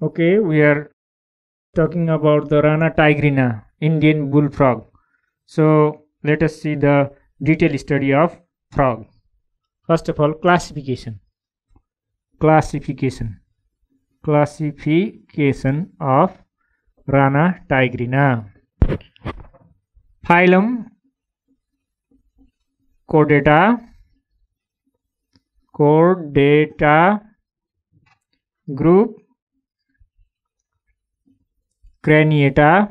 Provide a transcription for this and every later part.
Okay, we are talking about the Rana tigrina, Indian bullfrog. So let us see the detailed study of frog. First of all, classification of Rana tigrina. Phylum Chordata, group Craniata,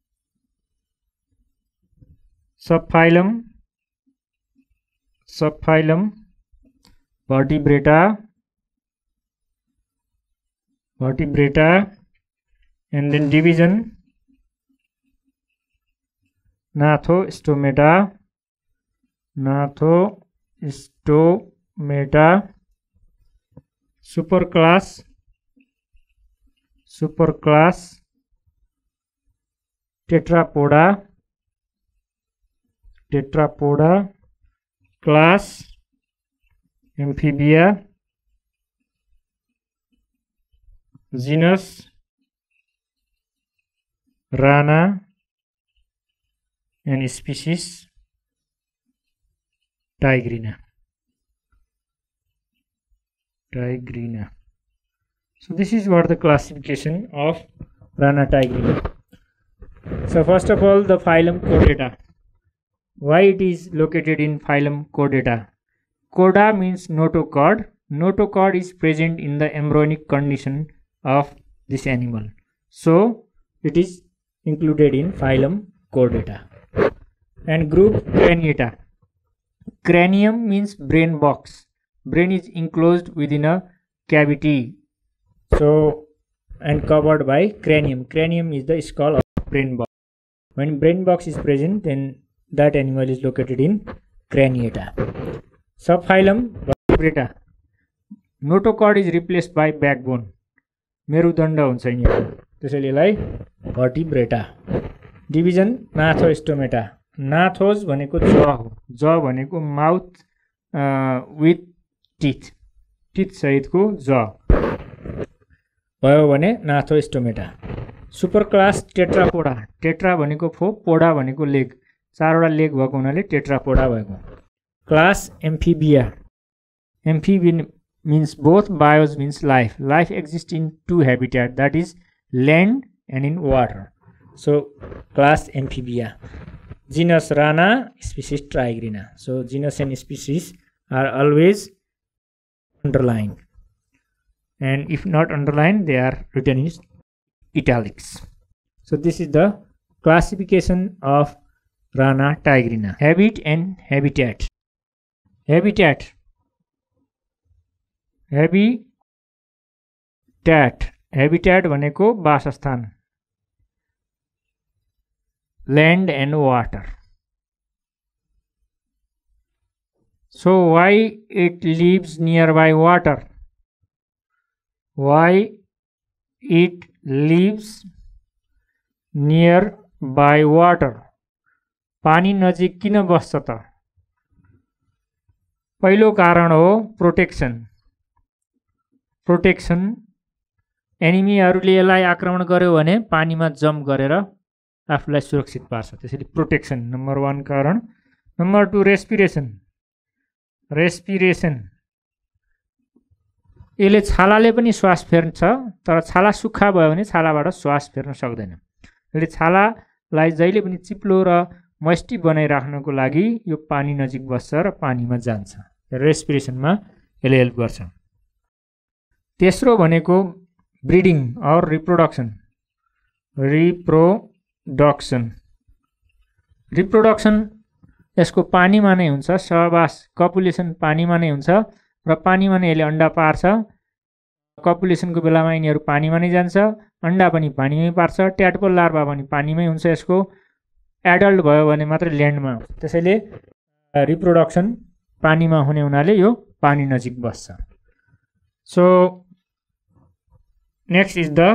subphylum Vertebrata, and then division Gnathostomata, superclass Tetrapoda, class Amphibia, genus Rana, and species Tigrina. So this is what the classification of Rana tigrina. So first of all, the phylum Chordata. Why it is located in phylum Chordata? Chorda means notochord. Notochord is present in the embryonic condition of this animal. So it is included in phylum Chordata. And group Craniata. Cranium means brain box. Brain is enclosed within a cavity, so and covered by cranium. Cranium is the skull of brain box. When brain box is present, then that animal is located in Craniata. Subphylum Vertebrata. Notochord is replaced by backbone. मेरुदण्ड हुन्छ यिनीहरु, त्यसैले यसलाई Vertebrata. Division Gnathostomata. Gnathos भनेको jaw हो. Jaw भनेको mouth with teeth सहितको jaw भयो भने Gnathostomata. Superclass Tetrapoda. Tetra भनेको फोक, पोडा भनेको लेग, चारवटा लेग भएको हुनाले टेट्रापोडा भएको. Class Amphibia. Amphibian means both, bios means life. Life exists in two habitats, that is land and in water. So class Amphibia. Genus Rana, species Tigrina. So genus and species are always underlined, and if not underlined, they are written in italics. So this is the classification of Rana tigrina. Habit and habitat. Habitat भनेको वासस्थान, land and water. So why it lives nearby water? Why it lives nearby water? पानी नजिक किन बस्छ त? पहिलो कारण हो प्रोटेक्सन. एनिमीहरूले यसलाई आक्रमण गर्यो भने पानीमा जम्प गरेर आफूलाई सुरक्षित पार्छ, त्यसैले प्रोटेक्सन नम्बर 1 कारण. Number 2 respiration. यसले छालाले पनि श्वास फेर्छ, तर छाला सुक्खा भयो भने छालाबाट श्वास फेर्न सक्दैन. यसले छालालाई जहिले पनि चिप्लो र मोइस्टी बनाइराख्नको लागि यो पानी नजिक बस्छ र पानीमा जान्छ. रेस्पिरेसनमा यसले हेल्प गर्छ. तेस्रो भनेको ब्रिडिङ और रिप्रोडक्सन. यसको पानीमा नै हुन्छ, सहवास कपुलेसन पानीमा नै हुन्छ र पानीमा नै यसले अन्डा पार्छ. कपुलेसनको बेलामा यिनीहरू पानीमा नै जान्छ, अन्डा पनि पानीमै पार्छ, ट्याडपोल लार्भा पनि पानीमै हुन्छ. यसको एडल्ट भयो भने मात्र ल्यान्डमा हुन्छ, त्यसैले रिप्रोडक्सन पानीमा हुने हुनाले यो पानी नजिक बस्छ. So next is the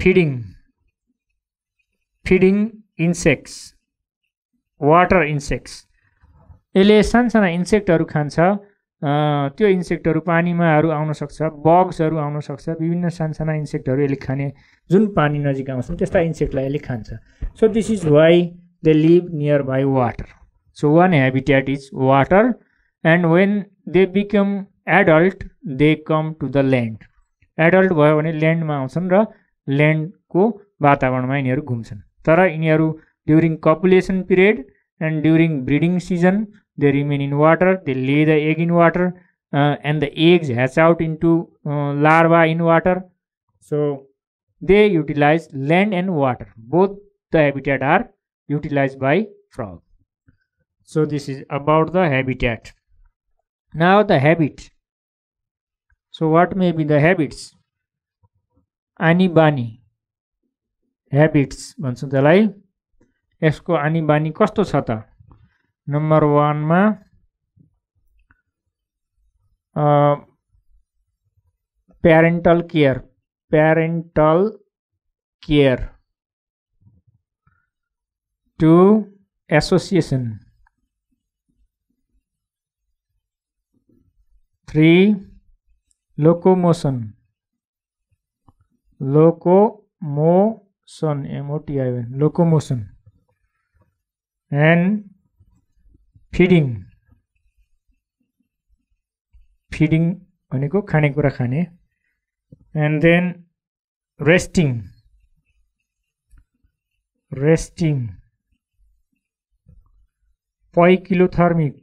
feeding insects, water insects. यसले सानसाना इन्सेक्टहरू खान्छ त्यो इन्सेक्टहरू पानीमाहरू आउन सक्छ, बग्सहरू आउन सक्छ, विभिन्न सानसाना इन्सेक्टहरू यसले खाने जुन पानी नजिक आउँछन् त्यस्ता इन्सेक्टलाई यसले खान्छ. So this is why they live near by water. So one habitat is water and when they become adult they come to the land. Adult भयो भने ल्यान्डमा आउँछन् र ल्यान्डको वातावरणमा यिनीहरू घुम्छन्. तर यिनीहरू during copulation period and during breeding season they remain in water. They lay the egg in water and the eggs hatch out into larvae in water. So they utilize land and water. Both the habitat are utilized by frog. So this is about the habitat. Now the habit. So what may be the habits? Ani bani habits भन्छ त्यसलाई. यसको ani bani कस्तो छ त? Number 1 मा parental care. 2 association. 3 locomotion. Locomotion and feeding भनेको खानेकुरा खाने. and then resting poikilothermic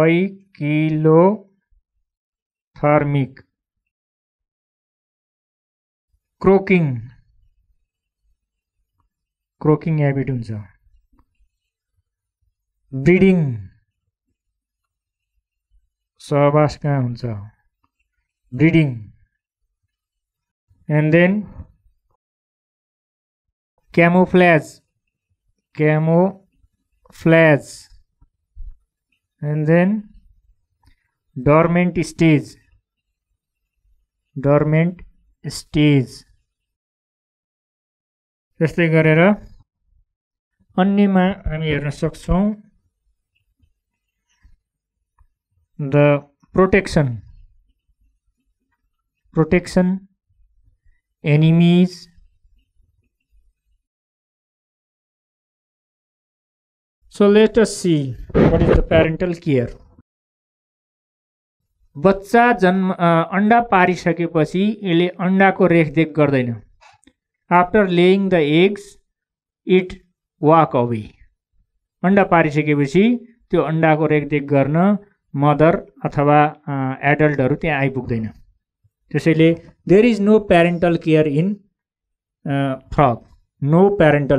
croaking habit हुन्छ. breeding सहवास कहाँ हुन्छ, breeding. and then camouflage and then dormant stage त्यस्तै गरेर अन्यमा हामी हेर्न सक्छौं the protection enemies so let us see what is the parental care. बच्चा जन्म अंडा पारिसकेपछि यसले अंडाको रेखदेख गर्दैन. After laying the eggs it walk away. अंडा पारिसकेपछि त्यो अंडाको रेखदेख गर्न मदर अथवा एडल्टहरु त्यहाँ आइपुग्दैन. त्यसैले there is no parental care in frog. No parental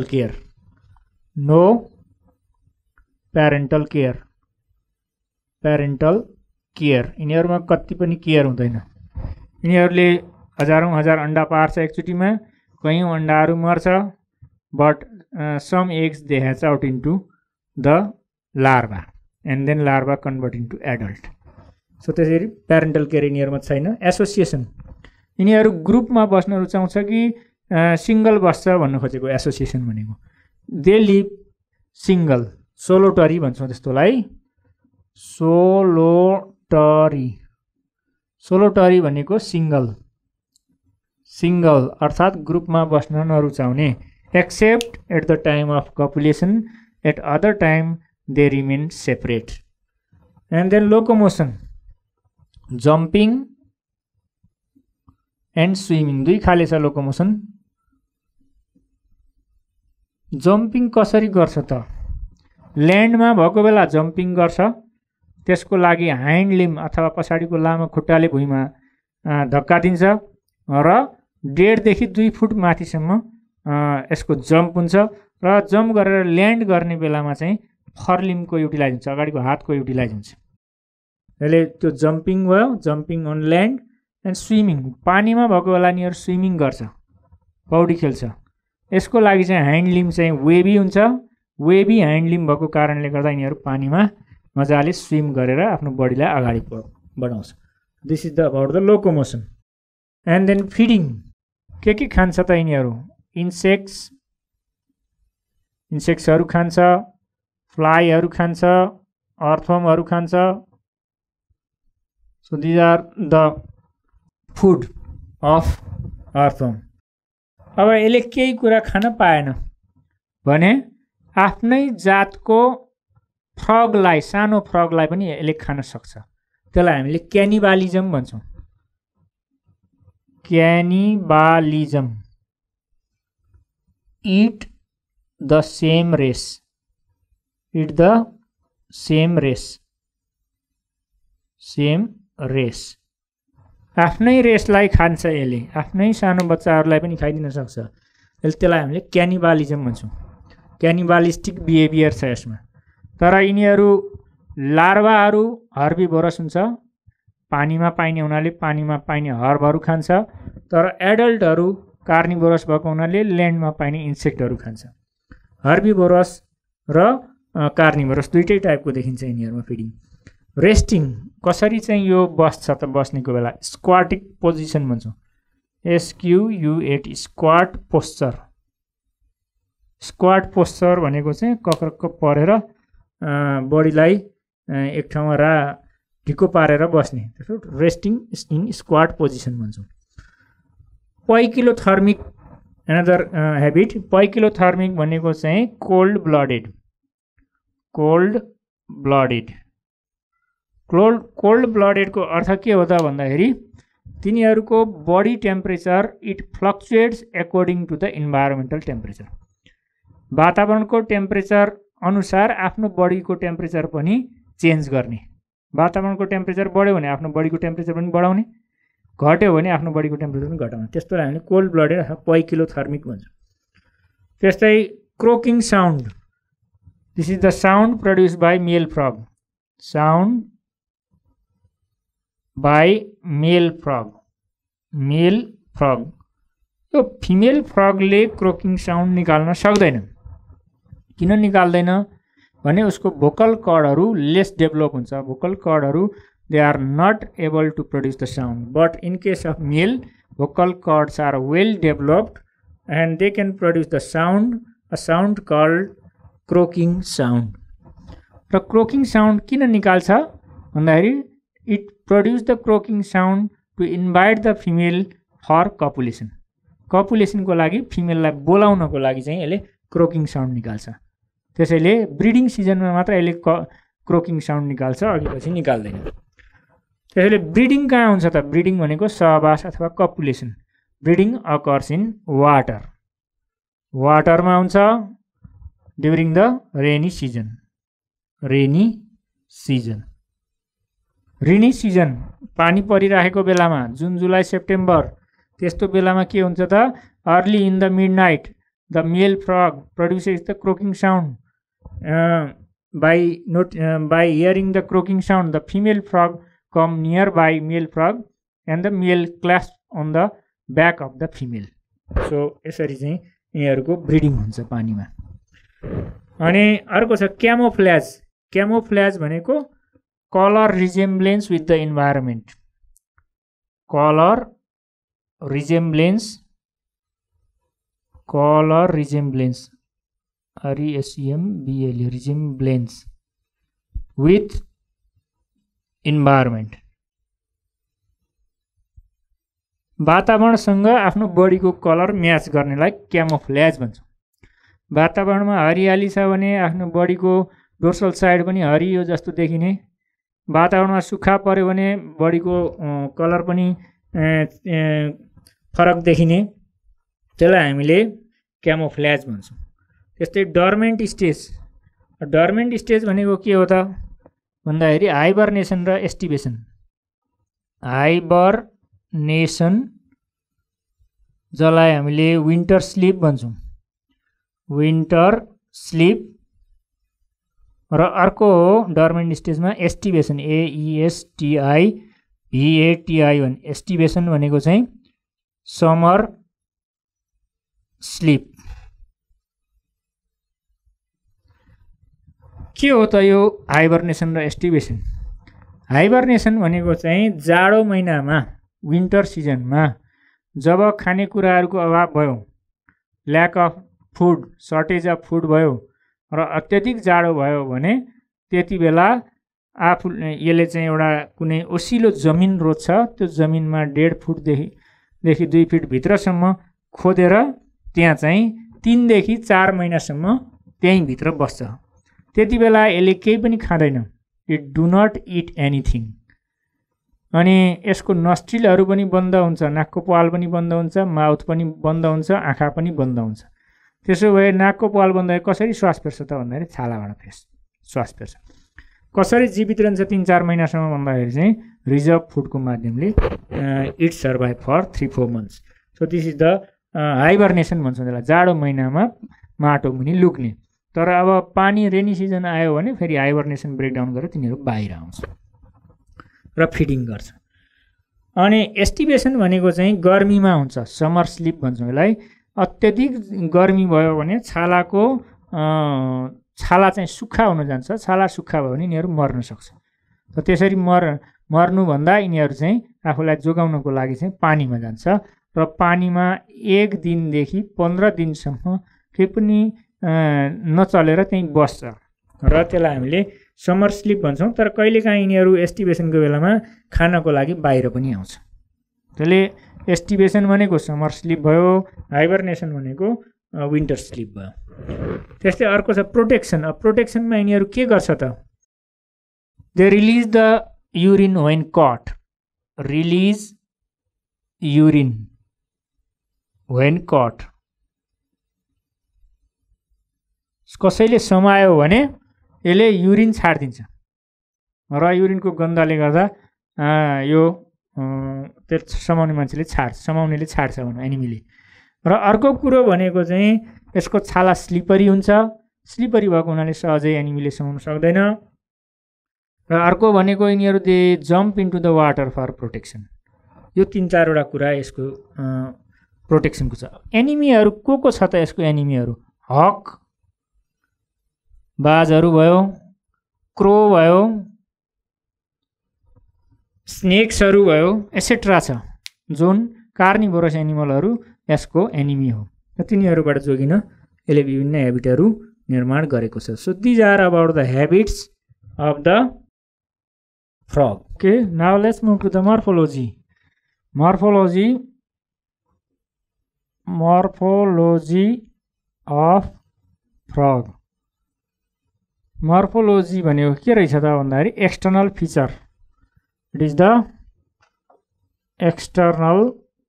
care यिनीहरुमा कति पनि केयर हुँदैन. यिनीहरुले हजारौं हजार अंडा पार्छ एकचोटीमा. कयौं अंडाहरु मर्छ. But some eggs they hatch out into the larva and then larva convert into adult. So त्यसरी प्यारेन्टल केयर यिनीहरुमा छैन. एसोसिएसन यिनीहरु ग्रुपमा बस्न रुचाउँछ कि सिंगल बस्छ भन्नु खोजेको एसोसिएसन भनेको. They live single. सोलोटरी भन्छौं त्यस्तोलाई. सोलोटरी भनेको सिंगल अर्थात ग्रुपमा बस्न नरुचाउने. Except at the time of copulation. At other time they remain separate. And then locomotion, jumping and swimming. दुई खाले छ लोकोमोसन. जम्पिङ कसरी गर्छ त? ल्यान्डमा भएको बेला जम्पिङ गर्छ. त्यसको लागि हाइन्ड लिम्ब अथवा पछाडीको लामो खुट्टाले भुइँमा धक्का दिन्छ र 1.5 देखि 2 फुट माथिसम्म यसको जम्प हुन्छ र जम्प गरेर ल्यान्ड गर्ने बेलामा चाहिँ फरलिम्बको युटिलाइज हुन्छ, अगाडिको हातको युटिलाइज हुन्छ. यसले त्यो जम्पिङ भयो, jumping on land. And swimming, पानीमा भएको बेला यिनीहरू स्विमिङ गर्छ, पौडी खेल्छ. यसको लागि चाहिँ ह्यान्ड लिम्ब चाहिँ वेबी हुन्छ. वेबी ह्यान्ड लिम्ब भएको कारणले गर्दा यिनीहरू पानीमा मजाले स्विम गरेर आफ्नो बडीलाई अगाडि बढाउँछ. This is the about the locomotion. And then feeding. के खान्छ त यिनीहरू? इन्सेक्ट्सहरू खान्छ, फ्लाइहरू खान्छ, अर्थवर्महरू खान्छ. So these are the food of earthworm. अब यसले केही कुरा खान पाएन भने आफ्नै जातको फ्रगलाई, सानो फ्रगलाई पनि यसले खान सक्छ। त्यसलाई हामीले क्यानिबालिजम भन्छौँ। क्यानिबालिजम, eat the same race, eat the same race, same race। आफ्नै रेसलाई खान्छ यसले, आफ्नै सानो बच्चाहरूलाई पनि खाइदिन सक्छ। त्यसलाई हामीले क्यानिबालिजम भन्छौँ। क्यानिबालिस्टिक बिहेभियर छ यसमा। तर यिनीहरू लार्भाहरू हर्बिभोरस हुन्छ, पानीमा पाइने हुनाले पानीमा पाइने हर्बहरू खान्छ। तर एडल्टहरू कार्निभोरस भएको हुनाले ल्यान्डमा पाइने इन्सेक्टहरू खान्छ। हर्बिभोरस र कार्निभोरस दुईटै टाइपको देखिन्छ यिनीहरूमा फिडिङ। रेस्टिङ कसरी चाहिँ यो बस्छ त? बस्नेको बेला स्क्वाटिक पोजिसन भन्छौँ। SQUAT, squat posture. Squat posture भनेको चाहिँ कक्रक्क परेर बडीलाई एक ठाउँमा ढिको पारेर बस्ने, रेस्टिङ इन स्क्वाट पोजिसन भन्छौँ। पैकिलोथर्मिक एनदर हेबिट। पैकिलोथर्मिक भनेको चाहिँ cold blooded. Cold blooded, cold ब्लडेडको अर्थ के हो त भन्दाखेरि तिनीहरूको body temperature it fluctuates according to the environmental temperature. वातावरणको टेम्परेचर अनुसार आफ्नो बडीको टेम्परेचर पनि चेन्ज गर्ने। वातावरणको टेम्परेचर बढ्यो भने आफ्नो बडीको टेम्परेचर पनि बढाउने, घट्यो भने आफ्नो बडीको टेम्परेचर पनि घटाउने। त्यस्तोलाई हामीले कोल्ड ब्लडेड अथवा पैकिलोथर्मिक भन्छौँ। त्यस्तै croaking sound. This is the sound produce by male frog. Sound by male frog. Male frog, यो फिमेल फ्रगले क्रोकिङ साउन्ड निकाल्न सक्दैन। किन निकाल्दैन भने उसको भोकल कर्डहरू लेस डेभलप हुन्छ। भोकल कर्डहरू they are not able to produce the sound, but in case of male, vocal cords are well developed and they can produce the sound, a sound called croaking sound. र croaking sound किन निकाल्छ भन्दाखेरि it produce the croaking sound to invite the female for copulation. कपुलेसनको लागि फिमेललाई बोलाउनको लागि चाहिँ यसले क्रोकिङ sound निकाल्छ। त्यसैले ब्रिडिङ सिजनमा मात्र यसले क्रोकिङ साउन्ड निकाल्छ, अघि पछि निकाल्दैन। त्यसैले ब्रिडिङ कहाँ हुन्छ त? ब्रिडिङ भनेको सहवास अथवा copulation. Breeding occurs in water. वाटरमा हुन्छ during the rainy season. Rainy season, rainy season पानी परिरहेको बेलामा, जुन जुलाई सेप्टेम्बर, त्यस्तो बेलामा के हुन्छ त? Early in the midnight the male frog produces the croaking sound. by hearing the croaking sound, the female frog come nearby male frog and the male clasp on the back of the female. So यसरी चाहिँ यिनीहरूको breeding हुन्छ पानीमा। अनि अर्को छ camouflage. Camouflage भनेको colour resemblance with the environment. Colour resemblance, colour resemblance, RESEMBLE, resemblance with environment. वातावरणसँग आफ्नो बडीको कलर म्याच गर्नेलाई क्यामोफ्ल्याज भन्छ। वातावरणमा हरियाली छ भने आफ्नो बडीको डोर्सल साइड पनि हरियो जस्तो देखिने, वातावरणमा सुक्खा पर्यो भने बडीको कलर पनि फरक देखिने, त्यसलाई हामीले क्यामोफ्ल्याज भन्छौँ। त्यस्तै डर्मेन्ट स्टेज। डर्मेन्ट स्टेज भनेको के हो त भन्दाखेरि हाइबरनेसन र एस्टिभेसन। हाइबरनेसन जसलाई हामीले विन्टर स्लिप भन्छौँ, विन्टर स्लिप। र अर्को हो डर्मेन्ट स्टेजमा एस्टिभेसन, AESTIVATION। एस्टिभेसन भनेको चाहिँ समर स्लिप। के हो त यो हाइबरनेसन र एस्टिभेसन? हाइबरनेसन भनेको चाहिँ जाडो महिनामा, विन्टर सिजनमा जब खानेकुराहरूको अभाव भयो, lack of food, shortage of food भयो र अत्यधिक जाडो भयो भने त्यति बेला आफू यसले चाहिँ एउटा कुनै ओसिलो जमिन रोज्छ, त्यो जमिनमा 1.5 फुटदेखि 2 फिट भित्रसम्म खोदेर त्यहाँ चाहिँ 3 देखि 4 महिनासम्म त्यहीँ भित्र बस्छ। त्यति बेला यसले केही पनि खाँदैन, it do not eat anything. अनि यसको नस्ट्रिलहरू पनि बन्द हुन्छ, नाकको पाल पनि बन्द हुन्छ, माउथ पनि बन्द हुन्छ, आँखा पनि बन्द हुन्छ। त्यसो भए नाकको पाल बन्द भए कसरी श्वास फेर्छ त भन्दाखेरि छालाबाट श्वास फेर्छ। कसरी जीवित रहन्छ 3-4 महिनासम्म भन्दाखेरि चाहिँ रिजर्भ फुडको माध्यमले it survive for 3-4 months. So this is the hibernation भन्छ त्यसलाई, जाडो महिनामा माटो मुनि लुक्ने। तर अब पानी रेनी सिजन आयो भने फेरि हाइबरनेसन ब्रेकडाउन गरेर तिनीहरू बाहिर आउँछ र फिडिङ गर्छ। अनि एस्टिभेसन भनेको चाहिँ गर्मीमा हुन्छ, समर स्लिप भन्छौँ यसलाई। अत्यधिक गर्मी भयो भने छालाको छाला चाहिँ सुक्खा हुन जान्छ, छाला सुक्खा भयो भने यिनीहरू मर्न सक्छ। र त्यसरी मर्नुभन्दा यिनीहरू चाहिँ आफूलाई जोगाउनको लागि चाहिँ पानीमा जान्छ र पानीमा 1 दिनदेखि 15 दिनसम्म केही पनि नचलेर त्यहीँ बस्छ र त्यसलाई हामीले समर स्लिप भन्छौँ। तर कहिलेकाहीँ यिनीहरू एस्टिभेसनको बेलामा खानको लागि बाहिर पनि आउँछ। त्यसले एस्टिभेसन भनेको समर स्लिप भयो, हाइबरनेसन भनेको विन्टर स्लिप भयो। त्यस्तै अर्को छ प्रोटेक्सन। प्रोटेक्सनमा यिनीहरू के गर्छ त, they release the urine when caught, release urine when caught. कसैले समायो भने यसले युरिन छाडिदिन्छ र युरिनको गन्धले गर्दा यो त्यो समाउने मान्छेले समाउनेले छाड्छ भनौँ, एनिमीले। र अर्को कुरो भनेको चाहिँ यसको छाला स्लिपरी हुन्छ, स्लिपरी भएको हुनाले सहजै एनिमीले समाउन सक्दैन। र अर्को भनेको यिनीहरू they jump into the water for protection. यो 3-4 वटा कुरा यसको प्रोटेक्सनको छ। एनिमीहरू को छ त यसको एनिमीहरू, हक, बाजहरू भयो, क्रो भयो, स्नेक्सहरू भयो, एसेट्रा छ, जुन कार्निभोरस एनिमलहरू यसको एनिमी हो। र तिनीहरूबाट जोगिन यसले विभिन्न हेबिटहरू निर्माण गरेको छ। So these are about the habits of the frog. Okay, now let's move to the morphology. Morphology of frog. Morphology भनेको के रहेछ त भन्दाखेरि external feature. It is the external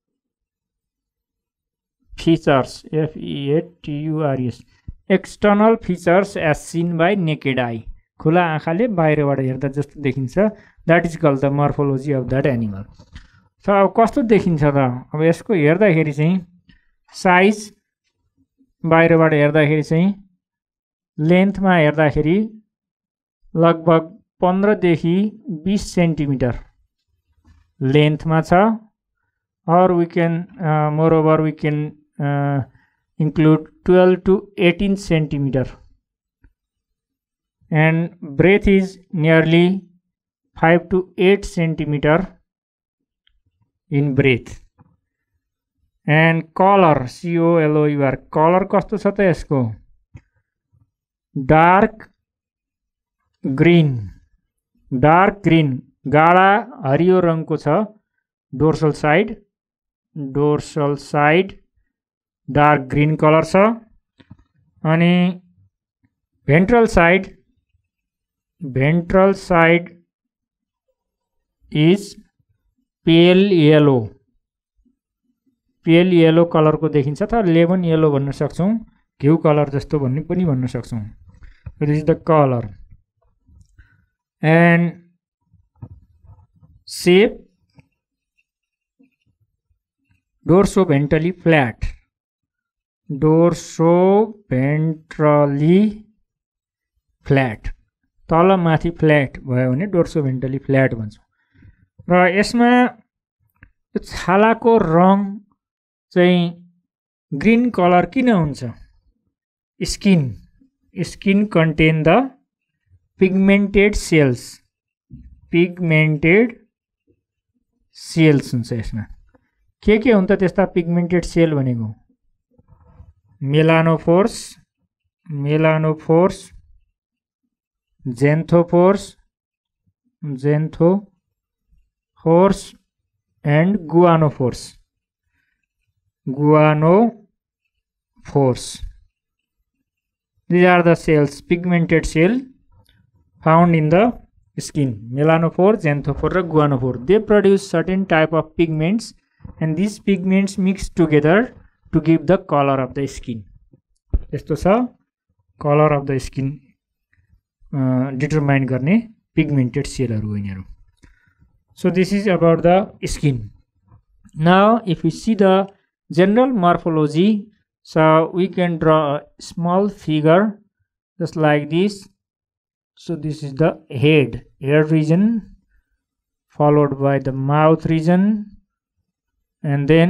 features, FEATURES, external features as seen by naked eye, खुला आँखाले बाहिरबाट हेर्दा जस्तो देखिन्छ, that is called the morphology of that animal. So अब कस्तो देखिन्छ त, अब यसको हेर्दाखेरि चाहिँ साइज, बाहिरबाट हेर्दाखेरि चाहिँ लेन्थमा हेर्दाखेरि लगभग 15 देखि 20 सेन्टिमिटर लेन्थमा छ। or we can moreover we can include 12 to 18 centimeter, and breadth is nearly 5 to 8 centimeter in breadth, and color, COLOUR, color कस्तो छ त यसको, dark green, गाढा हरियो रङको छ। Dorsal side dark green colour छ। अनि ventral side is pale yellow कलरको देखिन्छ, त लेमन येलो भन्न सक्छौँ, घिउ कलर जस्तो पनि भन्न सक्छौँ। This is the colour and shape, dorsoventrally flat, तल माथि फ्ल्याट भयो भने डोर्सोभेन्ट्रली फ्ल्याट भन्छौँ। र यसमा छालाको रङ चाहिँ ग्रीन कलर किन हुन्छ, skin contain the pigmented cells हुन्छ। यसमा के हुन्छ त्यस्ता पिगमेन्टेड सेल भनेको, मेलानोफोर्स, जेन्थोफोर्स, xanthophores and guanophores. These are the cells, pigmented cell found in the skin. Melanophore, xanthophore, and guanophore. They produce certain type of pigments, and these pigments mix together to give the color of the skin. यस्तो छ color of the skin determine गर्ने pigmented cellहरु हो यिनीहरु. So this is about the skin. Now if we see the general morphology, so we can draw a small figure just like this. So this is the head region, followed by the mouth region, and then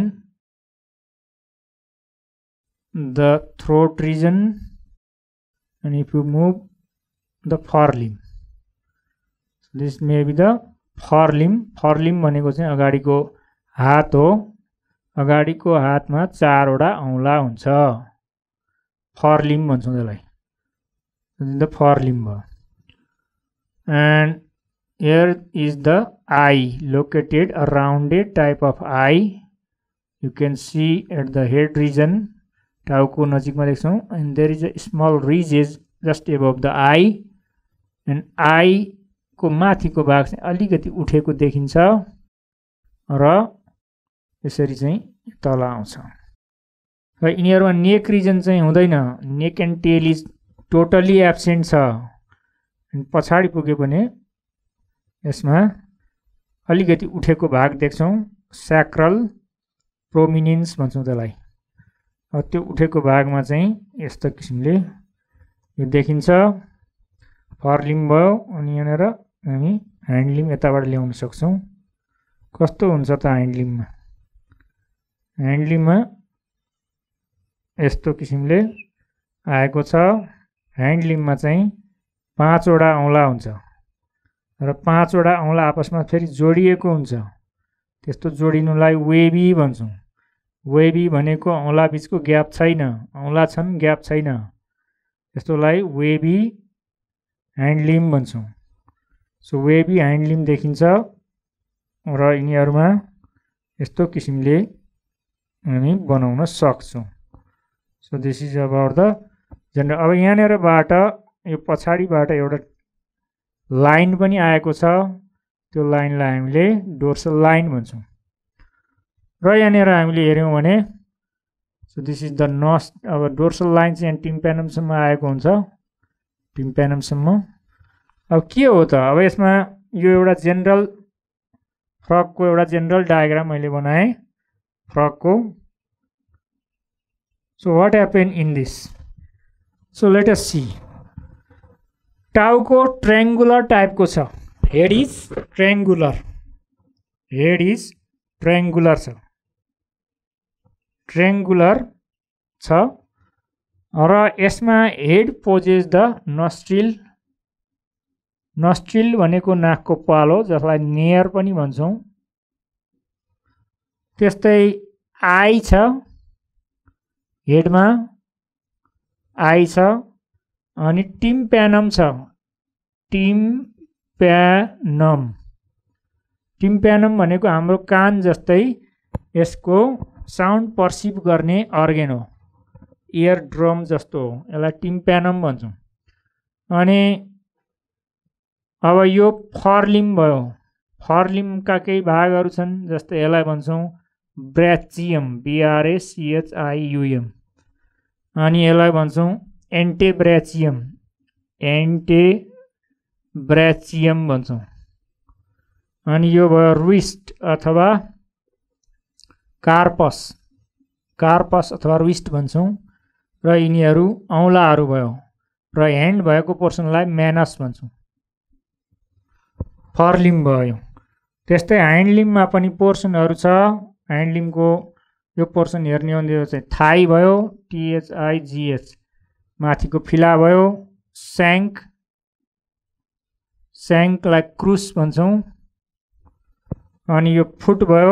the throat region, and if you move the forelimb, so this may be the forelimb. Forelimb भनेको चाहिँ अगाडिको हात हो. अगाडिको हातमा 4 वटा औंला हुन्छ. forelimb भन्छौं त्यसलाई. The forelimb. And here is the eye, located a rounded type of eye. You can see at the head region, टाउको नजिकमा देख्छौं, and there is a small ridge just above the eye, and eye को माथिको भाग चाहिँ अलिकति उठेको देखिन्छ र यसरी चाहिँ तल आउँछ. र यिनीहरुमा नेक रिजन चाहिँ हुँदैन. Neck and tail is totally absent छ. अनि पछाडी पुगे पनि यसमा अलिकति उठेको भाग देख्छौं. सैक्रल प्रोमिनेन्स भन्छौं त्यसलाई. त्यो उठेको भागमा चाहिँ यस्तो किसिमले यो देखिन्छ. फरलिम्ब भयो. अनि यहाँनेर हामी ह्यान्डलिम्ब यताबाट ल्याउन सक्छौं. कस्तो हुन्छ त ह्यान्डलिम्बमा? ह्यान्डलिम्बमा यस्तो किसिमले आएको छ. ह्यान्डलिम्बमा चाहिँ 5 वटा औंला हुन्छ र 5 वटा औंला आपसमा फेरि जोडिएको हुन्छ. त्यस्तो जोडिनुलाई वेबी भन्छौं. वेबी भनेको औंला बीचको ग्याप छैन. औंला छन्, ग्याप छैन. त्यस्तोलाई वेबी ह्यान्डलिम्ब भन्छौं. सो वेबी ह्यान्डलिम्ब देखिन्छ र यिनीहरुमा यस्तो किसिमले हामी बनाउन सक्छौं. So this is about the general. अब यहाँनेरबाट यो पछाडीबाट एउटा लाइन पनि आएको छ. त्यो लाइनलाई हामीले डोर्सल लाइन भन्छौं. र यहाँनेर हामीले हेर्यौं भने सो दिस इज द नस. अब डोर्सल लाइन चाहिँ टिम्प्यानम सम्म आएको हुन्छ. टिम्प्यानम सम्म. अब के हो त? अब यसमा यो एउटा जनरल फ्रगको एउटा जनरल डायग्राम मैले बनाए फ्रगको. So what happen in this? So let us see. टाउको ट्रायंगुलर टाइपको छ. Head is triangular. Head is triangular छ. ट्रायंगुलर छ र यसमा head possess the nostril. Nostril भनेको नाकको पालो, जसलाई नेयर पनि भन्छौं. त्यस्तै आई छ. हेडमा आई छ. अनि टिम्प्यानम छ. टिम्प्यानम. टिम्प्यानम भनेको हाम्रो कान जस्तै यसको साउन्ड पर्सिभ गर्ने अर्गन हो. इयर ड्रम जस्तो हो. यसलाई टिम्प्यानम भन्छौं. अनि अब यो फरलिम्ब भयो. फरलिम्बका केही भागहरू छन्, जस्तै यसलाई भन्छौं ब्र्याचियम. BRACHIUM. अनि यसलाई भन्छौं एन्टेब्र्याचियम. एन्टेब्र्याचियम भन्छौं. अनि यो भयो रुइस्ट अथवा कार्पस. कार्पस अथवा रुइस्ट भन्छौं. र यिनीहरू औंलाहरू भयो. र ह्यान्ड भएको पोर्सनलाई म्यानस भन्छौं. फरलिम्ब भयो. त्यस्तै ह्यान्डलिम्बमा पनि पोर्सनहरू छ. ह्यान्डलिम्बको यो पोर्सन हेर्ने हो भने चाहिँ थाई भयो. THIGH. माथिको फिला भयो. स्याङ्क. स्याङ्कलाई क्रुस भन्छौं. अनि यो फुट भयो.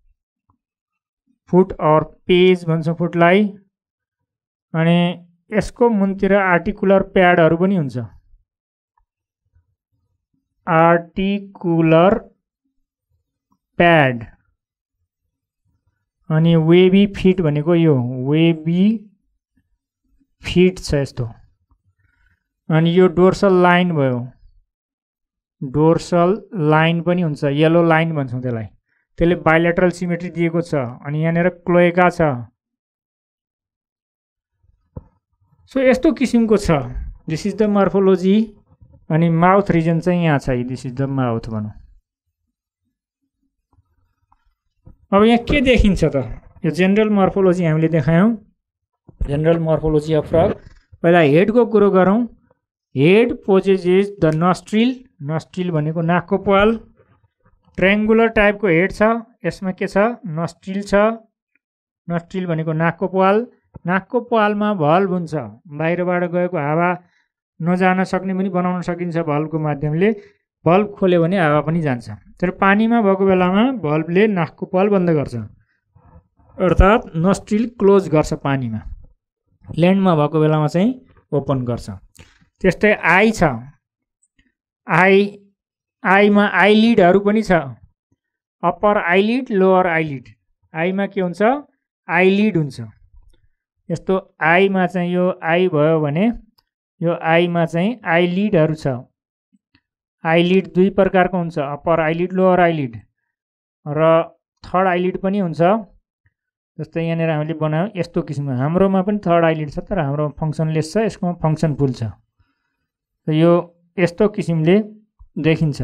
फुट और पेज भन्छौं फुटलाई. अनि यसको मुनतिर आर्टिकुलर प्याडहरू पनि हुन्छ. आर्टिकुलर प्याड अनि वेबी फिट भनेको यो वेबी फिट छ यस्तो। अनि यो डोर्सल लाइन भयो, डोर्सल लाइन पनि हुन्छ, येलो लाइन भन्छौँ त्यसलाई, त्यसले बाइलेटरल सिमेट्री दिएको छ। अनि यहाँनिर क्लोएका छ। सो यस्तो किसिमको छ। This is the morphology. अनि माउथ रिजन चाहिँ यहाँ छ, दिस इज द माउथ भनौँ। अब यहाँ के देखिन्छ त? यो जेनरल मर्फोलोजी हामीले देखायौँ, जेनरल मर्फोलोजी अफ फ्रग। पहिला हेडको कुरो गरौँ। हेड पोजेजेस द नस्ट्रिल, नस्ट्रिल भनेको नाकको पाल, ट्रायङ्गुलर टाइपको हेड छ, यसमा के छ? नस्ट्रिल छ। नस्ट्रिल भनेको नाकको पाल, नाकको पालमा भल्भ हुन्छ, बाहिरबाट गएको हावा नजान सक्ने पनि बनाउन सकिन्छ भल्भको माध्यमले। भल्भ खोल्यो भने हावा पनि जान्छ। तर पानीमा भएको बेलामा भल्भले नाकको पाल बन्द गर्छ, अर्थात् नस्ट्रिल क्लोज गर्छ पानीमा। ल्यान्डमा भएको बेलामा चाहिँ ओपन गर्छ। त्यस्तै आई छ, आईमा आइलिडहरू पनि छ, अप्पर आइलिड लोअर आइलिड। आईमा के हुन्छ? आइलिड हुन्छ। यस्तो आईमा चाहिँ यो आई भयो भने यो आईमा चाहिँ आइलिडहरू छ। आइलिड दुई प्रकारको हुन्छ, अप्पर आइलिड लोअर आइलिड, र थर्ड आइलिड पनि हुन्छ। जस्तै यहाँनिर हामीले बनायौँ यस्तो किसिमको। हाम्रोमा पनि थर्ड आइलिड छ, तर हाम्रो फङ्सनलेस छ, यसकोमा फङ्सनफुल छ। यो यस्तो किसिमले देखिन्छ।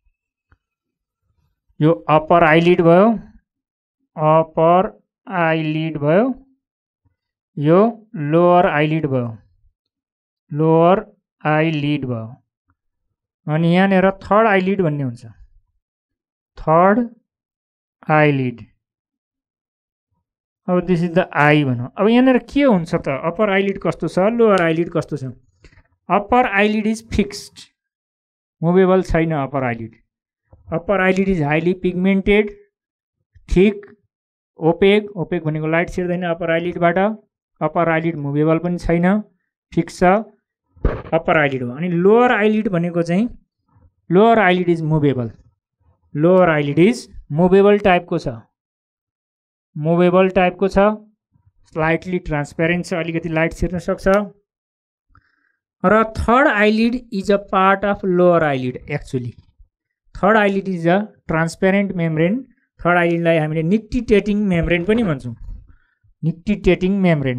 यो अप्पर आइलिड भयो, अप्पर आइलिड भयो, यो लोअर आइलिड भयो, लोअर आइलिड भयो। अनि यहाँनिर थर्ड आइलिड भन्ने हुन्छ, थर्ड आइलिड। अब दिस इज द आई भनौँ। अब यहाँनिर के हुन्छ त? अप्पर आइलिड कस्तो छ, लोअर आइलिड कस्तो छ? Upper eyelid is fixed, movable छैन upper eyelid. Upper eyelid is highly pigmented, thick, opaque, opaque भनेको लाइट छिर्दैन अप्पर आइलिडबाट। अप्पर आइलिड मुभेबल पनि छैन, फिक्स छ, अप्पर आइलिड हो। अनि लोअर आइलिड भनेको चाहिँ lower eyelid is movable, lower eyelid is movable टाइपको छ, मुभेबल टाइपको छ, स्लाइटली ट्रान्सपेरेन्ट छ, अलिकति लाइट छिर्न सक्छ। र third eyelid is a part of lower eyelid. Actually third eyelid is a transparent membrane. Third आइलिडलाई हामीले निक्टिटेटिङ मेम्ब्रेन पनि भन्छौँ, निक्टिटेटिङ मेम्ब्रेन,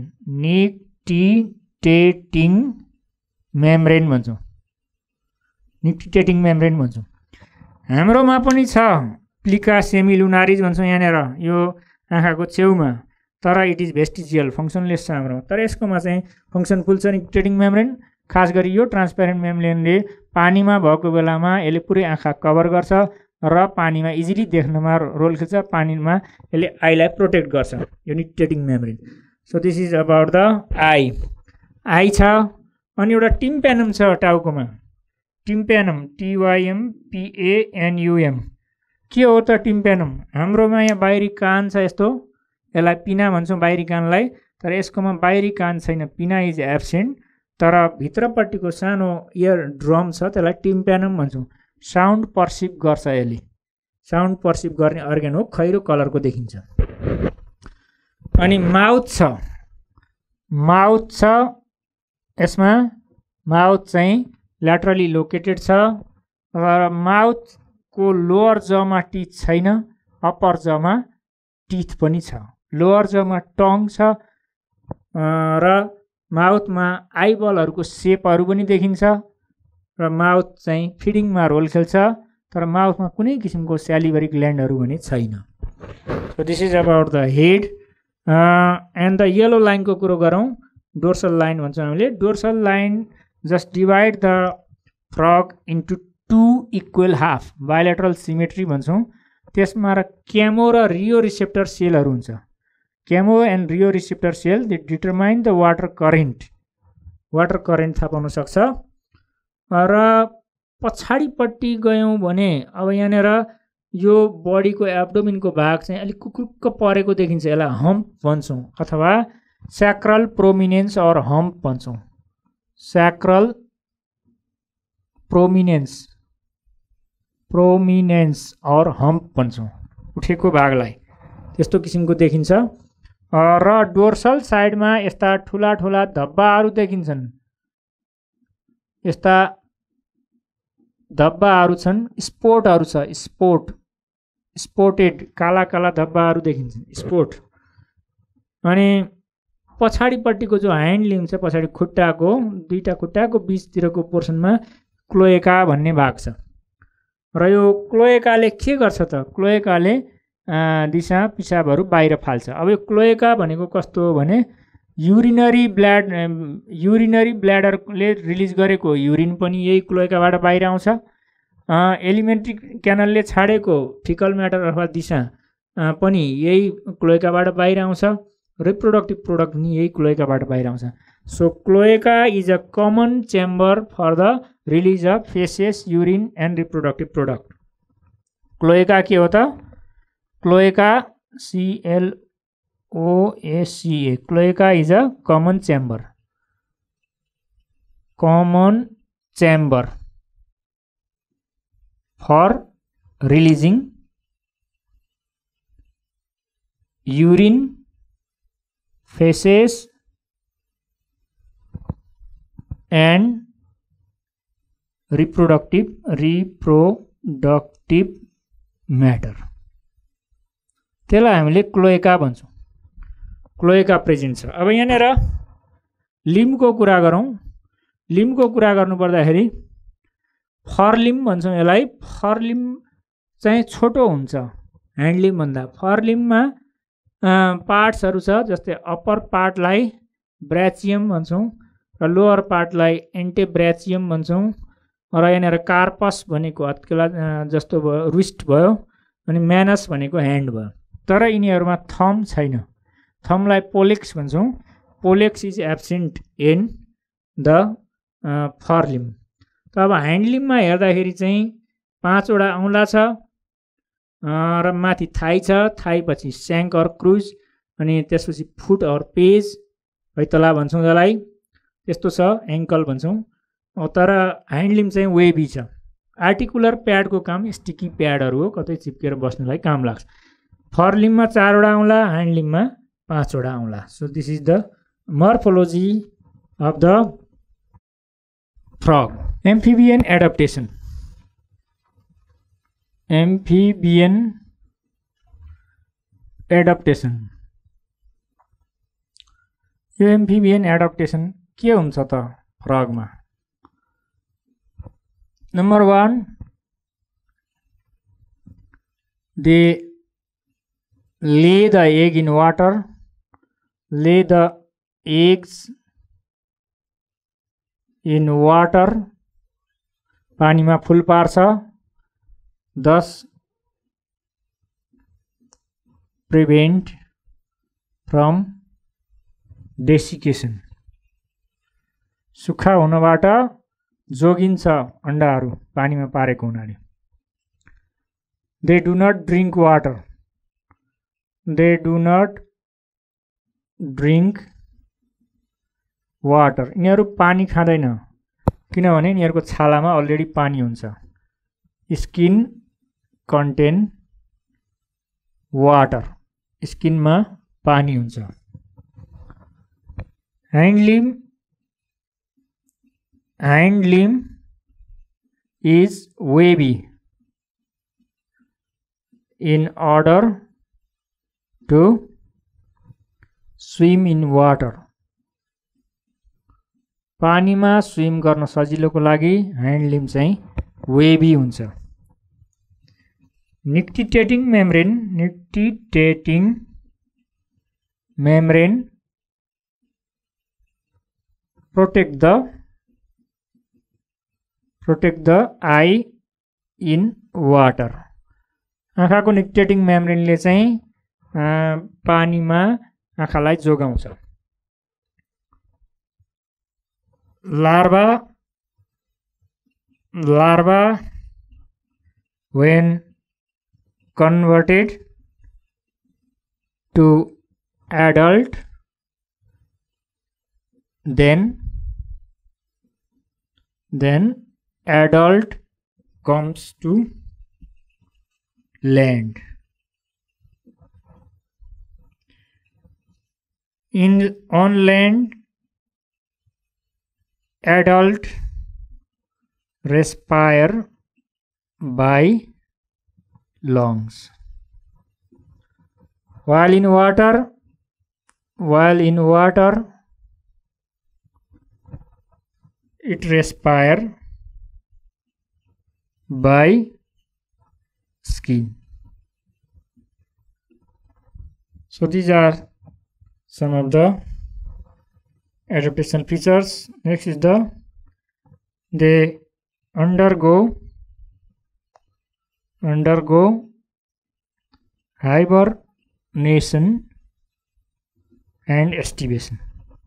निक्टिटेटिङ मेम्ब्रेन भन्छौँ, निक्टिटेटिङ मेम्ब्रेन भन्छौँ। हाम्रोमा पनि छ प्लिका सेमिलुनारिज भन्छौँ यहाँनिर, यो आँखाको छेउमा, तर इट इज भेस्टिजियल, फङ्सनलेस छ हाम्रो। तर यसकोमा चाहिँ फङ्सनफुल छ, निक्टिटेटिङ मेम्ब्रेन। खास गरी यो ट्रान्सपेरेन्ट मेम्ब्रेनले पानीमा भएको बेलामा यसले पुरै आँखा कभर गर्छ र पानीमा इजिली देख्नमा रोल खेल्छ। पानीमा यसले आईलाई प्रोटेक्ट गर्छ, यो nictitating membrane. So this is about the eye. Eye छ। अनि एउटा टिम्प्यानम छ टाउकोमा, टिम्प्यानम, TYMPANUM। के हो त टिम्प्यानम? हाम्रोमा यहाँ बाहिरी कान छ यस्तो, यसलाई पिना भन्छौँ बाहिरी कानलाई, तर यसकोमा बाहिरी कान छैन, पिना इज एब्सेन्ट। तर भित्रपट्टिको सानो इयर ड्रम छ, त्यसलाई टिम्प्यानम भन्छौँ। साउन्ड पर्सिभ गर्छ यसले, साउन्ड पर्सिभ गर्ने अर्गन हो, खैरो कलरको देखिन्छ। अनि माउथ छ, माउथ छ, यसमा माउथ चाहिँ ल्याटरली लोकेटेड छ। र माउथको लोअर जमा टिथ छैन, अप्पर जमा टिथ पनि छ। लोअर जमा टङ छ र माउथमा आइबलहरूको सेपहरू पनि देखिन्छ। र माउथ चाहिँ फिडिङमा रोल खेल्छ, तर माउथमा कुनै किसिमको स्यालिभरी ग्ल्यान्डहरू भने छैन। So this is about the head. And the yellow लाइनको कुरो गरौँ, डोर्सल लाइन भन्छौँ हामीले। Dorsal line just divide the frog into two equal half, bilateral symmetry भन्छौँ त्यसमा। र क्यामो र रियो रिसेप्टर सेलहरू हुन्छ। Chemo and rheo receptor cell they determine the water current, water current थाहा पाउन सक्छ। र पछाडिपट्टि गयौँ भने अब यहाँनिर यो बडीको एब्डोमिनको भाग चाहिँ अलिक कुक्रुक्क परेको देखिन्छ, यसलाई हम्प भन्छौँ अथवा स्याक्रल प्रोमिनेन्स और हम्प भन्छौँ। Sacral prominence prominence or hump भन्छौँ, उठेको भागलाई, त्यस्तो किसिमको देखिन्छ। र डोर्सल साइडमा यस्ता ठुला ठुला धब्बाहरू देखिन्छन्, यस्ता धब्बाहरू छन्, स्पोटहरू छ, स्पोटेड काला काला धब्बाहरू देखिन्छन्, स्पोट। अनि पछाडिपट्टिको जो ह्यान्ड लिम छ, पछाडि खुट्टाको दुईटा खुट्टाको बिचतिरको पोर्सनमा क्लोएका भन्ने भाग छ। र यो क्लोएकाले के गर्छ त? क्लोएकाले दिशा पिसाबहरू बाहिर फाल्छ। अब यो क्लोएका भनेको कस्तो हो भने युरिनरी ब्ल्याडरले रिलिज गरेको युरिन पनि यही क्लोएकाबाट बाहिर आउँछ। एलिमेन्ट्री क्यानलले छाडेको फिकल म्याटर अथवा दिशा पनि यही क्लोएकाबाट बाहिर आउँछ। रिप्रोडक्टिभ प्रोडक्ट पनि यही क्लोएकाबाट बाहिर आउँछ। So cloaca is a common chamber for the release of faeces, urine and reproductive product. Cloaca के हो त? Cloaca CLOACA, cloaca is a common chamber for releasing urine, faeces and reproductive matter. त्यसलाई हामीले क्लोएका भन्छौँ। Cloaca present छ। अब यहाँनिर लिम्बको कुरा गरौँ। लिम्बको कुरा गर्नुपर्दाखेरि फरलिम भन्छौँ यसलाई। फरलिम चाहिँ छोटो हुन्छ ह्यान्डलिमभन्दा। फरलिममा पार्ट्सहरू छ, जस्तै अप्पर पार्टलाई ब्राचियम भन्छौँ र लोअर पार्टलाई एन्टेब्राचियम भन्छौँ। र यहाँनिर कार्पस भनेको हत्केला जस्तो भयो, रिस्ट भयो, अनि म्यानस भनेको ह्यान्ड भयो। तर यिनीहरूमा थम छैन। थमलाई पोलेक्स भन्छौँ। Pollex is absent in the forelimb. त अब ह्यान्डलिममा हेर्दाखेरि चाहिँ 5 वटा औँला छ र माथि थाई छ, थाई पछि स्याङ्क अर क्रुज, अनि त्यसपछि फुट अर पेज हैतला भन्छौँ जसलाई, त्यस्तो छ, एङ्कल भन्छौँ। तर ह्यान्डलिम चाहिँ वेबी छ। आर्टिकुलर प्याडको काम स्टिकी प्याडहरू हो, कतै चिप्केर बस्नलाई काम लाग्छ। फरलिममा 4 वटा औँला, ह्यान्डलिममा 5 वटा औँला। So this is the morphology of the frog. Amphibian adaptation. Amphibian adaptation, यो एम्फिबियन एडप्टेसन के हुन्छ त फ्रगमा? Number 1, they lay the egg in water, lay the eggs in water, पानीमा फुल पार्छ, thus prevent from desiccation, सुक्खा हुनबाट जोगिन्छ अण्डाहरू पानीमा पारेको हुनाले। They do not drink water, they do not drink water, यिनीहरू पानी खाँदैन किनभने यिनीहरूको छालामा अलरेडी पानी हुन्छ। स्किन कन्टेन वाटर, स्किनमा पानी हुन्छ। Hindlimb is webby in order to swim in water, पानीमा स्विम गर्न सजिलोको लागि ह्यान्डलिम चाहिँ वेबी हुन्छ। Nictitating membrane protect the eye in water, आँखाको निक्टेटिङ मेम्ब्रेनले चाहिँ पानीमा आँखालाई जोगाउँछ। larva when converted to adult, then adult comes to land. On land, adult respire by lungs. While in water, it respire by skin. So these are some of the adaptation features. Next is they undergo hibernation and estivation.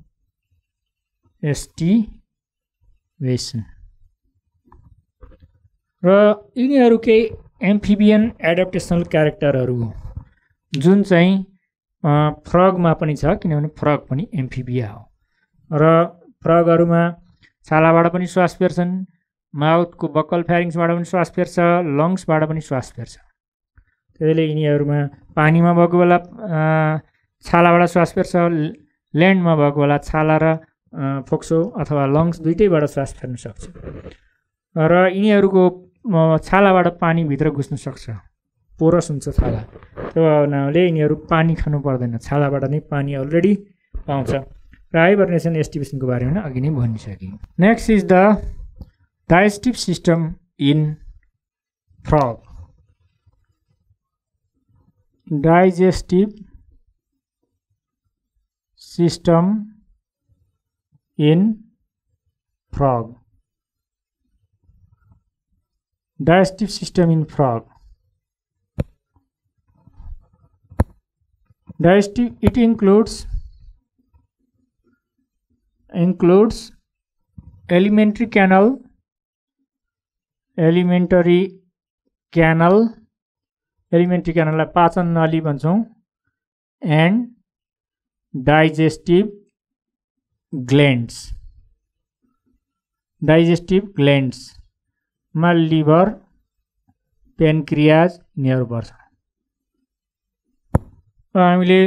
र यिनीहरू केही amphibian एडाप्टेसनल क्यारेक्टरहरू हो जुन चाहिँ फ्रगमा पनि छ, किनभने frog पनि एम्फिबिया हो। र फ्रगहरूमा छालाबाट पनि श्वास फेर्छन्, माउथको बक्कल फ्यारिङ्सबाट पनि श्वास फेर्छ, लङ्सबाट पनि श्वास फेर्छ। त्यसैले यिनीहरूमा पानीमा भएको बेला छालाबाट श्वास फेर्छ, ल्यान्डमा भएको बेला छाला र फोक्सो अथवा लङ्स दुइटैबाट श्वास फेर्न सक्छ। र यिनीहरूको छालाबाट पानी भित्र घुस्न सक्छ, पोरस हुन्छ छाला, त्यो हुनाले यिनीहरू पानी खानु पर्दैन, छालाबाट नै पानी अलरेडी पाउँछ। र हाइबरनेसन एस्टिभेसनको बारेमा अघि नै भनिसकेँ। Next is the digestive system in frog. Digestive system in frog. Digestive system in frog. Digestive, it includes alimentary canal, लाई पाचन नली भन्छौं, and digestive glands मा लिभर, पेनक्रियाज यिनीहरू पर्छ। हामीले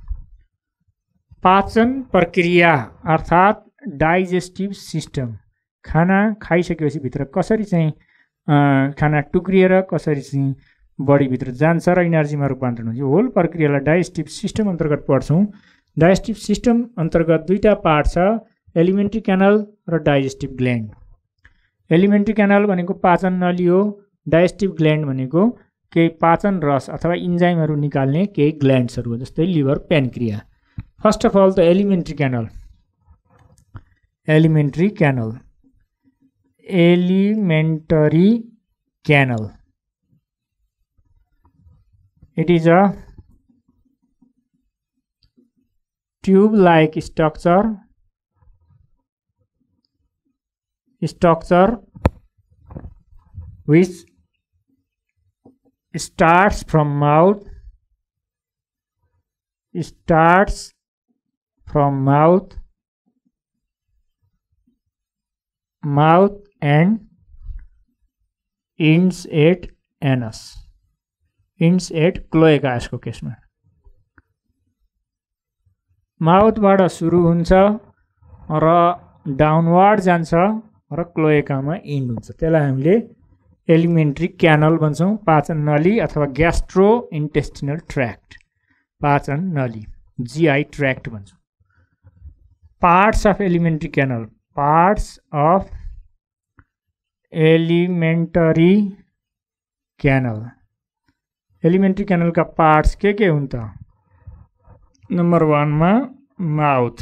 पाचन प्रक्रिया अर्थात् डाइजेस्टिभ सिस्टम, खाना खाइसकेपछि भित्र कसरी चाहिँ खाना टुक्रिएर कसरी चाहिँ बडीभित्र जान्छ र इनर्जीमा रूपान्तरण हुन्छ, यो होल प्रक्रियालाई डाइजेस्टिभ सिस्टम अन्तर्गत पढ्छौँ। डाइजेस्टिभ सिस्टम अन्तर्गत दुईटा पार्ट छ, एलिमेन्ट्री क्यानल र डाइजेस्टिभ ग्ल्यान्ड। एलिमेन्ट्री क्यानल भनेको पाचन नली हो, डाइजेस्टिभ ग्ल्यान्ड भनेको केही पाचन रस अथवा इन्जाइमहरू निकाल्ने केही ग्ल्यान्ड्सहरू हो, जस्तै liver, pancreas. First of all त alimentary canal. It is a tube-like structure which starts from mouth and ends at anus, ends at cloaca यसको केसमा। माउथबाट सुरु हुन्छ र डाउनवर्ड जान्छ र क्लोएकामा एन्ड हुन्छ, त्यसलाई हामीले एलिमेन्ट्री क्यानल भन्छौँ, पाचन नली अथवा ग्यास्ट्रो इन्टेस्टिनल ट्र्याक्ट, पाचन नली, जीआई ट्र्याक्ट भन्छौँ। Parts of alimentary canal, alimentary क्यानलका पार्ट्स के हुन् त? नम्बर 1 मा माउथ,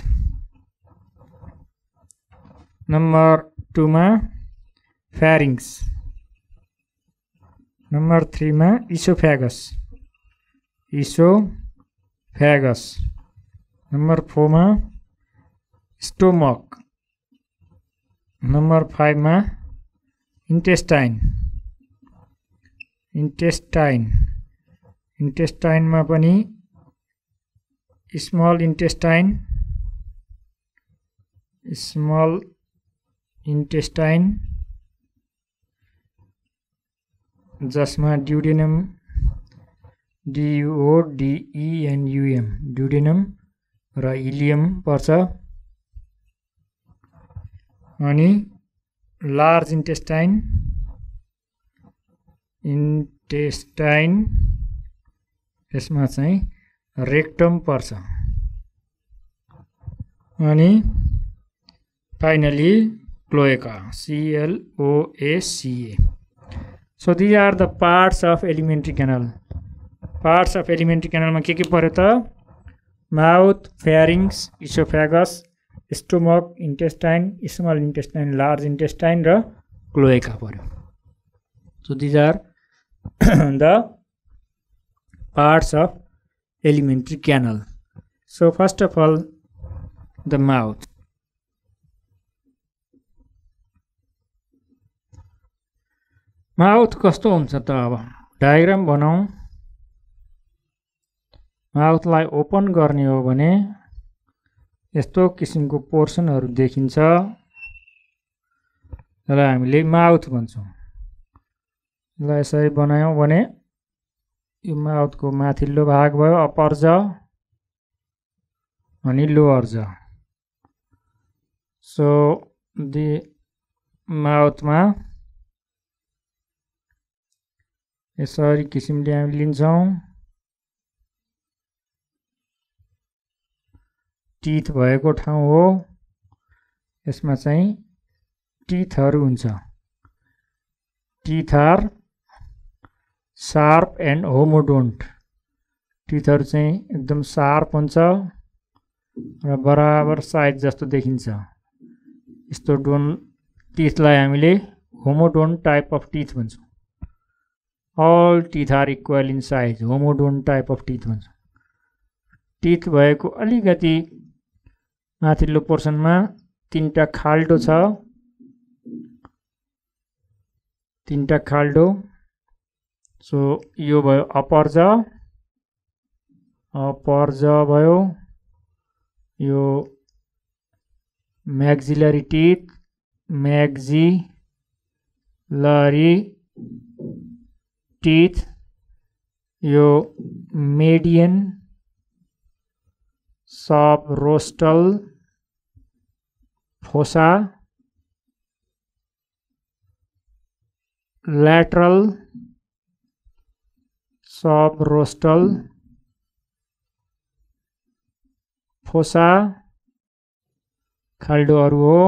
नम्बर 2 मा फ्यारिङ्स, नम्बर 3 मा इसोफेगस, नम्बर 4 मा स्टोमक, नम्बर 5 मा इन्टेस्टाइन मा पनि स्मल इन्टेस्टाइन जसमा ड्युडेनम DUODENUM ड्युडेनम र इलियम पर्छ। अनि लार्ज इन्टेस्टाइन यसमा चाहिँ रेक्टम पर्छ। अनि finally cloaca CLOACA। So these are the parts of alimentary canal. Parts of alimentary canal मा के पर्यो त mouth, pharynx, esophagus, stomach, intestine, small intestine, large intestine र क्लोएका पर्यो। So these are the parts of alimentary canal. So first of all, the mouth. Mouth कस्तो हुन्छ त अब डायग्राम बनाऊ। माउथलाई ओपन गर्ने हो भने यस्तो किसिमको पोर्सनहरु देखिन्छ, यसलाई हामीले माउथ भन्छौं। यसलाई यसरी बनायौं भने यो माउथको माथिल्लो भाग भयो अपर ज अनि लोअर ज। सो दी माउथमा यसरी किसिमले हामी लिन्छौं। टीथ भएको ठाउँ हो, यसमा चाहिँ टीथहरु हुन्छ। Teeth are sharp and homodont. टीथहरु चाहिँ एकदम शार्प हुन्छ र बराबर साइज जस्तो देखिन्छ। यस्तो टीथलाई हामीले होमोडोन्ट टाइप अफ टीथ भन्छौं। All teeth are equal in size. Homodont type of teeth भन्छ। टीथ भएको अलिकति माथिल्लो पोर्सनमा तीनटा खाल्डो छ। तीनटा खाल्डो। सो यो भयो अपर ज भयो। यो maxillary teeth, maxillary teeth, यो median, subrostal fossa, lateral subrostal fossa खाल्डोहरु हो।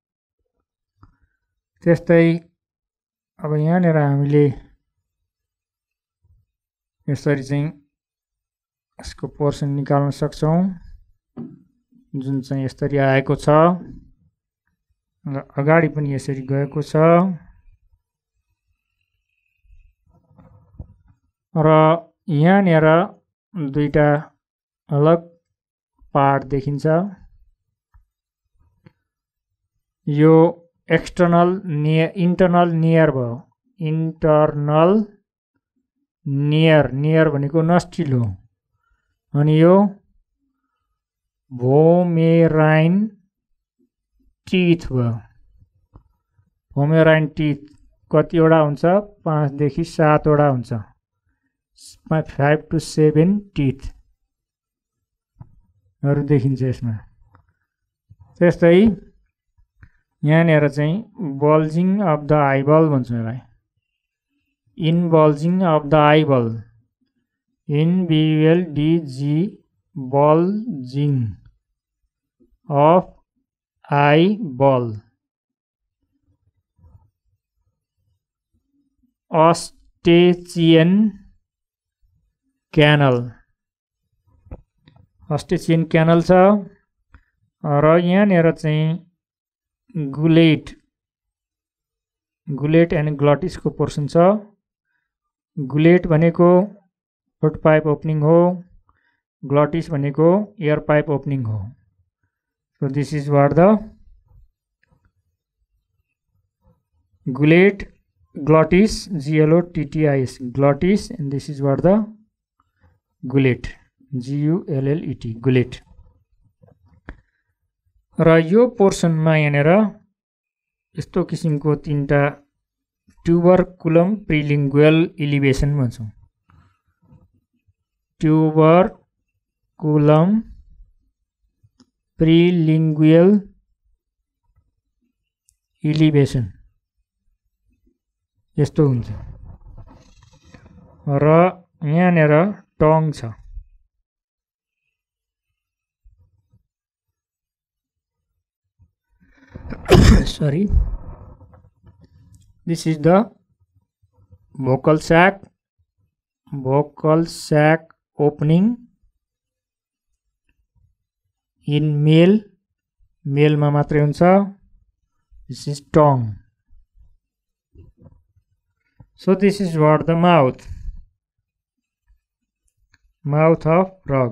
त्यस्तै अब यहाँनेर हामीले यसरी चाहिँ यसको पोर्सन निकाल्न सक्छौं, जुन चाहिँ यसरी आएको छ र अगाडि पनि यसरी गएको छ र यहाँनेर दुईटा अलग पार्ट देखिन्छ। यो एक्सटर्नल इन्टर्नल नियर भयो। इन्टर्नल नियर भनेको नस्टिल हो। अनि यो भोमेराइन टीथ भयो। भोमेराइन टीथ कतिवटा हुन्छ? 5 देखि 7 वटा हुन्छ। 5 to 7 टीथ हरु देखिन्छ यसमा। त्यस्तै यहाँनेर चाहिँ बल्जिङ अफ द आइबल भन्छौं यसलाई। Inbulging of the eyeball, INBULDG, bulging of eyeball. Eustachian canal, eustachian canal छ र यहाँनेर चाहिँ गुलेट एन्ड ग्लटिसको पोर्सन छ। गुलेट भनेको थ्रोट पाइप ओपनिङ हो, ग्लटिस भनेको एयर पाइप ओपनिङ हो। So this is what the gullet glottis, GLOTTIS, glottis, and this is what the gullet, GULLET, gullet। र यो पोर्सनमा यहाँनेर यस्तो किसिमको तीनटा ट्युबरकुलम प्रिलिङ्गुअल इलिभेसन भन्छौं। tuberculum prelingual elevation यस्तो हुन्छ र यहाँनेर टङ छ sorry this is the vocal sac opening in male मा मात्रै हुन्छ this is tongue so this is what the mouth of frog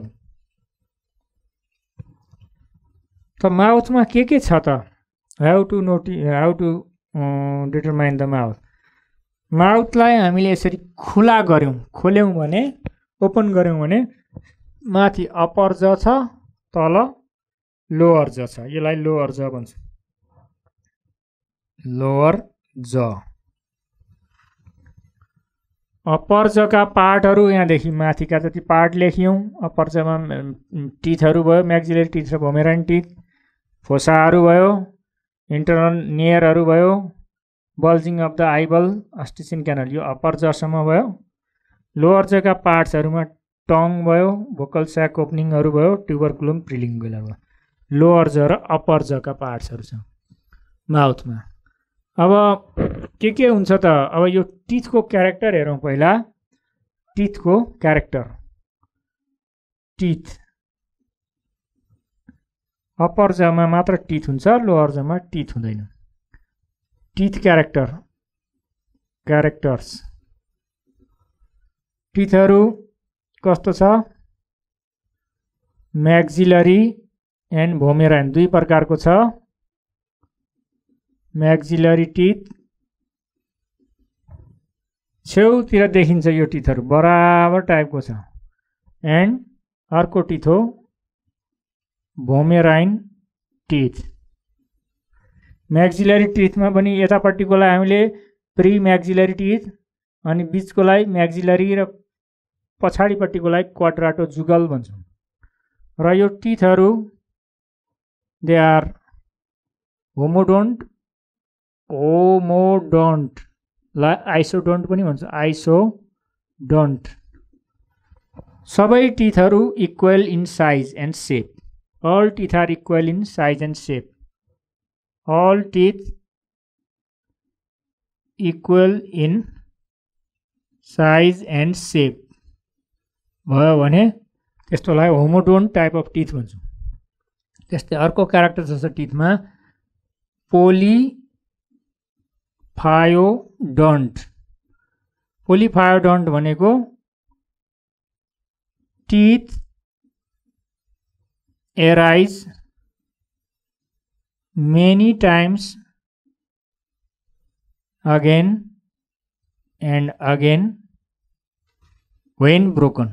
त mouth मा के छ त how to determine the mouth लाई हामीले यसरी खुला गर्यौं खोल्यौं भने ओपन गर्यौं भने माथि अपर ज छ तल लोअर ज छ यसलाई लोअर ज भन्छ लोअर ज अपर ज का पार्टहरु यहाँ देखि माथिका जति पार्ट लेख्यौं अपर ज मा टीथहरु भयो मैक्सिलरी टीथ र भोमेराइन टीथ फोसाहरु भयो इंटरनल नेयरहरु भयो bulging of the eyeball eustachian canal यो अपर ज सम्म भयो लोअर ज का पार्ट्सहरुमा टङ भयो भोकल स्याक ओपनिङहरु भयो ट्युबरकुलम प्रिलिङ्गुअल भयो लोअर ज र अपर ज का पार्ट्सहरु छ माउथमा अब के हुन्छ त अब यो टीथ को क्यारेक्टर हेरौं पहिला टीथ को क्यारेक्टर टीथ अपर ज मा मात्र टीथ हुन्छ लोअर ज मा टीथ हुँदैन टीथ क्यारेक्टर्स टीथहरु कस्तो छ मैक्सिलरी एन्ड भोमेराइन दुई प्रकारको छ मैक्सिलरी टीथ छेउतिर देखिन्छ यो टीथहरु बराबर टाइपको छ एन्ड अर्को टीथ हो भोमेराइन टीथ मैक्सिलरी टीथ मा पनि यतापट्टिकोलाई हामीले प्री मैक्सिलरी टीथ अनि बीचकोलाई मैक्सिलरी र पछाडीपट्टिकोलाई क्वाड्राटो जुगल भन्छौं र यो टीथहरु दे आर होमोडोन्ट ला आइसोडोन्ट पनि भन्छ आइसोडोन्ट सबै टीथहरु equal in size and shape all teeth are equal in size and shape all teeth equal in size and shape भयो भने त्यस्तोलाई होमोडोन्ट टाइप अफ टीथ भन्छौं त्यस्तै अर्को क्यारेक्टर छ टीथमा पोलिफायोडोन्ट भनेको teeth arise many times again and again when broken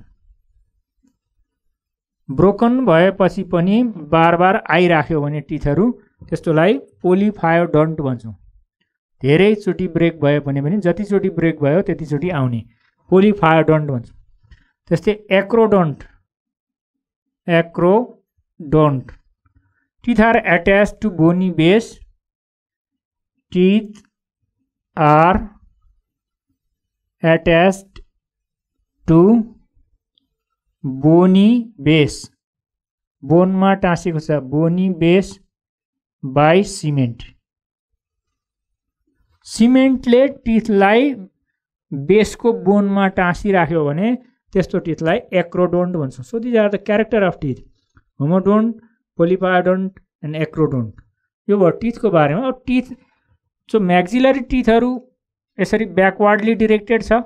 भएपछि पनि बार आइराख्यो भने टीथहरु त्यस्तोलाई पोलिफायोडोन्ट भन्छौं धेरै चोटी ब्रेक भयो भने पनि जति चोटी ब्रेक भयो त्यति चोटी आउने पोलिफायोडोन्ट भन्छौं त्यस्तै एक्रोडोन्ट teeth are attached to bony base teeth are attached to bony base bone मा टाँसेको छ bony base by सिमेन्टले टीथलाई बेसको बोनमा टाँसिराख्यो भने त्यस्तो टीथलाई एक्रोडोन्ट भन्छौं so these are the character of teeth homodont polyphyodont and acrodont यो भयो टीथको बारेमा अब टीथ जो मैक्सिलरी टीथहरु यसरी ब्याकवर्डली डिरेक्टेड छ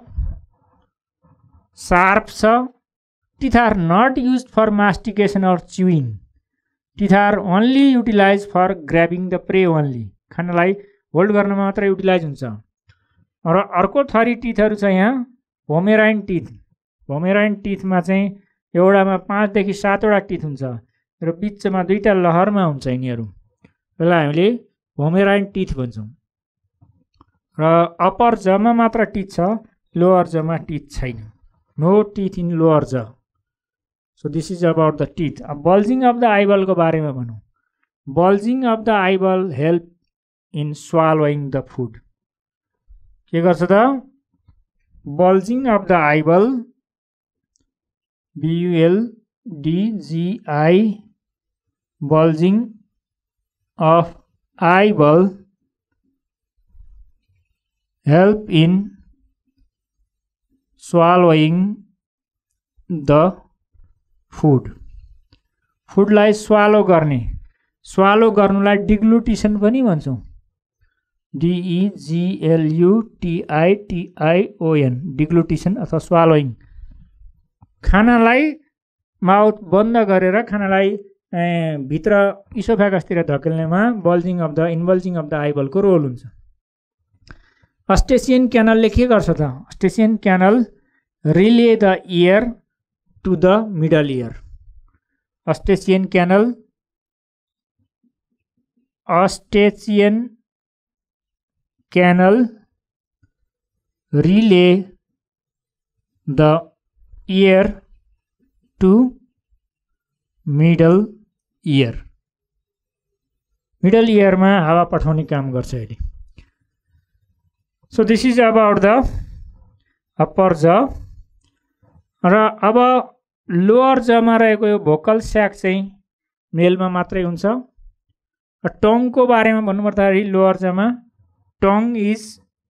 शार्प छ teeth are not used for mastication और chewing teeth are only utilize for grabbing the prey only खानालाई होल्ड गर्न मात्र युटिलाइज हुन्छ र अर्को थरी टीथहरु छ यहाँ भोमेराइन टीथमा चाहिँ एउटामा 5 देखि 7 वटा टीथ हुन्छ र बीचमा दुईटा लहरमा हुन्छ यिनीहरु त्यसलाई हामीले भोमेराइन टीथ भन्छौं र अपर जमा मात्र टीथ छ लोअर जमा टीथ छैन no teeth in lower jaw So this is about the teeth. Bulging of the eyeball को बारेमा भनौँ. Bulging of the eyeball help in swallowing the food. के गर्छ त? Bulging of the eyeball, BULDGI, bulging of eyeball help in swallowing the food. Food लाई swallow गर्ने, swallow गर्नुलाई डिग्लुटिसन पनि भन्छौँ. DEGLUTITION, डिग्लुटिसन अथवा swallowing. खानालाई माउथ बन्द गरेर खानालाई भित्र इसोफेगसतिर धकेल्नेमा इन्बल्जिङ अफ द आइबल को रोल हुन्छ. अस्टेसियन क्यानलले के गर्छ त? Eustachian canal relay the ear to the middle ear. Eustachian canal relay the ear to middle ear. Middle इयरमा हावा पठाउने काम गर्छ अहिले. So this is about the upper jaw. र अब लोअर जामा रहेको यो भोकल स्याक चाहिँ मेलमा मात्रै हुन्छ. टङको बारेमा भन्नुपर्दाखेरि लोअर जामा tongue is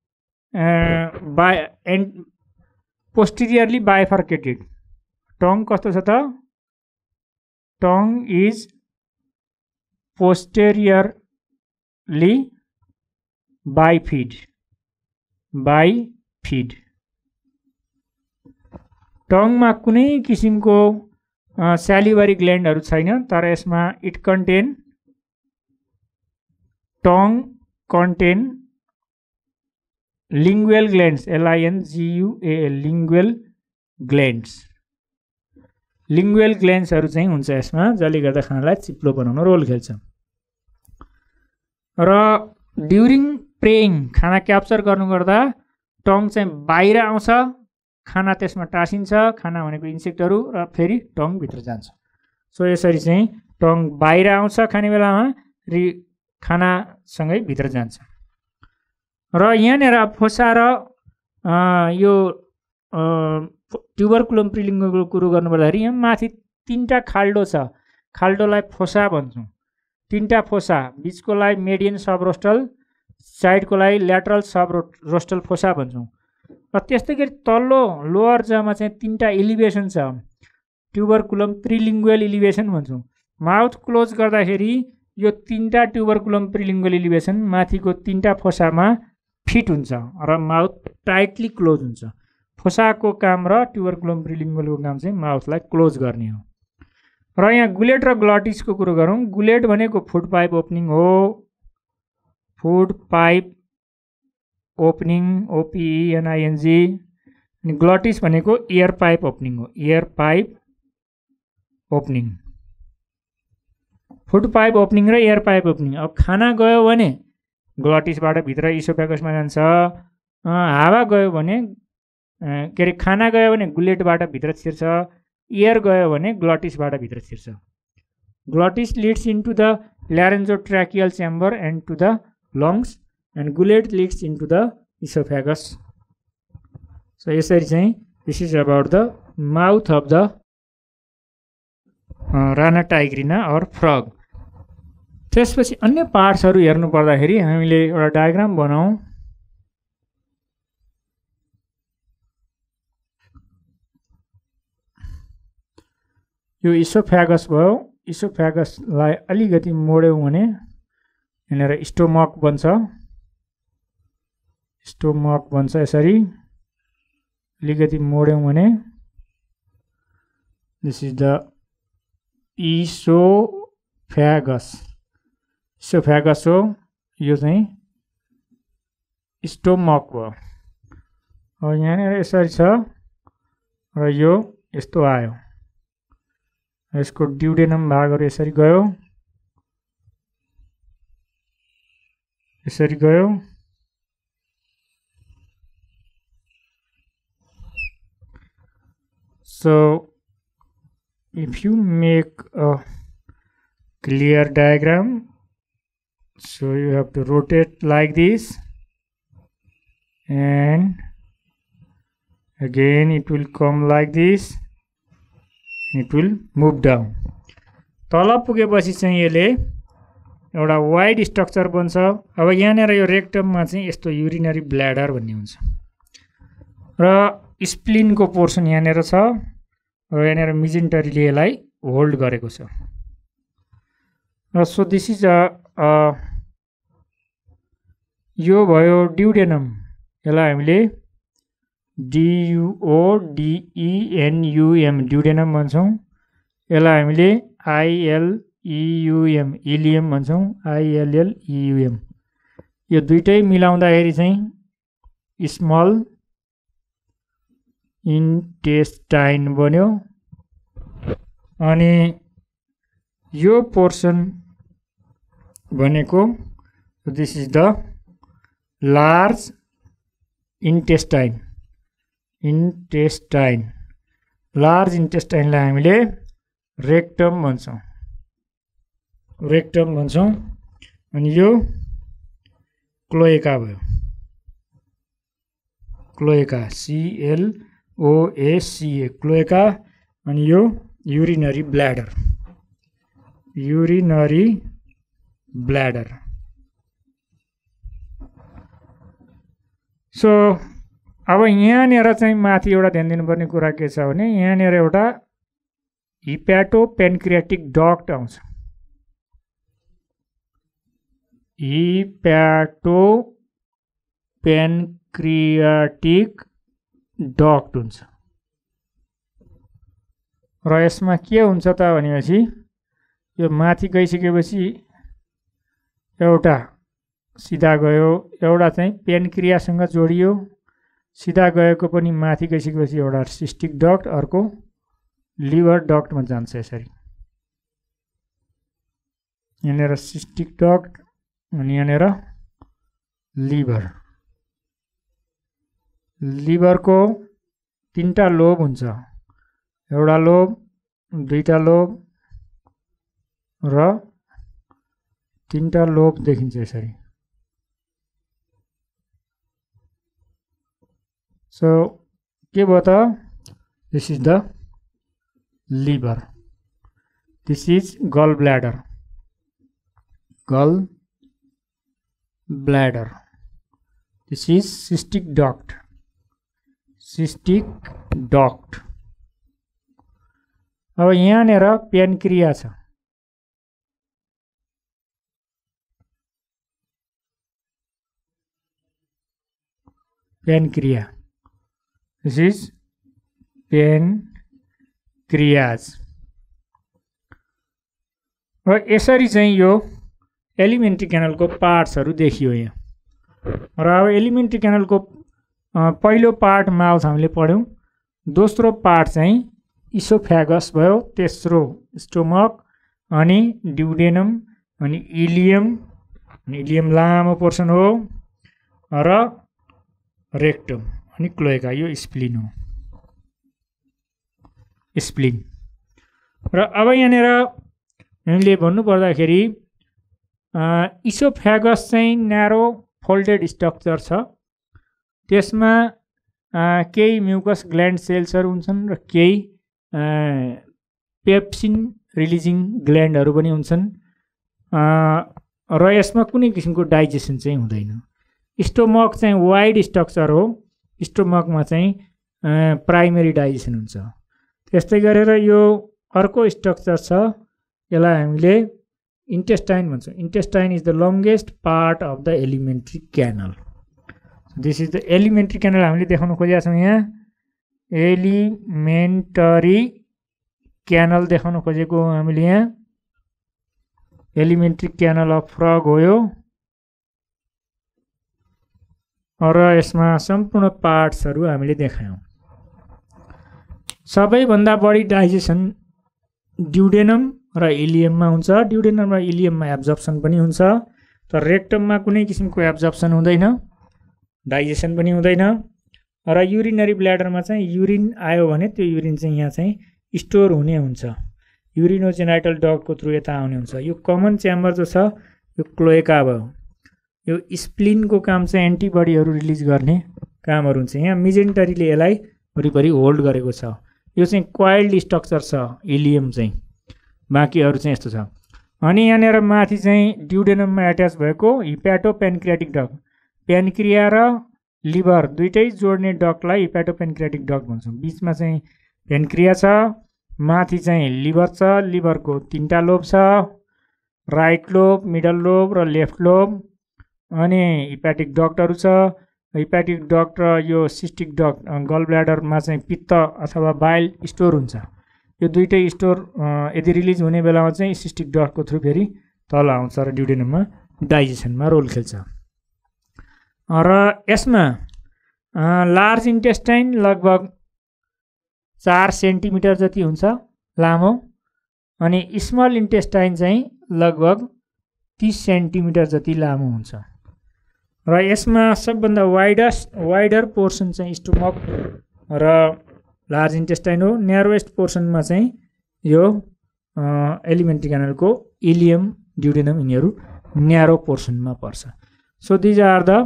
posteriorly bifurcated. Tongue कस्तो छ त? Tongue is posteriorly bifid. टङमा कुनै किसिमको स्यालिभरी ग्ल्यान्डहरू छैन, तर यसमा tongue contain lingual glands, LINGUAL, lingual ग्ल्यान्ड्सहरू चाहिँ हुन्छ यसमा, जसले गर्दा खानालाई चिप्लो बनाउन रोल खेल्छ. र ड्युरिङ प्रेइङ, खाना क्याप्चर गर्नु गर्दा टङ चाहिँ बाहिर आउँछ, खाना त्यसमा टाँसिन्छ. खाना भनेको इन्सेक्टहरू, र फेरि टङ भित्र जान्छ. सो यसरी चाहिँ टङ बाहिर आउँछ खाने बेलामा, खानासँगै भित्र जान्छ. र यहाँनिर फोसा र यो ट्युबरकुलम प्रिलिङ्गुअलको कुरो गर्नुपर्दाखेरि यहाँ माथि 3टा खाल्डो छ. खाल्डोलाई फोसा भन्छौँ. 3टा फोसा, बिचकोलाई मेडियन सबरोस्टल, साइडकोलाई ल्याटरल सबरोस्टल फोसा भन्छौँ. र त्यस्तै गरी तल्लो लोअर जामा चाहिँ 3टा इलिभेसन छ. ट्युबरकुलम प्रिलिङ्गुअल इलिभेसन भन्छौँ. माउथ क्लोज गर्दाखेरि यो 3टा ट्युबरकुलम प्रिलिङ्गुअल इलिभेसन माथिको 3टा फोसामा फिट हुन्छ र माउथ टाइटली क्लोज हुन्छ. फोसाको काम र ट्युबरकुलम प्रिलिङ्गुअलको काम चाहिँ माउथलाई क्लोज गर्ने हो. र यहाँ गुलेट र ग्लटिसको कुरो गरौँ. गुलेट भनेको फुड पाइप ओपनिङ हो. Food pipe opening, OPENING. अनि ग्लटिस भनेको एयर पाइप ओपनिङ हो. Air pipe opening, food pipe opening र एयर पाइप ओपनिङ. अब खाना गयो भने ग्लटिसबाट भित्र इसोफेगसमा जान्छ. हावा गयो भने के अरे खाना गयो भने गुलेटबाट भित्र छिर्छ. एयर गयो भने ग्लटिसबाट भित्र छिर्छ. Glottis leads into the laryngotracheal chamber and to the lungs, and gullet leads into the oesophagus. So यसरी चाहिँ this is about the mouth of the Rana tigrina or frog. त्यसपछि अन्य पार्ट्सहरू हेर्नु पर्दाखेरि हामीले एउटा डायग्राम बनाऊँ. यो इसोफेगस भयो. इसोफेगसलाई अलिकति मोड्यौँ भने यहाँनिर स्टोमक बन्छ. यसरी अलिकति मोड्यौँ भने this is the oesophagus. Oesophagus हो, यो चाहिँ स्टोमक भयो. अब यहाँनिर यसरी छ र यो यस्तो आयो. यसको ड्युडेनम भागहरू यसरी गयो. So if you make a clear diagram, so you have to rotate like this, and again it will come like this, it will move down. तल पुगेपछि चाहिँ यसले एउटा वाइड स्ट्रक्चर बन्छ। अब यहाँनिर यो रेक्टममा चाहिँ यस्तो युरिनरी ब्ल्याडर भन्ने हुन्छ र स्प्लिनको पोर्सन यहाँनिर छ र यहाँनिर मिजेन्टरीले यसलाई होल्ड गरेको छ। र सो दिस इज यो भयो ड्युडेनम, यसलाई हामीले DUODENUM ड्युडेनम भन्छौँ। यसलाई हामीले ILEUM इलियम भन्छौँ, ILLEUM। यो दुईटै मिलाउँदाखेरि चाहिँ स्मल इन्टेस्टाइन बन्यो। अनि यो पोर्सन भनेको this is the large intestine. Large इन्टेस्टाइनलाई हामीले रेक्टम भन्छौँ, अनि यो क्लोएका भयो, क्लोएका CLOACA क्लोएका। अनि यो युरिनरी ब्ल्याडर। सो अब यहाँनिर चाहिँ माथि एउटा ध्यान दिनुपर्ने कुरा के छ भने यहाँनिर एउटा हिप्याटो पेन्क्रियाटिक डक्ट आउँछ। हिप्याटो पेन्क्रियाटिक डक्ट हुन्छ र यसमा के हुन्छ त भनेपछि यो माथि गइसकेपछि एउटा सिधा गयो, एउटा चाहिँ पेनक्रियासँग जोडियो, सिधा गएको पनि माथि गइसकेपछि एउटा सिस्टिक डक्ट, अर्को लिभर डक्टमा जान्छ। यसरी यहाँनिर सिस्टिक डक्ट अनि यहाँनिर लिभरको तीनटा लोब हुन्छ, एउटा लोब, दुईटा लोब र तीनटा लोब देखिन्छ यसरी। सो के भयो त, this is the liver, this is gallbladder, this is cystic duct, अब यहाँनिर पेनक्रिया छ, पेनक्रिया, दिस इज पेनक्रियाज। र यसरी चाहिँ यो एलिमेन्ट्री क्यानलको पार्ट्सहरू देखियो यहाँ। र अब एलिमेन्ट्री क्यानलको पहिलो पार्ट माउथ हामीले पढ्यौँ, दोस्रो पार्ट चाहिँ इसोफ्यागस भयो, तेस्रो स्टोमक, अनि ड्युडेनम, अनि इलियम, लामो पोर्सन हो, र रेक्टम, अनि क्लोएका, यो स्प्लिन हो, स्प्लिन। र अब यहाँनिर हामीले भन्नुपर्दाखेरि इसोफ्यागस चाहिँ न्यारो फोल्डेड स्ट्रक्चर छ, त्यसमा केही म्युकस ग्ल्यान्ड सेल्सहरू हुन्छन् र केही पेप्सिन रिलिजिङ ग्ल्यान्डहरू पनि हुन्छन् र यसमा कुनै किसिमको डाइजेसन चाहिँ हुँदैन। स्टोमक चाहिँ वाइड स्ट्रक्चर हो, स्टोमकमा चाहिँ प्राइमेरी डाइजेसन हुन्छ। त्यस्तै गरेर यो अर्को स्ट्रक्चर छ, यसलाई हामीले इन्टेस्टाइन भन्छौँ। Intestine is the longest part of the alimentary canal. This is the alimentary canal हामीले देखाउन खोजेका छौँ यहाँ, एलिमेन्टरी क्यानल देखाउन खोजेको हामीले यहाँ, एलिमेन्ट्री क्यानल अफ फ्रग हो यो, र यसमा सम्पूर्ण पार्ट्सहरू हामीले देखायौँ। सबैभन्दा बढी डाइजेसन ड्युडेनम र इलियममा हुन्छ। ड्युडेनम र इलियममा एब्जर्प्सन पनि हुन्छ, तर रेक्टममा कुनै किसिमको एब्जर्प्सन हुँदैन, डाइजेसन पनि हुँदैन। र युरिनरी ब्ल्याडरमा चाहिँ युरिन आयो भने त्यो युरिन चाहिँ यहाँ चाहिँ स्टोर हुने हुन्छ। युरिनोजेनाइटल डक्टको थ्रु यता आउने हुन्छ। यो कमन च्याम्बर जो छ यो क्लोएका भयो। यो स्प्लिनको काम चाहिँ एन्टिबडीहरू रिलिज गर्ने कामहरू हुन्छ। यहाँ मिजेन्टरीले यसलाई वरिपरि होल्ड गरेको छ। यो चाहिँ क्वाइल्ड स्ट्रक्चर छ इलियम चाहिँ, बाँकीहरू चाहिँ यस्तो छ। अनि यहाँनिर माथि चाहिँ ड्युडेनममा एट्याच भएको हिप्याटो पेन्क्रियाटिक डक्ट, पेन्क्रिया र लिभर दुइटै जोड्ने डक्टलाई हिप्याटो पेन्क्रियाटिक डक्ट भन्छौँ। बिचमा चाहिँ पेन्क्रिया छ, माथि चाहिँ लिभर छ। लिभरको 3टा लोब छ, राइट लोब, मिडल लोब र लेफ्ट लोब। अनि हिप्याटिक डक्टहरू छ। हिप्याटिक डक्ट र यो सिस्टिक डक्ट गल ब्ल्याडरमा चाहिँ पित्त अथवा बाइल स्टोर हुन्छ। यो दुइटै स्टोर यदि रिलिज हुने बेलामा चाहिँ सिस्टिक डक्टको थ्रु फेरि तल आउँछ र ड्युडेनममा डाइजेसनमा रोल खेल्छ। र यसमा लार्ज इन्टेस्टाइन लगभग 4 सेन्टिमिटर जति हुन्छ लामो, अनि स्मल इन्टेस्टाइन चाहिँ लगभग 30 सेन्टिमिटर जति लामो हुन्छ। र यसमा सबभन्दा वाइडर पोर्सन चाहिँ स्टोमक र लार्ज इन्टेस्टाइन हो। न्यारोएस्ट पोर्सनमा चाहिँ यो एलिमेन्ट्री क्यानलको इलियम, ड्युडेनम यिनीहरू न्यारो पोर्सनमा पर्छ। So these are the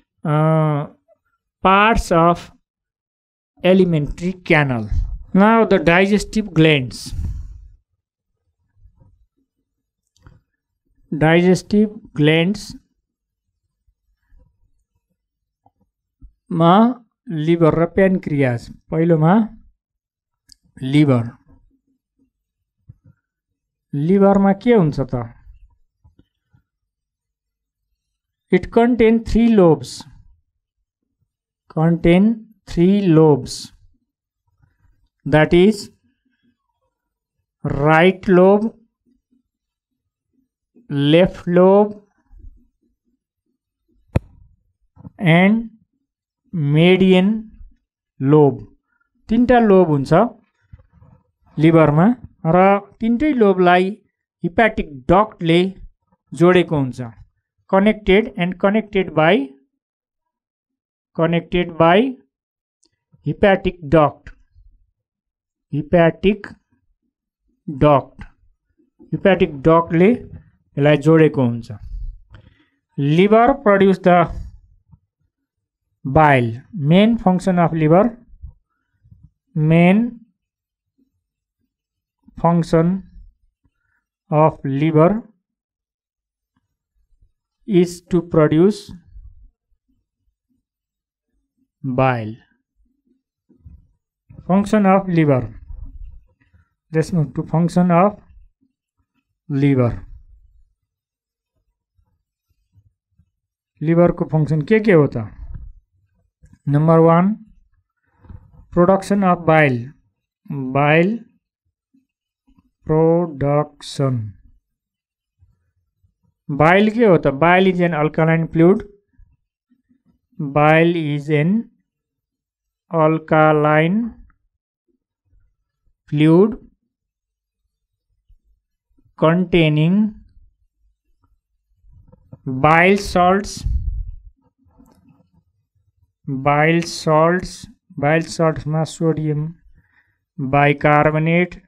parts of alimentary canal. Now the digestive glands. Digestive glands मा लिभर र पेन्क्रियाज। पहिलोमा लिभर। लिभरमा के हुन्छ त? It contains 3 lobes. That is right lobe, left lobe and median lobe. 3टा lobe हुन्छ लिभरमा र 3टै लोबलाई हिप्याटिक डक्टले जोडेको हुन्छ। connected by hepatic duct. Hepatic duct ले यसलाई जोडेको हुन्छ। liver produce the bile. Main function of liver is to produce bile. Function of liver. Let's move to function of liver. liver को function के होता? Number 1, production of bile. Bile production. Bile के होता? Bile is an alkaline fluid. Bile is an alkaline fluid containing bile salts. Bile salts में sodium bicarbonate,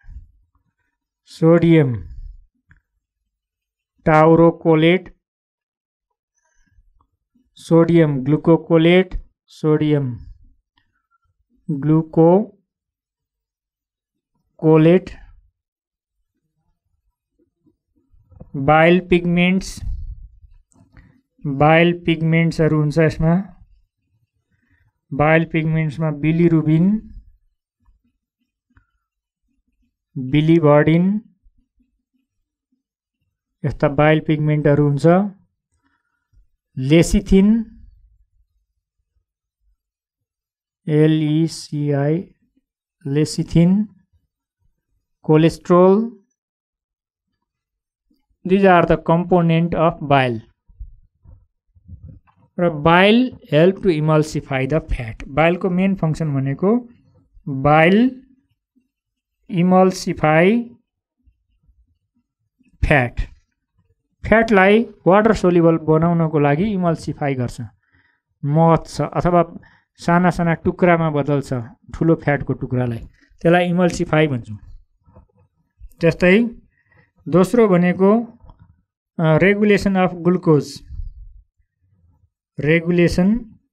sodium taurocolate, sodium glucocolate, sodium glucocolate, bile pigmentsहरू हुन्छ यसमा। bile pigmentsमा bilirubin, biliverdin यस्ता bile pigmentहरू हुन्छ। lecithin, LECI, lecithin, cholesterol. These are the component of bile. Bile help to emulsify the fat. Bile को main function भनेको bile emulsify fat. fat लाई water soluble बनाउनको लागि emulsify गर्छ, मथ्छ अथवा साना साना टुक्रामा बदल्छ ठुलो फ्याटको टुक्रालाई, त्यसलाई emulsify भन्छौँ। त्यस्तै दोस्रो भनेको regulation of glucose. Regulation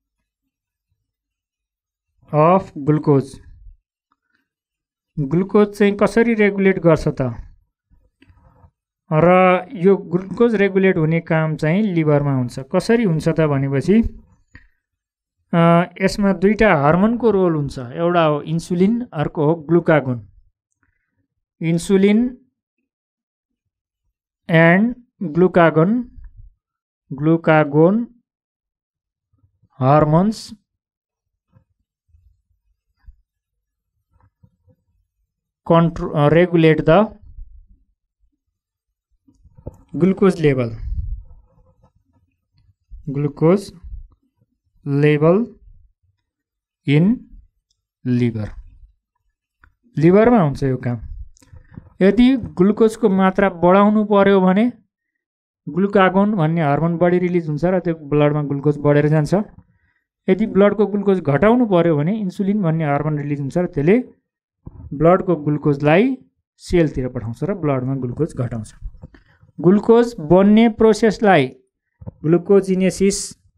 of glucose. Glucose चाहिँ कसरी रेगुलेट गर्छ त? र यो ग्लुकोज रेगुलेट हुने काम चाहिँ लिभरमा हुन्छ। कसरी हुन्छ त भनेपछि यसमा दुईटा हार्मोनको रोल हुन्छ। एउटा हो इन्सुलिन, अर्को हो glucagon. Insulin and glucagon hormones regulate the glucose level in liver। लिभरमा हुन्छ यो काम। यदि ग्लुकोजको मात्रा बढाउनु पर्यो भने ग्लुकागोन भन्ने हार्मोन बढी रिलिज हुन्छ र त्यो ब्लडमा ग्लुकोज बढेर जान्छ। यदि ब्लडको ग्लुकोज घटाउनु पर्यो भने इन्सुलिन भन्ने हार्मोन रिलिज हुन्छ र त्यसले ब्लडको ग्लुकोजलाई सेलतिर पठाउँछ र ब्लडमा ग्लुकोज घटाउँछ। ग्लुकोज बन्ने प्रोसेसलाई ग्लुकोजिनेसिस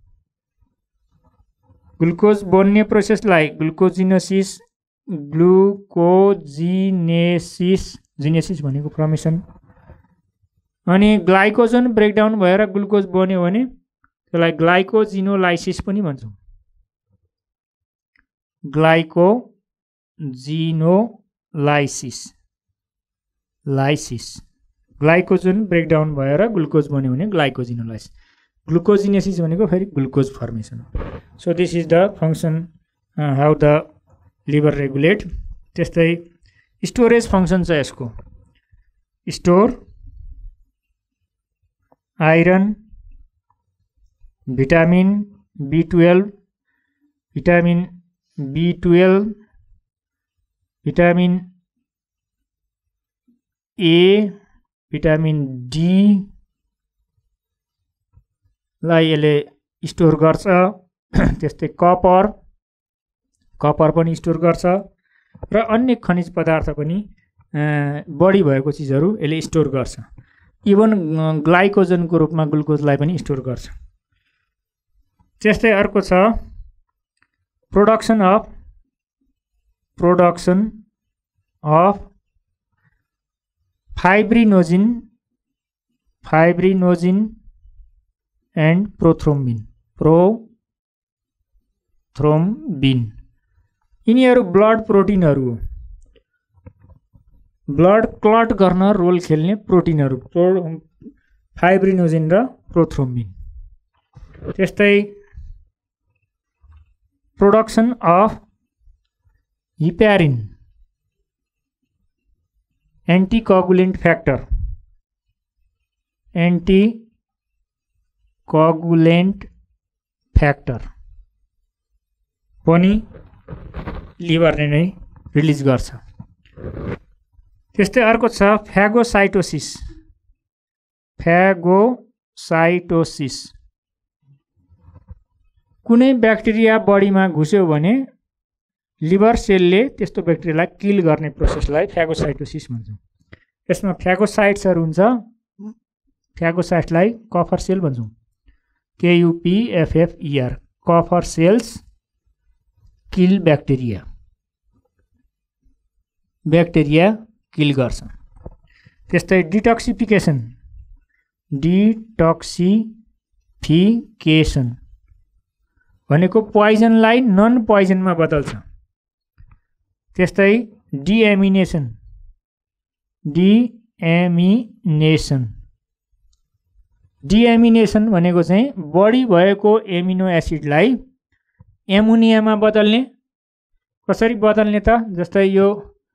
भनेको फर्मेसन। अनि ग्लाइकोजन ब्रेकडाउन भएर ग्लुकोज बन्यो भने त्यसलाई ग्लाइकोजिनोलाइसिस पनि भन्छौँ। ग्लाइकोजन ब्रेकडाउन भएर ग्लुकोज बन्यो भने ग्लाइकोजिनोलाइसिस। ग्लुकोजिनेसिस भनेको फेरि glucose formation. So this is the function how the liver regulate. त्यस्तै स्टोरेज फङ्सन छ यसको। Store iron, vitamin B12, vitamin A, vitamin D लाई यसले स्टोर गर्छ। त्यस्तै कपर पनि स्टोर गर्छ र अन्य खनिज पदार्थ पनि बढी भएको चिजहरू यसले स्टोर गर्छ। इभन ग्लाइकोजनको रूपमा ग्लुकोजलाई पनि स्टोर गर्छ। त्यस्तै अर्को छ production of fibrinogen and prothrombin. यिनीहरू ब्लड प्रोटिनहरू हो। ब्लड क्लट गर्न रोल खेल्ने प्रोटिनहरू फाइब्रिनोजिन र प्रोथ्रोम्बिन। त्यस्तै production of heparin anticoagulant factor पनि लिभरले नै रिलिज गर्छ। त्यस्तै अर्को छ फ्यागोसाइटोसिस। कुनै ब्याक्टेरिया बडीमा घुस्यो भने लिभर सेलले त्यस्तो ब्याक्टेरियालाई किल गर्ने प्रोसेसलाई फ्यागोसाइटोसिस भन्छौँ। यसमा फ्यागोसाइट्सहरू हुन्छ। फ्यागोसाइट्सलाई कफर सेल भन्छौँ। KUPFFER Kupffer cells kill bacteria kill गर्छ। त्यस्तै डिटक्सिफिकेसन भनेको पोइजनलाई नन पोइजनमा बदल्छ। त्यस्तै डिएमिनेसन भनेको चाहिँ बढी भएको एमिनो एसिडलाई एमोनियामा बदल्ने। कसरी बदल्ने त? जस्तै यो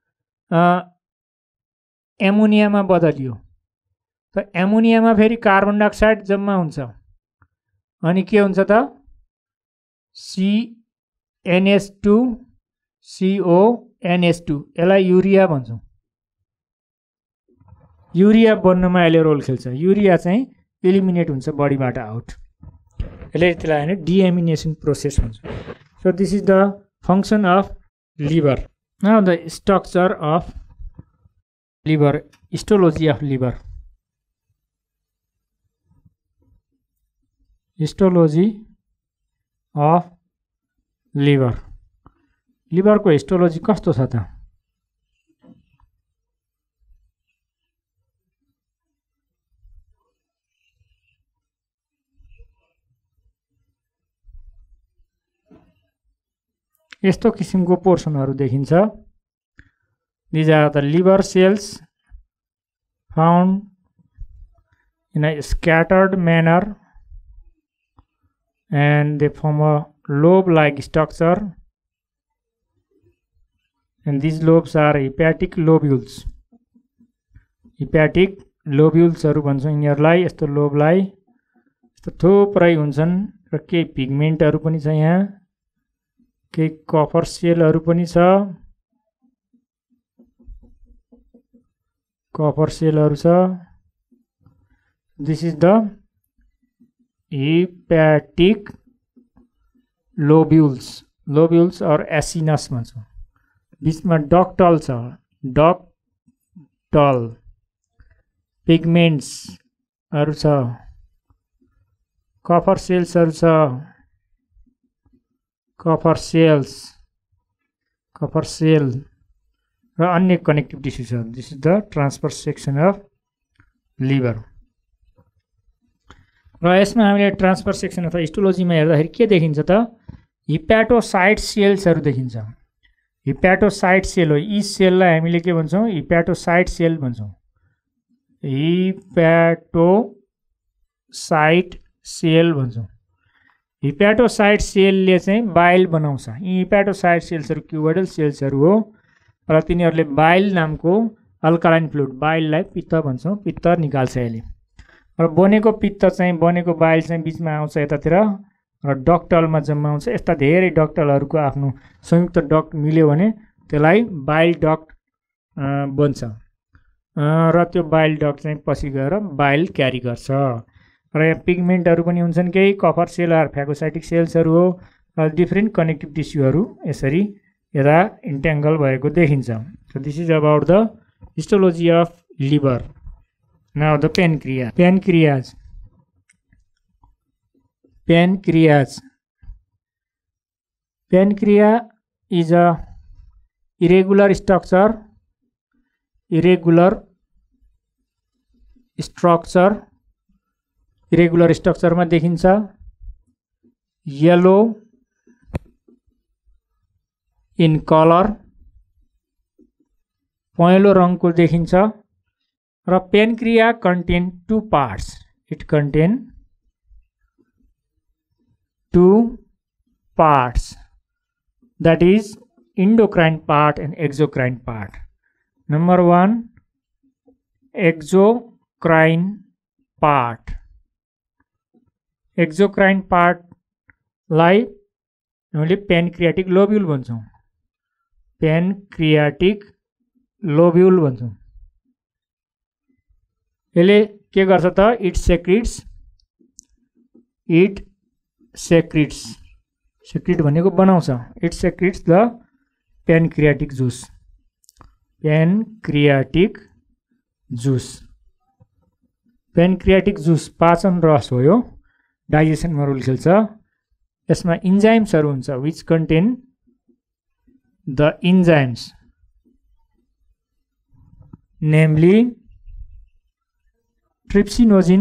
एमोनियामा बदलियो त एमोनियामा फेरि कार्बन डाइअक्साइड जम्मा हुन्छ अनि के हुन्छ त CnH2CONH2 यसलाई युरिया भन्छौँ। युरिया बन्नमा यसले रोल खेल्छ। युरिया चाहिँ एलिमिनेट हुन्छ बडीबाट आउट। यसले त्यसलाई हैन डिएमिनेसन प्रोसेस भन्छ। So this is the function of liver. Now the structure of liver, histology of liver. Histology of liver. Liver को हिस्टोलोजी कस्तो छ त? यस्तो किसिमको पोर्सनहरु देखिन्छ. These are the liver cells found in a scattered manner and they form a lobe-like structure, and these lobes are hepatic lobules. Hepatic lobules हरु भन्छौं यिनीहरुलाई. यस्तो लोबलाई यस्तो थुप्रै हुन्छन् र केही पिगमेन्टहरु पनि छ यहाँ, केही कपर सेलहरु पनि छ. कपर सेलहरु छ. This is the hepatic lobules. Lobules or acinus भन्छौं. बीचमा डक्टल छ. डक्टल पिगमेन्ट्स हरु छ. कपर सेल्स हरु छ. कपर सेल्स, कपर सेल र अन्य कनेक्टिभ टिस्यु छ. This is the transfer section of liver. र यसमा हामीले ट्रान्सफर सेक्सन अथवा हिस्टोलोजीमा हेर्दाखेरि के देखिन्छ त? हिप्याटोसाइट सेल्सहरु देखिन्छ. हिप्याटोसाइट सेल हो. यी सेललाई हामीले के भन्छौं? हिप्याटोसाइट सेल भन्छौं. हिप्याटोसाइट सेल भन्छौं. हिप्याटोसाइट सेलले चाहिँ बाइल बनाउँछ. यी हिप्याटोसाइट सेल्सहरु क्युबोइडल सेल्सहरु हो र तिनीहरुले बाइल नामको अल्कालाइन फ्लुइड, बाइललाई पित्त भन्छौं, पित्त निकाल्छ यसले. र बनेको पित्त चाहिँ, बनेको बाइल चाहिँ बीचमा आउँछ यतातिर र डक्टलमा जम्मा हुन्छ. यस्ता धेरै डक्टलहरुको आफ्नो संयुक्त डक्ट मिल्यो भने त्यसलाई बाइल डक्ट बन्छ र त्यो बाइल डक्ट चाहिँ पछि गएर बाइल क्यारी गर्छ. र यहाँ पिगमेन्टहरु पनि हुन्छन्. केही कपर सेल आर फ्यागोसाइटिक सेल्सहरु हो र डिफरेन्ट कनेक्टिभ टिस्युहरु यसरी यता इन्ट्याङ्गल भएको देखिन्छ. So this is about the histology of liver. Now the pancreas. Pancreas. Pancreas. Pancreas is a irregular structure. Irregular structure. Irregular structure मा देखिन्छ. Yellow in color. पहेँलो रङको देखिन्छ. र pancreas contain two parts. It contain two parts, that is endocrine part and exocrine part. Number one, exocrine part. Exocrine part लाई हामीले pancreatic lobule भन्छौं. Pancreatic lobule भन्छौं. यसले के गर्छ त? It secretes. It secretes. Secrete भनेको बनाउँछ. It secretes the pancreatic juice. Pancreatic juice. Pancreatic juice पाचन रस हो यो. डाइजेसनमा रोल खेल्छ. यसमा इन्जाइम्सहरु हुन्छ which contain the enzymes, namely trypsinogen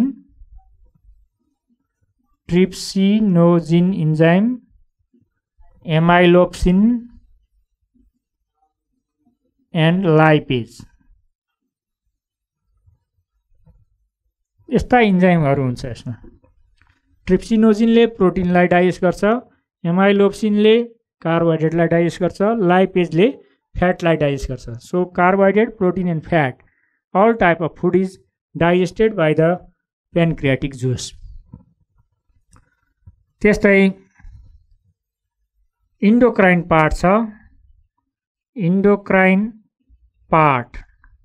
enzyme, amylopsin and lipase. यस्ता इन्जाइमहरु हुन्छ यसमा. ट्रिप्सिनोजिनले प्रोटिनलाई डाइजेस्ट गर्छ, एमाइलोप्सिनले कार्बोहाइड्रेटलाई डाइजेस्ट गर्छ, लाइपेजले फ्याटलाई डाइजेस्ट गर्छ. So carbohydrate, protein and fat, all type of food is digested by the pancreatic juice. त्यस्तै endocrine part छ. endocrine part.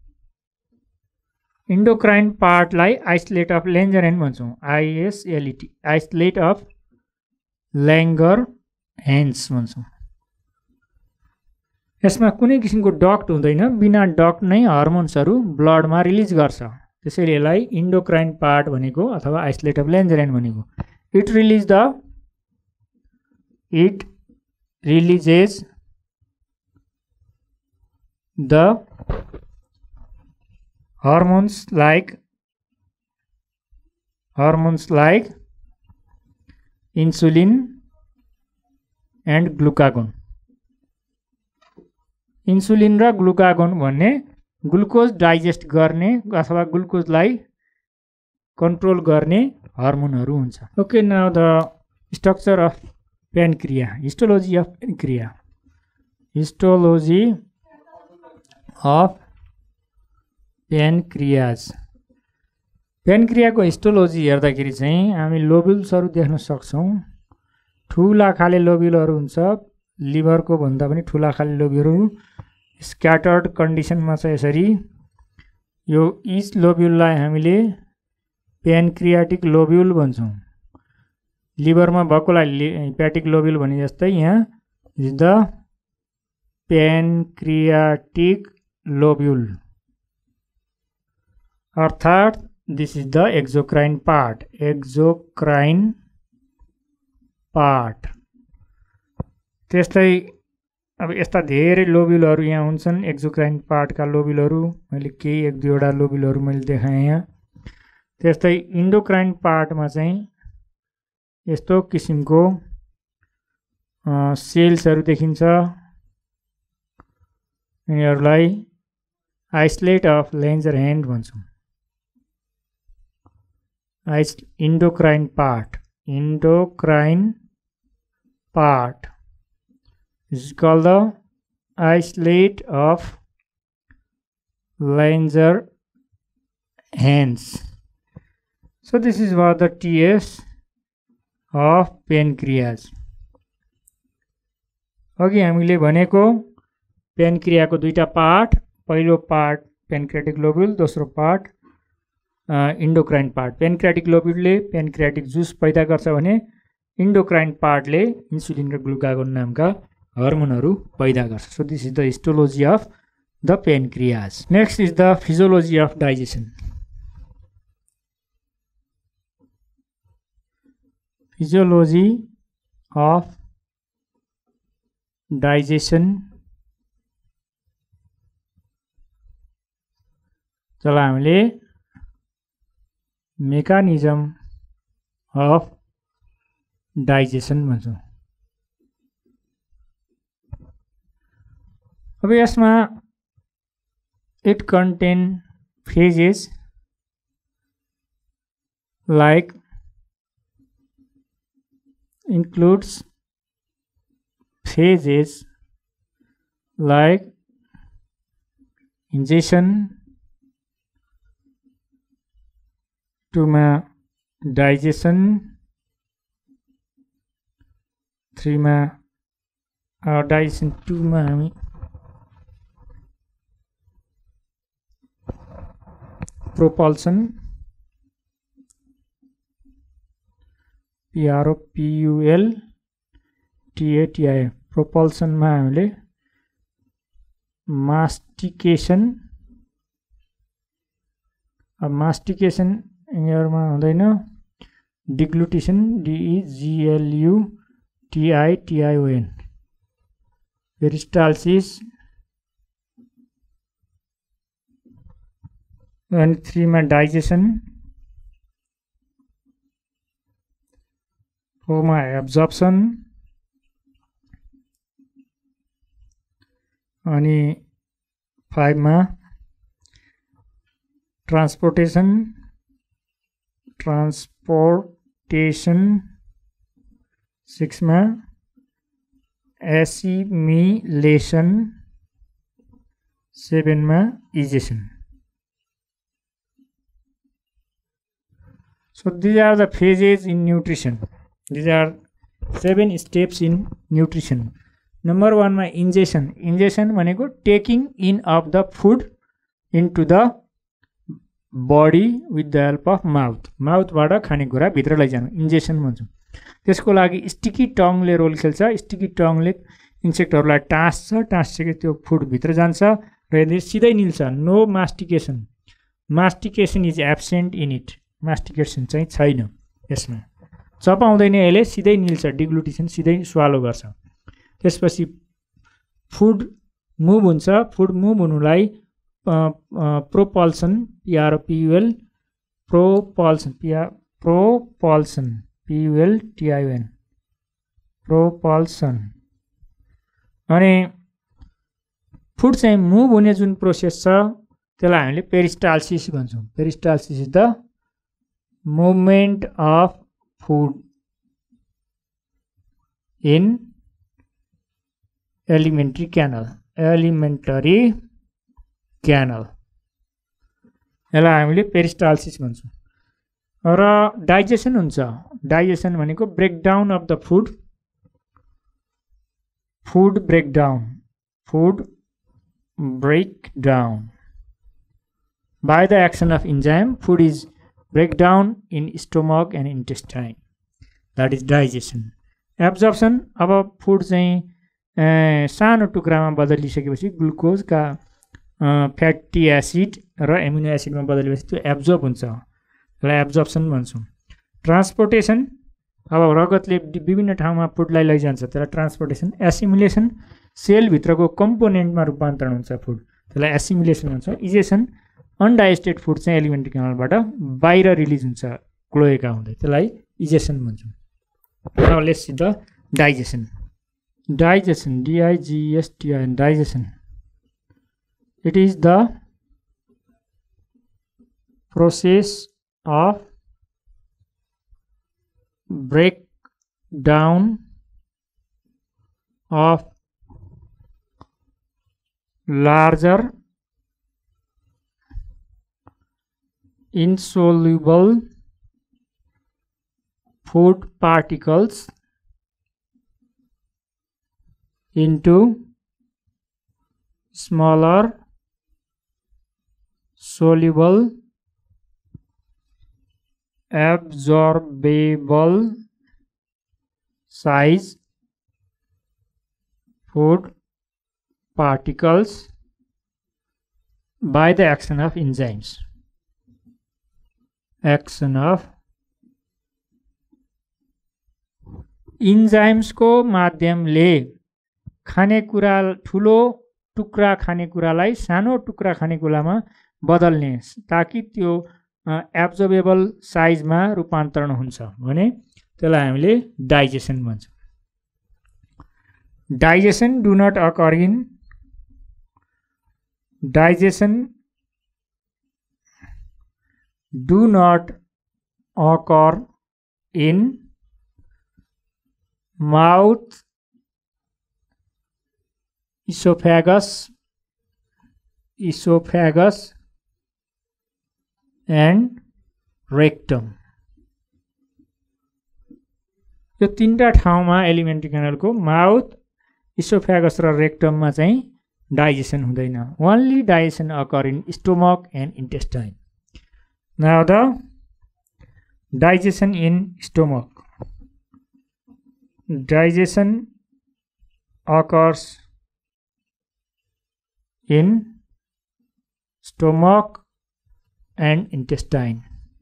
Endocrine part लाई isolate of Langerhans भन्छौं. ISLET, isolate of Langerhans भन्छौं. यसमा कुनै किसिमको डक्ट हुँदैन, बिना डक्ट नै हर्मोन्सहरू ब्लडमा रिलिज गर्छ। त्यसैले यसलाई इन्डोक्राइन पार्ट भनेको अथवा आइसोलेट अफ लेन्जरेन भनेको। It releases the hormones like insulin and glucagon. इन्सुलिन र ग्लुकागोन भन्ने ग्लुकोज डाइजेस्ट गर्ने अथवा ग्लुकोजलाई कन्ट्रोल गर्ने हर्मोनहरू हुन्छ। Okay, now the structure of pancreas, histology of pancreas. Histology of pancreas. पेनक्रियाको हिस्टोलोजी हेर्दाखेरि चाहिँ हामी लोब्युल्सहरू देख्न सक्छौँ। ठुला खाले लोब्युलहरू हुन्छ, लिभरको भन्दा पनि ठुला खाले लोब्युलहरू स्क्याटर्ड कन्डिसनमा छ। यसरी यो इच लोब्युललाई हामीले पेनक्रियाटिक लोब्युल भन्छौँ। लिभरमा भएकोलाई हेपाटिक लोब्युल भने जस्तै यहाँ इज द पेनक्रियाटिक लोब्युल, अर्थात् this is the exocrine part. Exocrine part. त्यस्तै अब यस्ता धेरै लोब्युलहरू यहाँ हुन्छन्, एक्जोक्राइन पार्टका लोब्युलहरू। मैले केही एक दुईवटा लोब्युलहरू मैले देखाएँ यहाँ। त्यस्तै इन्डोक्राइन पार्टमा चाहिँ यस्तो किसिमको सेल्सहरू देखिन्छ। यिनीहरूलाई आइसोलेट अफ लेन्जरेन भन्छौँ। endocrine part is called the isolate of Langerhans. So this is what the TS of pancreas. अघि हामीले भनेको पेनक्रियाको दुईटा पार्ट, पहिलो पार्ट पेनक्रियाटिक लोब्युल, दोस्रो पार्ट इन्डोक्राइन पार्ट। पेनक्रियाटिक लोब्युलले पेनक्रियाटिक जुस पैदा गर्छ भने इन्डोक्राइन पार्टले इन्सुलिन र ग्लुकागोन नामका हर्मोनहरू पैदा गर्छ। So this is the histology of the pancreas. Next is the physiology of digestion. Physiology of digestion जसलाई हामीले मेकानिजम अफ डाइजेसन भन्छौँ। अब यसमा it contain phases like includes phases like ingestion, 2 मा digestion, 3 मा digestion 2 मा हामी propulsion, PROPULTATI propulsion मा हामीले mastication, mastication यिनीहरुमा हुँदैन, deglutition DEGLUTITION, peristalsis, and 3 मा digestion, 4 मा absorption, अनि 5 मा transportation, 6 मा assimilation, 7 मा egestion. So these are the phases in nutrition. These are 7 steps in nutrition. Number 1 मा ingestion. Ingestion भनेको taking in of the food into the body with the help of mouth. Mouth बाट खानेकुरा भित्र लैजानु ingestion भन्छौँ। त्यसको लागि sticky टङले रोल खेल्छ। स्टिकी टङले इन्सेक्टहरूलाई टाँस्छ त्यो फुडभित्र जान्छ र यसले सिधै निल्छ। No mastication, mastication is absent in it, mastication चाहिँ छैन यसमा, चपाउँदैन, यसले सिधै निल्छ, डिग्लुटेसन सिधै स्वालो गर्छ। त्यसपछि फुड मुभ हुन्छ। फुड मुभ हुनुलाई propulsion, P R P U L, propulsion P U L T I N, propulsion. अनि फुड चाहिँ मुभ हुने जुन प्रोसेस छ त्यसलाई हामीले पेरिस्टाल्सिस भन्छौँ। Peristalsis is the movement of food in alimentary canal, यसलाई हामीले पेरिस्टाल्सिस भन्छौँ। र डाइजेसन हुन्छ। डाइजेसन भनेको breakdown of the food breakdown by the action of enzyme. Food is breakdown in stomach and intestine, that is digestion. Absorption, अब food चाहिँ सानो टुक्रामा बदलिसकेपछि ग्लुकोजका फ्याटी एसिड र एमिनो एसिडमा बदलेपछि त्यो एब्जर्ब हुन्छ, त्यसलाई एब्जर्प्सन भन्छौँ। ट्रान्सपोर्टेसन, अब रगतले विभिन्न ठाउँमा फुडलाई लैजान्छ, त्यसलाई ट्रान्सपोर्टेसन। एसिमुलेसन, सेलभित्रको कम्पोनेन्टमा रूपान्तरण हुन्छ फुड, त्यसलाई एसिमुलेसन भन्छ। इजेसन, अनडाइजेस्टेड फुड चाहिँ एलिमेन्ट्री क्यानलबाट बाहिर रिलिज हुन्छ क्लोएका हुँदै, त्यसलाई इजेसन भन्छौँ। Now let's see the digestion. Digestion, digestion, digestion. It is the process of breakdown of larger insoluble food particles into smaller soluble absorbable size food particles by the action of enzymes. Action of enzymes को माध्यमले खानेकुरा, ठुलो टुक्रा खानेकुरालाई सानो टुक्रा खानेकुरामा बदल्ने, ताकि त्यो एब्जर्बेबल साइजमा रूपान्तरण हुन्छ भने त्यसलाई हामीले डाइजेसन भन्छौँ। Digestion do not occur in, digestion do not occur in mouth, esophagus and rectum. यो तीनटा ठाउँमा एलिमेन्ट्री क्यानलको माउथ, इसोफेगस र रेक्टममा चाहिँ डाइजेसन हुँदैन। Only digestion occur in stomach and intestine. Now the digestion in stomach. Digestion occurs in stomach and intestine.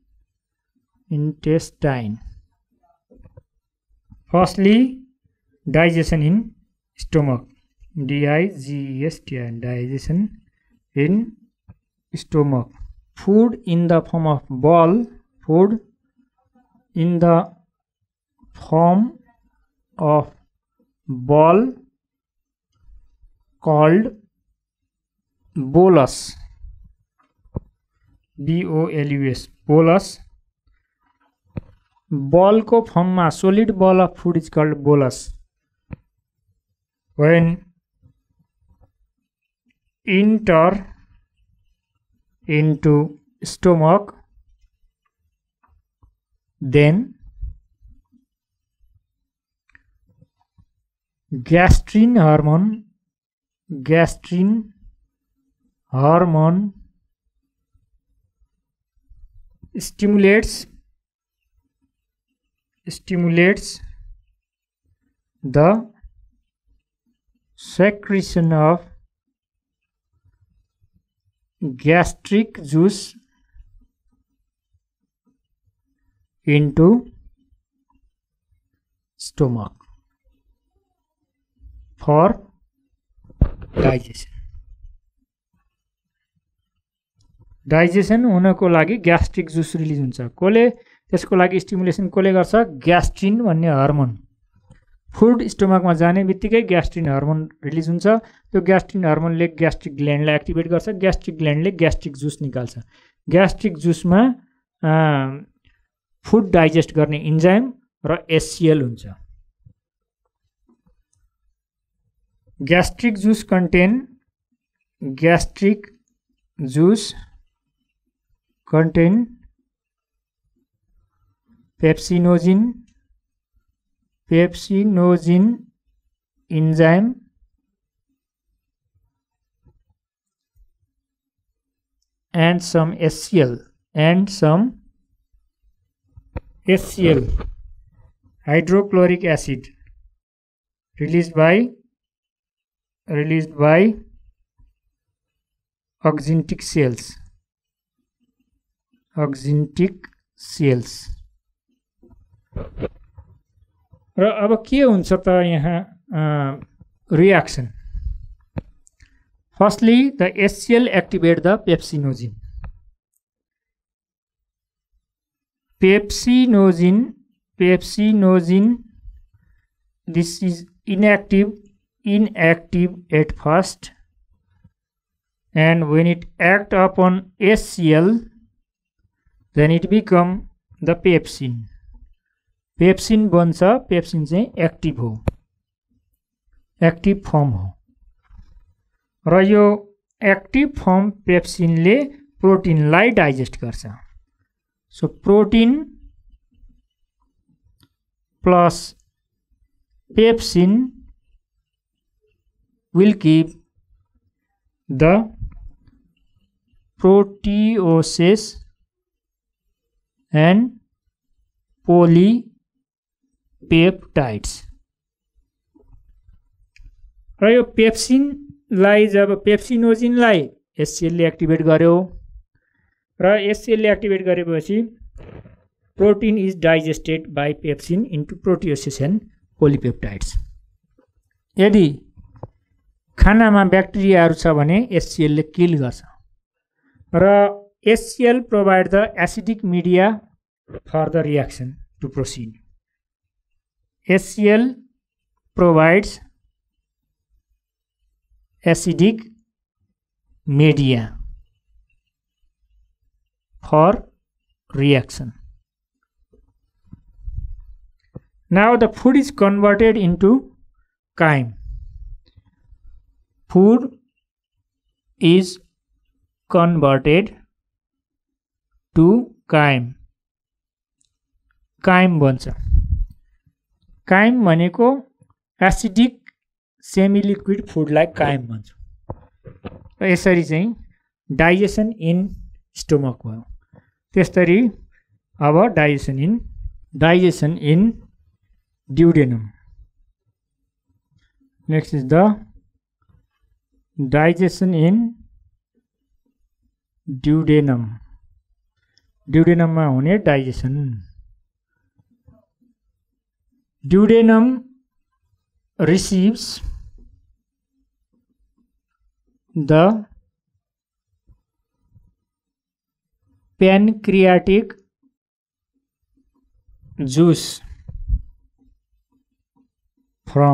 Firstly, digestion in stomach. digestion, digestion in stomach. Food in the form of ball. Food in the form of ball called bolus, bolus, bolus. Ball को form में solid ball of food is called bolus. When enter into stomach, then gastrin hormone stimulates the secretion of gastric juice into stomach for digestion. Digestion हुनको लागि gastric juice release हुन्छ। कोले त्यसको लागि stimulation कोले गर्छ? ग्यास्ट्रिन भन्ने हर्मोन। फुड स्टोमकमा जाने बित्तिकै ग्यास्ट्रिन हर्मोन रिलिज हुन्छ। त्यो ग्यास्ट्रिन हर्मोनले ग्यास्ट्रिक ग्ल्यान्डलाई एक्टिभेट गर्छ। ग्यास्ट्रिक ग्ल्यान्डले ग्यास्ट्रिक जुस निकाल्छ। ग्यास्ट्रिक जुसमा फुड डाइजेस्ट गर्ने इन्जाइम र एचसिएल हुन्छ। Gastric juice contain pepsinogen enzyme and some HCl hydrochloric acid released by oxyntic cells। र अब के हुन्छ त यहाँ reaction? Firstly the HCl activate the pepsinogen. This is inactive at first, and when it act upon HCl, then it become the pepsin बन्छ। Pepsin चाहिँ active form हो र यो एक्टिभ फर्म पेप्सिनले प्रोटिनलाई डाइजेस्ट गर्छ। So protein plus pepsin will keep the proteoses and polypeptides। र यो पेप्सिनलाई जब पेप्सिनोजिनलाई एचसिएलले एक्टिभेट गर्यो र एचसिएलले एक्टिभेट गरेपछि protein is digested by pepsin into proteoses and polypeptides. यदि खानामा ब्याक्टेरियाहरू छ भने एचसिएलले किल गर्छ र HCl provide the acidic media for the reaction to proceed। HCl provides acidic media for reaction। Now the food is converted into chyme। Food is converted to chyme बन्छ। chyme भनेको acidic semi liquid फुडलाई chyme भन्छ। र यसरी चाहिँ digestion in stomach भयो। त्यसरी अब digestion in duodenum। Next is the digestion in ड्युडेनममा हुने डाइजेसन। Duodenum receives the pancreatic juice from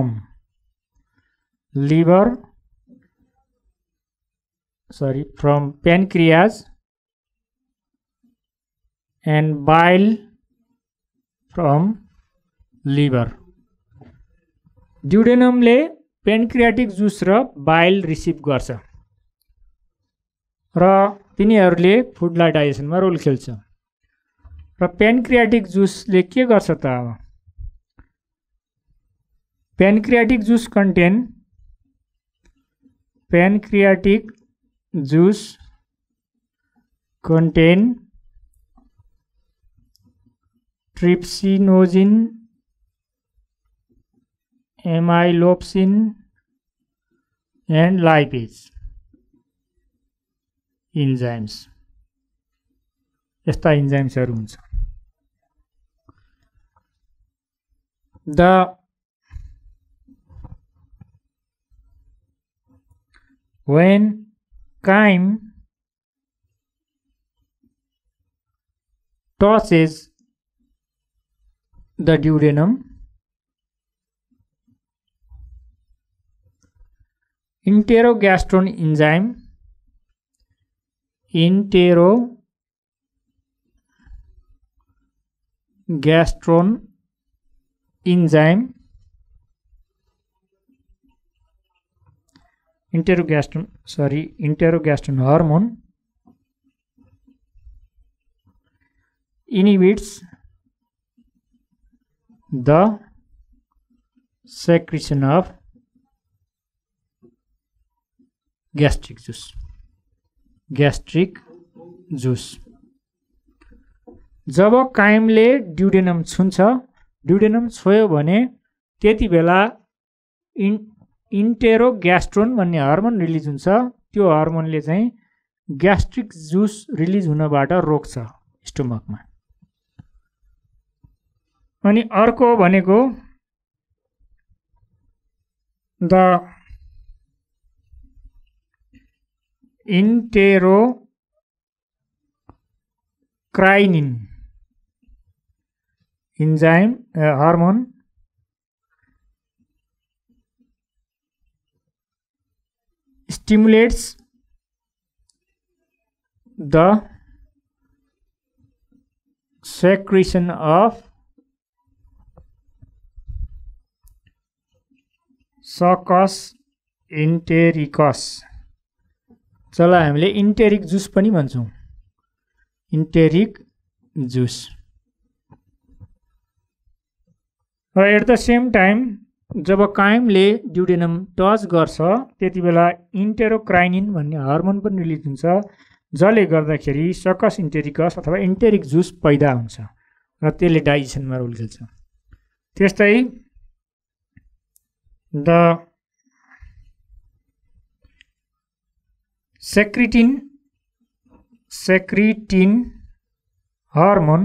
pancreas and bile from liver। ड्युडेनमले पेनक्रियाटिक जुस र बाइल रिसिभ गर्छ र तिनीहरूले फुडलाई डाइजेसनमा रोल खेल्छ। र पेनक्रियाटिक जुसले के गर्छ त? अब pancreatic juice contain trypsinogen, amylopsin and lipase enzymes. यस्ता enzymes हुन्छ. When chyme touches the duodenum, enterogastron enzyme enterogastron hormone inhibits the secretion of gastric juice. जब काइमले ड्युडेनम छुन्छ, ड्युडेनम छोयो भने त्यति बेला इन्टेरोग्यास्ट्रोन भन्ने हार्मोन रिलिज हुन्छ. त्यो हार्मोनले चाहिँ ग्यास्ट्रिक जुस रिलिज हुनबाट रोक्छ स्टोमकमा. अनि अर्को भनेको the enterocrinin enzyme hormone stimulates the secretion of succus entericus. जसलाई हामीले इन्टेरिक जुस पनि भन्छौँ. Enteric juice. र एट द सेम टाइम जब काइमले ड्युडेनम टच गर्छ त्यति बेला इन्टेरोक्राइनिन भन्ने हार्मोन पनि रिलिज हुन्छ, जसले गर्दाखेरि सकस इन्टेरिकस अथवा इन्टेरिक जुस पैदा हुन्छ र त्यसले डाइजेसनमा रोल खेल्छ. त्यस्तै the secretin hormone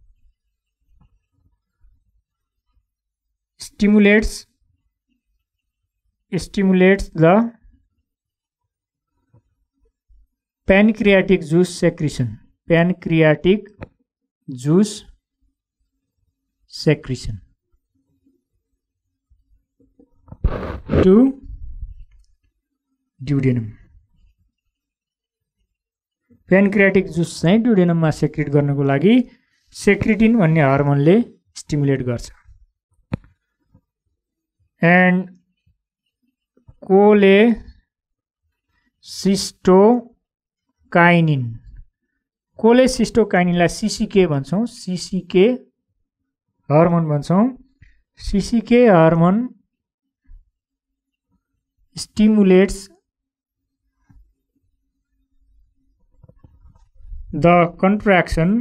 stimulates the pancreatic juice secretion to duodenum. Pancreatic juice चाहिँ ड्युडेनममा सेक्रेट गर्नको लागि सेक्रिटिन भन्ने हार्मोनले स्टिमुलेट गर्छ. एन्ड कोलेसिस्टोकाइनिनलाई सीसीके भन्छौँ, सीसीके हार्मोन भन्छौँ. CCK hormone stimulates the contraction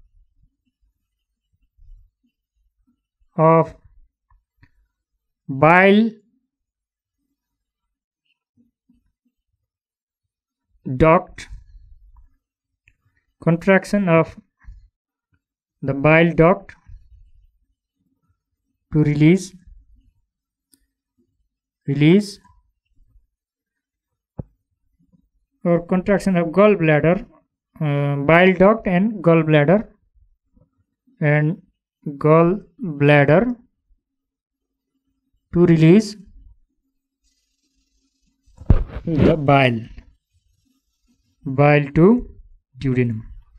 of bile duct to release or contraction of gallbladder, bile duct and gallbladder to release the bile to duodenum.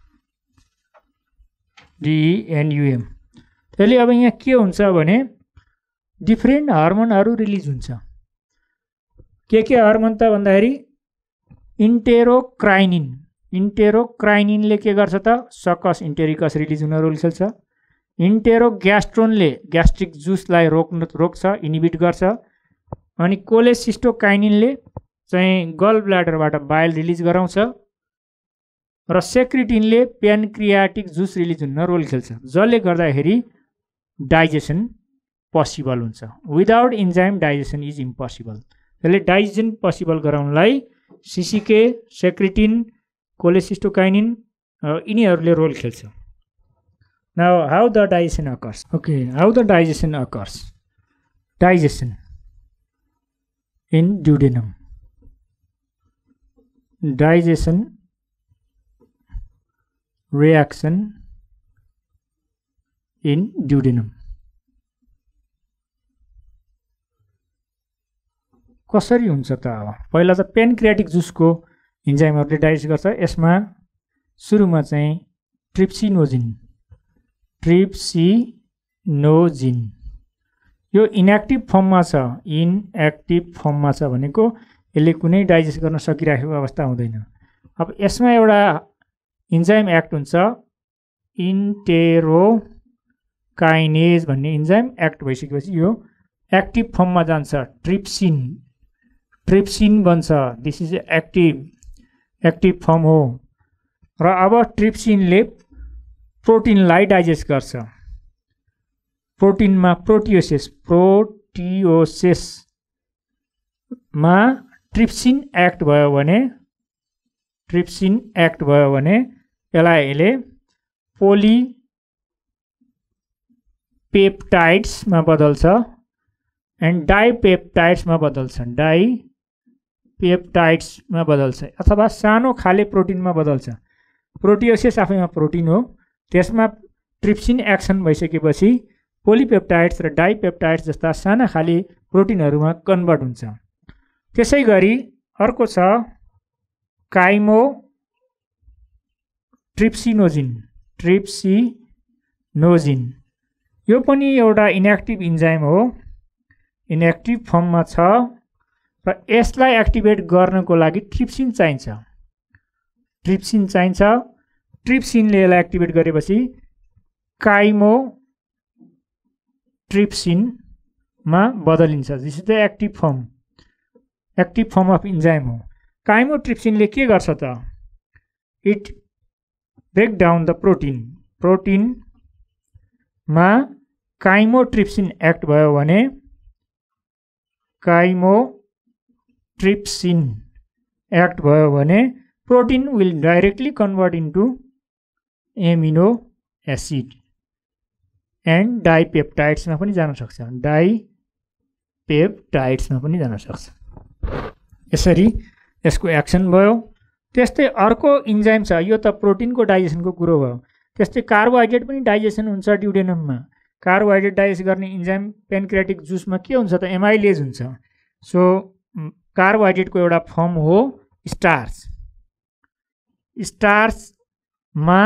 DENUM. त्यसले अब यहाँ के हुन्छ भने डिफ्रेन्ट हार्मोनहरू रिलिज हुन्छ. के हार्मोन त भन्दाखेरि इन्टेरोक्राइनिनले के गर्छ त सकस इन्टेरिकस रिलिज हुन रोल खेल्छ. इन्टेरोग्यास्ट्रोनले ग्यास्ट्रिक जुसलाई रोक्छ, इनिबिट गर्छ. अनि कोलेसिस्टोकाइनिनले चाहिँ गल ब्ल्याडरबाट बाइल रिलिज गराउँछ र सेक्रिटिनले प्यानक्रियाटिक जुस रिलिज हुन रोल खेल्छ, जसले गर्दाखेरि डाइजेसन पोसिबल हुन्छ. Without enzyme digestion is impossible. यसले डाइजेसन पोसिबल गराउनलाई सिसिके, सेक्रिटिन, कोलेसिस्टोकाइनिन यिनीहरूले रोल खेल्छ। Now how the digestion occurs. Okay, how the digestion occurs. Digestion in duodenum. Digestion reaction in duodenum. कसरी हुन्छ त? अब पहिला त पेनक्रियाटिक जुसको इन्जाइमहरूले डाइजेस्ट गर्छ। यसमा सुरुमा चाहिँ ट्रिप्सिनोजिन यो इनएक्टिभ फर्ममा छ। इनएक्टिभ फर्ममा छ भनेको यसले कुनै डाइजेस्ट गर्न सकिराखेको अवस्था हुँदैन। अब यसमा एउटा इन्जाइम एक्ट हुन्छ, इन्टेरोकाइनेज भन्ने इन्जाइम एक्ट भइसकेपछि यो एक्टिभ फर्ममा जान्छ। ट्रिप्सिन बन्छ। दिस इज एक्टिभ फर्म हो। र अब ट्रिप्सिनले प्रोटिनलाई डाइजेस्ट गर्छ। प्रोटिनमा प्रोटियोसिसमा ट्रिप्सिन एक्ट भयो भने यसले पोलिपेप्टाइड्समा बदल्छ एन्ड डाइपेप्टाइड्समा बदल्छ अथवा सानो खाले प्रोटिनमा बदल्छ। प्रोटियोसिस आफैमा प्रोटिन हो, त्यसमा ट्रिप्सिन एक्सन भइसकेपछि पोलिपेप्टाइड्स र डाइपेप्टाइड्स जस्ता साना खाले प्रोटिनहरूमा कन्भर्ट हुन्छ। त्यसै गरी अर्को छ ट्रिप्सिनोजिन। यो पनि एउटा इनएक्टिभ इन्जाइम हो, इनएक्टिभ फर्ममा छ र यसलाई एक्टिभेट गर्नको लागि ट्रिप्सिन चाहिन्छ। ट्रिप्सिनले यसलाई एक्टिभेट गरेपछि काइमोट्रिप्सिनमा बदलिन्छ। This is the active form of enzyme हो। काइमोट्रिप्सिनले के गर्छ त? इट ब्रेक डाउन द प्रोटिनमा काइमोट्रिप्सिन एक्ट भयो भने protein will directly convert into amino acid and डाइपेप्टाइड्समा पनि जान सक्छ। यसरी यसको एक्सन भयो। त्यस्तै अर्को इन्जाइम छ, यो त प्रोटिनको डाइजेसनको कुरो भयो। त्यस्तै कार्बोहाइड्रेट पनि डाइजेसन हुन्छ ड्युडेनममा। कार्बोहाइड्रेट डाइजेस्ट गर्ने इन्जाइम पेनक्रियाटिक जुसमा के हुन्छ त? एमाइलेज हुन्छ। सो कार्बोहाइड्रेटको एउटा फर्म हो स्टार्चमा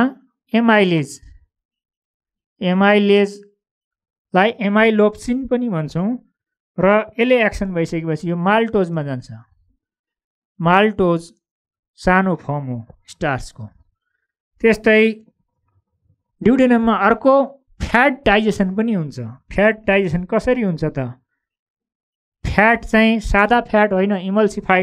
एमाइलेजलाई एमाइलोप्सिन पनि भन्छौँ र यसले एक्सन भइसकेपछि यो माल्टोजमा जान्छ। माल्टोज सानो फर्म हो स्टार्चको। त्यस्तै ड्युडेनममा अर्को फ्याट डाइजेसन पनि हुन्छ। फ्याट डाइजेसन कसरी हुन्छ त? फ्याट चाहिँ सादा फ्याट होइन, इमल्सिफाइड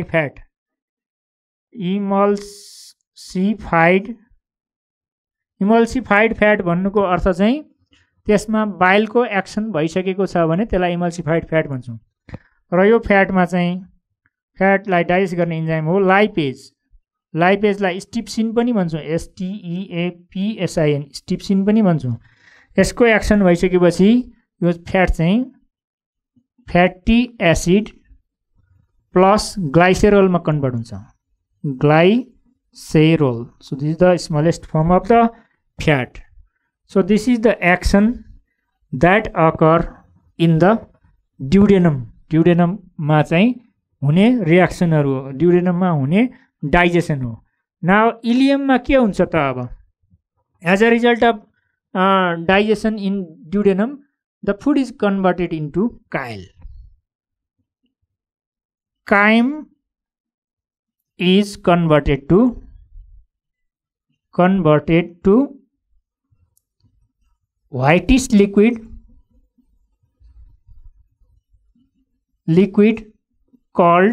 फ्याट भन्नुको अर्थ चाहिँ त्यसमा बाइलको एक्सन भइसकेको छ भने त्यसलाई इमल्सिफाइड फ्याट भन्छौँ। र यो फ्याटमा चाहिँ फ्याटलाई डाइजेस्ट गर्ने इन्जाइम हो लाइपेजलाई स्टिप्सिन पनि भन्छौँ। STEAPSIN स्टिप्सिन पनि भन्छौँ। यसको एक्सन भइसकेपछि यो फ्याट चाहिँ फ्याटी एसिड प्लस ग्लाइसेरोलमा कन्भर्ट हुन्छ। Glycerol. So this is the smallest form of the fat. So this is the action that occur in the ड्युडेनममा चाहिँ हुने रिएक्सनहरू हो, ड्युडेनममा हुने डाइजेसन हो। नाउ इलियममा के हुन्छ त? अब as a result of digestion in duodenum the food is converted into chyle. Chyme is converted to whitish liquid called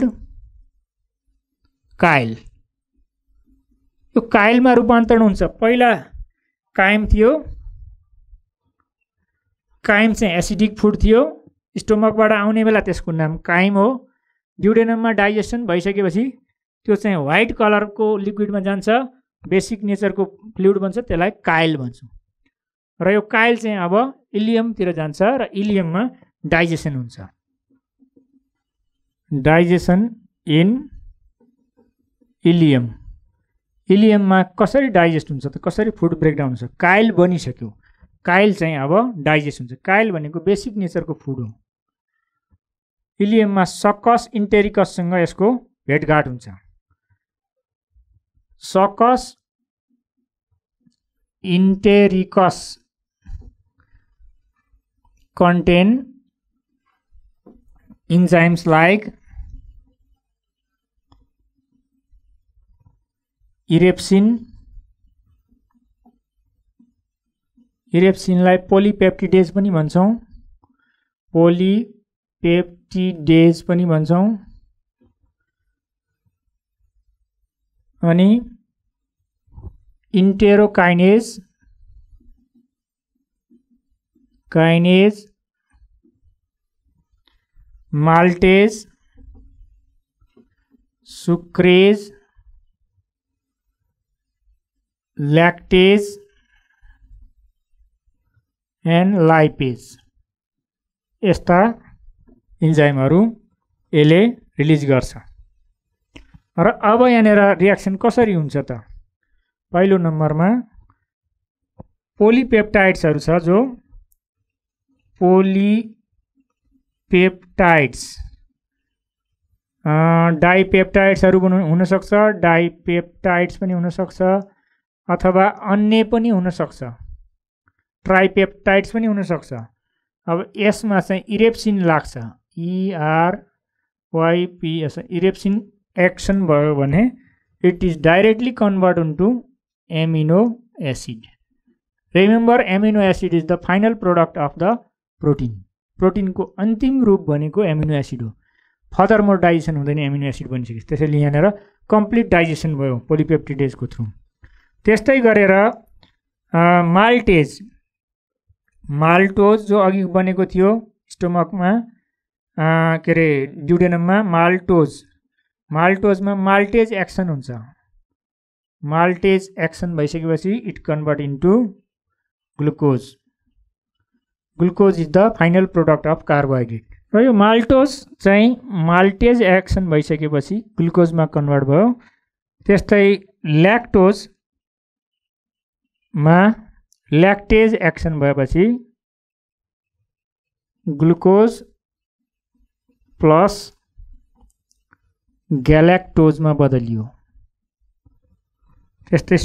chyle. यो काइलमा रूपान्तरण हुन्छ। पहिला काइम थियो, काइम चाहिँ एसिडिक फुड थियो, स्टोमकबाट आउने बेला त्यसको नाम काइम हो। ड्युडेनममा डाइजेसन भइसकेपछि त्यो चाहिँ व्हाइट कलरको लिक्विडमा जान्छ, बेसिक नेचरको फ्लुइड बन्छ, त्यसलाई काइल भन्छौँ। र यो काइल चाहिँ अब इलियमतिर जान्छ र इलियममा डाइजेसन हुन्छ। Digestion in ileum. इलियममा कसरी डाइजेस्ट हुन्छ त, कसरी फुड ब्रेकडाउन हुन्छ? काइल बनिसक्यो, काइल चाहिँ अब डाइजेस्ट हुन्छ। काइल भनेको बेसिक नेचरको फुड हो। इलियममा सकस इन्टेरिकससँग यसको भेटघाट हुन्छ। Succus entericus contain enzymes like erepsin. इरेप्सिनलाई पोलिपेप्टिडेज पनि भन्छौँ, पोलिपेप्टिडेज पनि भन्छौँ। अनि enterokinase, kinase, maltase, sucrase, lactase and lipase, यस्ता इन्जाइमहरू यसले रिलिज गर्छ। र अब यहाँनिर रियाक्सन कसरी हुन्छ त? पहिलो नम्बरमा पोलिपेप्टाइड्सहरू छ, जो पोलिपेप्टाइड्स, डाइपेप्टाइड्सहरू पनि हुनसक्छ, डाइपेप्टाइड्स पनि हुनसक्छ, अथवा अन्य पनि हुनसक्छ, ट्राइपेप्टाइड्स पनि हुनसक्छ। अब यसमा चाहिँ इरेप्सिन लाग्छ, ERYPS, इरेप्सिन एक्सन भयो भने it is directly convert into amino acid. Remember, amino acid is the final product of the protein. प्रोटिनको अन्तिम रूप भनेको एमिनो एसिड हो। फर्दर मोर डाइजेसन हुँदैन, एमिनो एसिड बनिसकेपछि। त्यसैले यहाँनिर कम्प्लिट डाइजेसन भयो पोलिपेप्टिडेजको थ्रु। त्यस्तै गरेर माल्टेज, माल्टोज जो अघि बनेको थियो स्टोमकमा, के अरे ड्युडेनममा, माल्टोजमा माल्टेज एक्सन हुन्छ। माल्टेज एक्सन भइसकेपछि it convert into glucose. Glucose is the final product of carbohydrate. र यो माल्टोज चाहिँ माल्टेज एक्सन भइसकेपछि ग्लुकोजमा कन्भर्ट भयो। त्यस्तै ल्याक्टोजमा ल्याक्टेज एक्सन भएपछि ग्लुकोज प्लस ग्यालेक्टोजमा बदलियो। त्यस्तै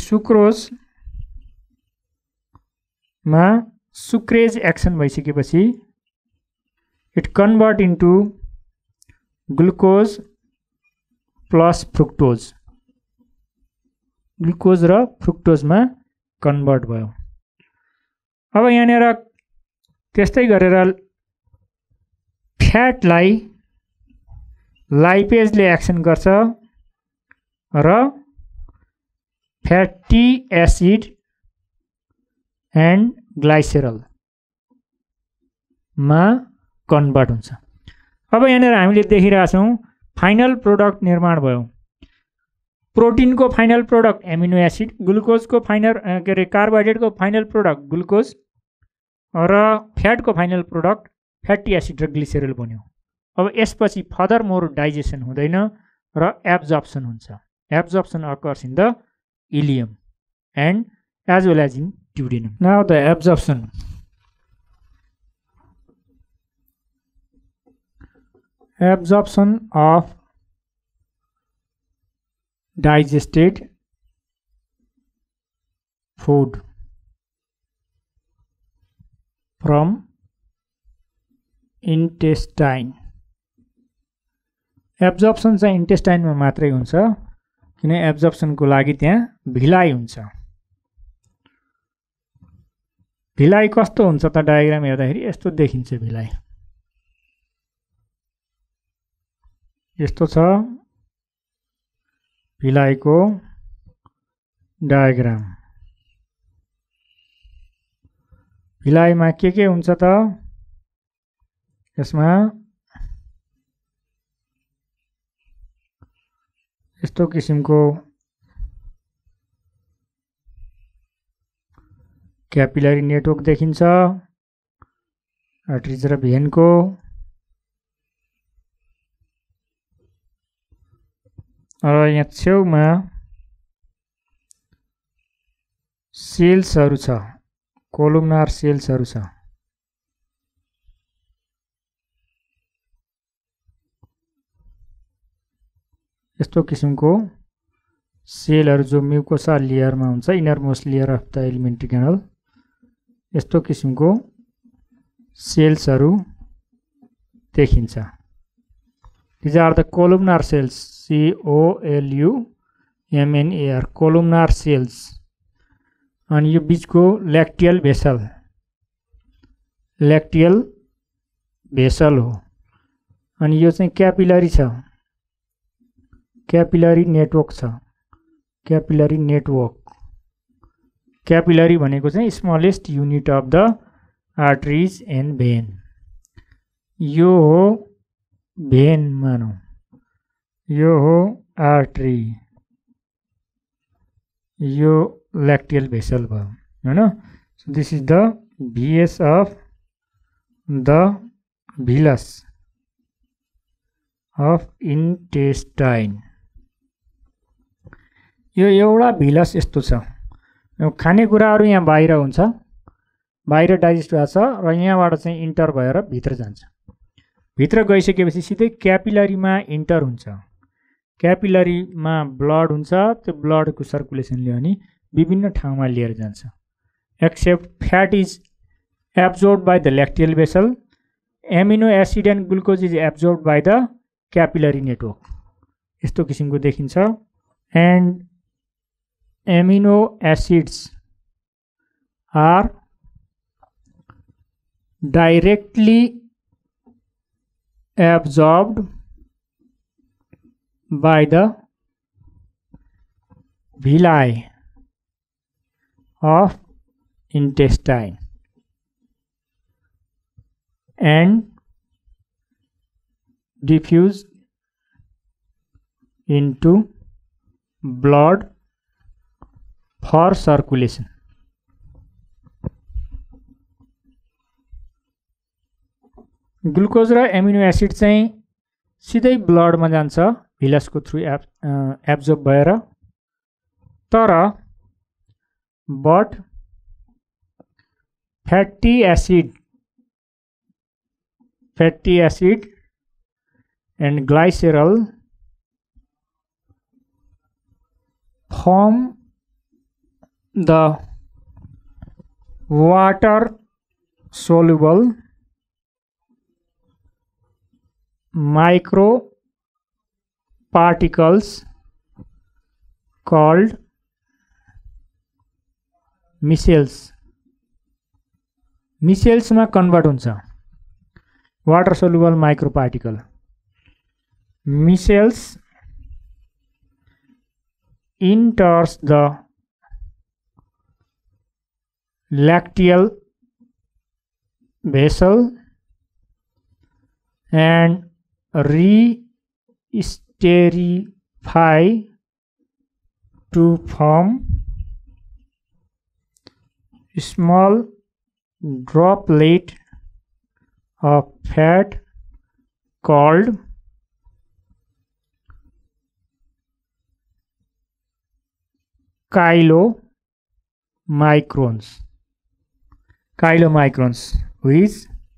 सुक्रोजमा सुक्रेज एक्सन भइसकेपछि it convert into glucose plus fructose. Glucose र फ्रुक्टोजमा कन्भर्ट भयो। अब यहाँनिर त्यस्तै गरेर फ्याटलाई लाइपेजले एक्सन गर्छ र फ्याटी एसिड एन्ड ग्लाइसेरलमा कन्भर्ट हुन्छ। अब यहाँनिर हामीले देखिरहेछौँ फाइनल प्रोडक्ट निर्माण भयो। प्रोटिनको फाइनल प्रोडक्ट एमिनो एसिड, ग्लुकोजको फाइनल के अरे कार्बोहाइड्रेटको फाइनल प्रोडक्ट ग्लुकोज, र फ्याटको फाइनल प्रोडक्ट फ्याटी एसिड र ग्लिसेरल बन्यो। अब यसपछि फर्दर मोर डाइजेसन हुँदैन र एब्जर्प्सन हुन्छ। Absorption occurs in the ileum and as well as in duodenum. Now the absorption. Absorption of digested food from intestine. Absorption चाहिँ इन्टेस्टाइनमा मात्रै हुन्छ, किन एब्जर्प्सनको लागि त्यहाँ भिलाइ हुन्छ। भिलाइ कस्तो हुन्छ त डायग्राम हेर्दाखेरि यस्तो देखिन्छ। भिलाइ यस्तो छ भिलाइको डायग्राम। भिलाइमा के हुन्छ त, यसमा यस्तो किसिमको क्यापिलरी नेटवर्क देखिन्छ आर्टरिज र भेनको। र यहाँ छेउमा सेल्सहरू छ, कोलुमनार सेल्सहरू छ। यस्तो किसिमको सेलहरू जो म्युकोसा लेयरमा हुन्छ, innermost layer of the alimentary canal. यस्तो किसिमको सेल्सहरू देखिन्छ। These are the columnar cells, COLUMNAR, columnar cells। अनि यो बीचको ल्याक्टियल भेसल हो। अनि यो चाहिँ क्यापिलरी छ, क्यापिलरी नेटवर्क छ, क्यापिलरी भनेको चाहिँ smallest unit of the arteries and vein. यो हो भेन मानौँ, यो हो आर्टरी, यो ल्याक्टियल भेसल भयो हैन। So this is the VS of the villus of intestine. यो एउटा भिलस यस्तो छ, खानेकुराहरू यहाँ बाहिर हुन्छ, बाहिर डाइजेस्ट भएको छ र यहाँबाट चाहिँ इन्टर भएर भित्र जान्छ। भित्र गइसकेपछि सिधै क्यापिलरीमा इन्टर हुन्छ। क्यापिलरीमा ब्लड हुन्छ, त्यो ब्लडको सर्कुलेसनले अनि विभिन्न ठाउँमा लिएर जान्छ। Except fat is absorb by the lacteal vessel, amino acid and glucose is absorb by the capillary network. यस्तो किसिमको देखिन्छ। And amino acids are directly absorbed by the villi of intestine and diffused into blood for circulation। Glucose र amino acid चाहिँ सिधै ब्लडमा जान्छ भिलसको through absorb भएर। तर but fatty acid and glycerol form the water soluble microparticles called micelles मा convert हुन्छ water soluble microparticle. Micelles enters the lacteal vessel and re-sterify to form small droplet of fat called chylomicrons which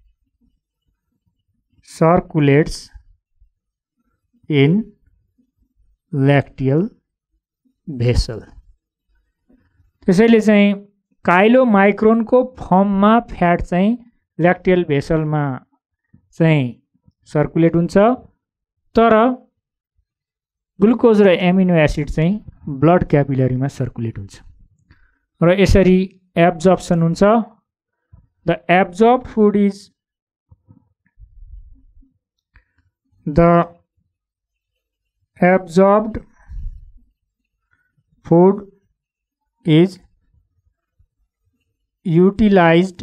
circulates in lacteal vessel। त्यसैले चाहिँ काइलोमाइक्रोनको फर्ममा fat चाहिँ ल्याक्टियल भेसलमा चाहिँ circulate हुन्छ, तर glucose र एमिनो एसिड चाहिँ ब्लड क्यापिलरीमा सर्कुलेट हुन्छ र यसरी एब्जर्प्सन हुन्छ। The absorb food is the absorbed food is utilized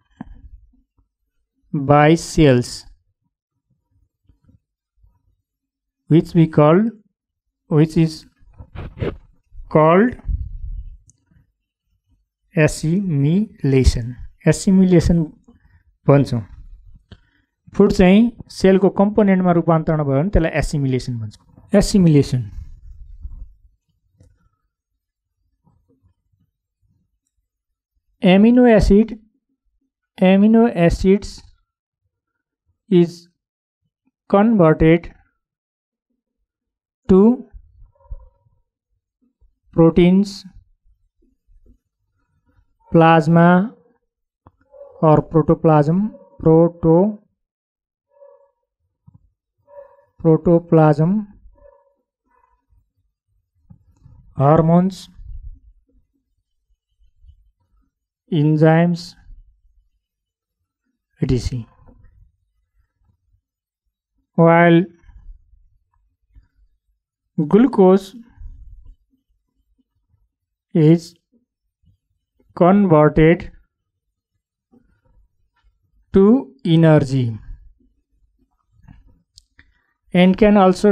by cells which we call which is called assimilation. Assimilation भन्छौँ. फुड चाहिँ सेलको कम्पोनेन्टमा रूपान्तरण भयो भने त्यसलाई एसिमिलेसन भन्छौँ. Assimilation amino acids is converted to proteins, plasma or protoplasm, hormones, enzymes, etc. While glucose is converted to energy and can also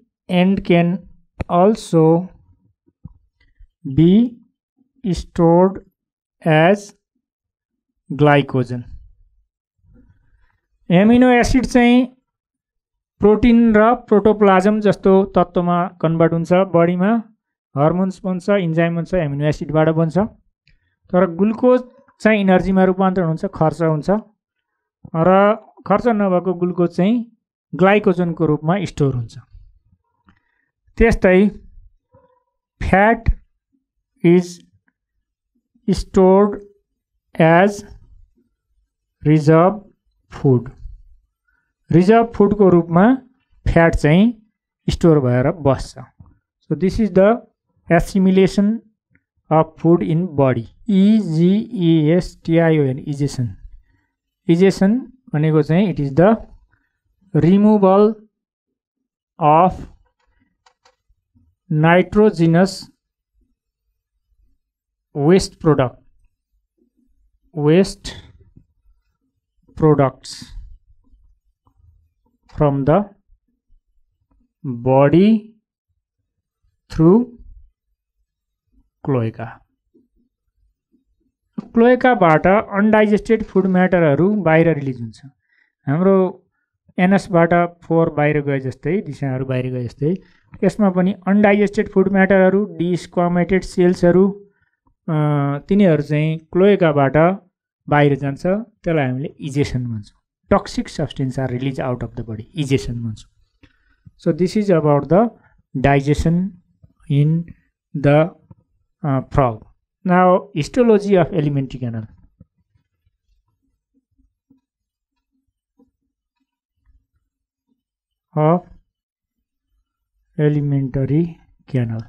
be stored as glycogen. Amino acid चाहिँ प्रोटिन र प्रोटोप्लाज्म जस्तो तत्त्वमा convert हुन्छ, बडीमा hormones बन्छ, enzyme बन्छ, amino एसिडबाट बन्छ. तर ग्लुकोज चाहिँ इनर्जीमा रूपान्तरण हुन्छ, खर्च हुन्छ र खर्च नभएको ग्लुकोज चाहिँ ग्लाइकोजनको रूपमा स्टोर हुन्छ. त्यस्तै fat is stored as reserve food. Reserve फुडको रूपमा फ्याट चाहिँ स्टोर भएर बस्छ. So this is the assimilation of food in body. EGESTION egestion. Egestion भनेको चाहिँ it is the removal of nitrogenous waste products from the body through cloaca. क्लोएकाबाट undigested food म्याटरहरू बाहिर रिलिज हुन्छ. हाम्रो एनसबाट फोहोर बाहिर गए जस्तै, दिशाहरू बाहिर गए जस्तै यसमा पनि अनडाइजेस्टेड फुड म्याटरहरू, डिस्क्वामेटेड सेल्सहरू, तिनीहरू चाहिँ क्लोएकाबाट बाहिर जान्छ. त्यसलाई हामीले इजेसन भन्छौँ. Toxic substance are release out of the body, egestion भन्छौँ. So this is about the digestion in the frog. Now histology of alimentary canal. Of alimentary canal.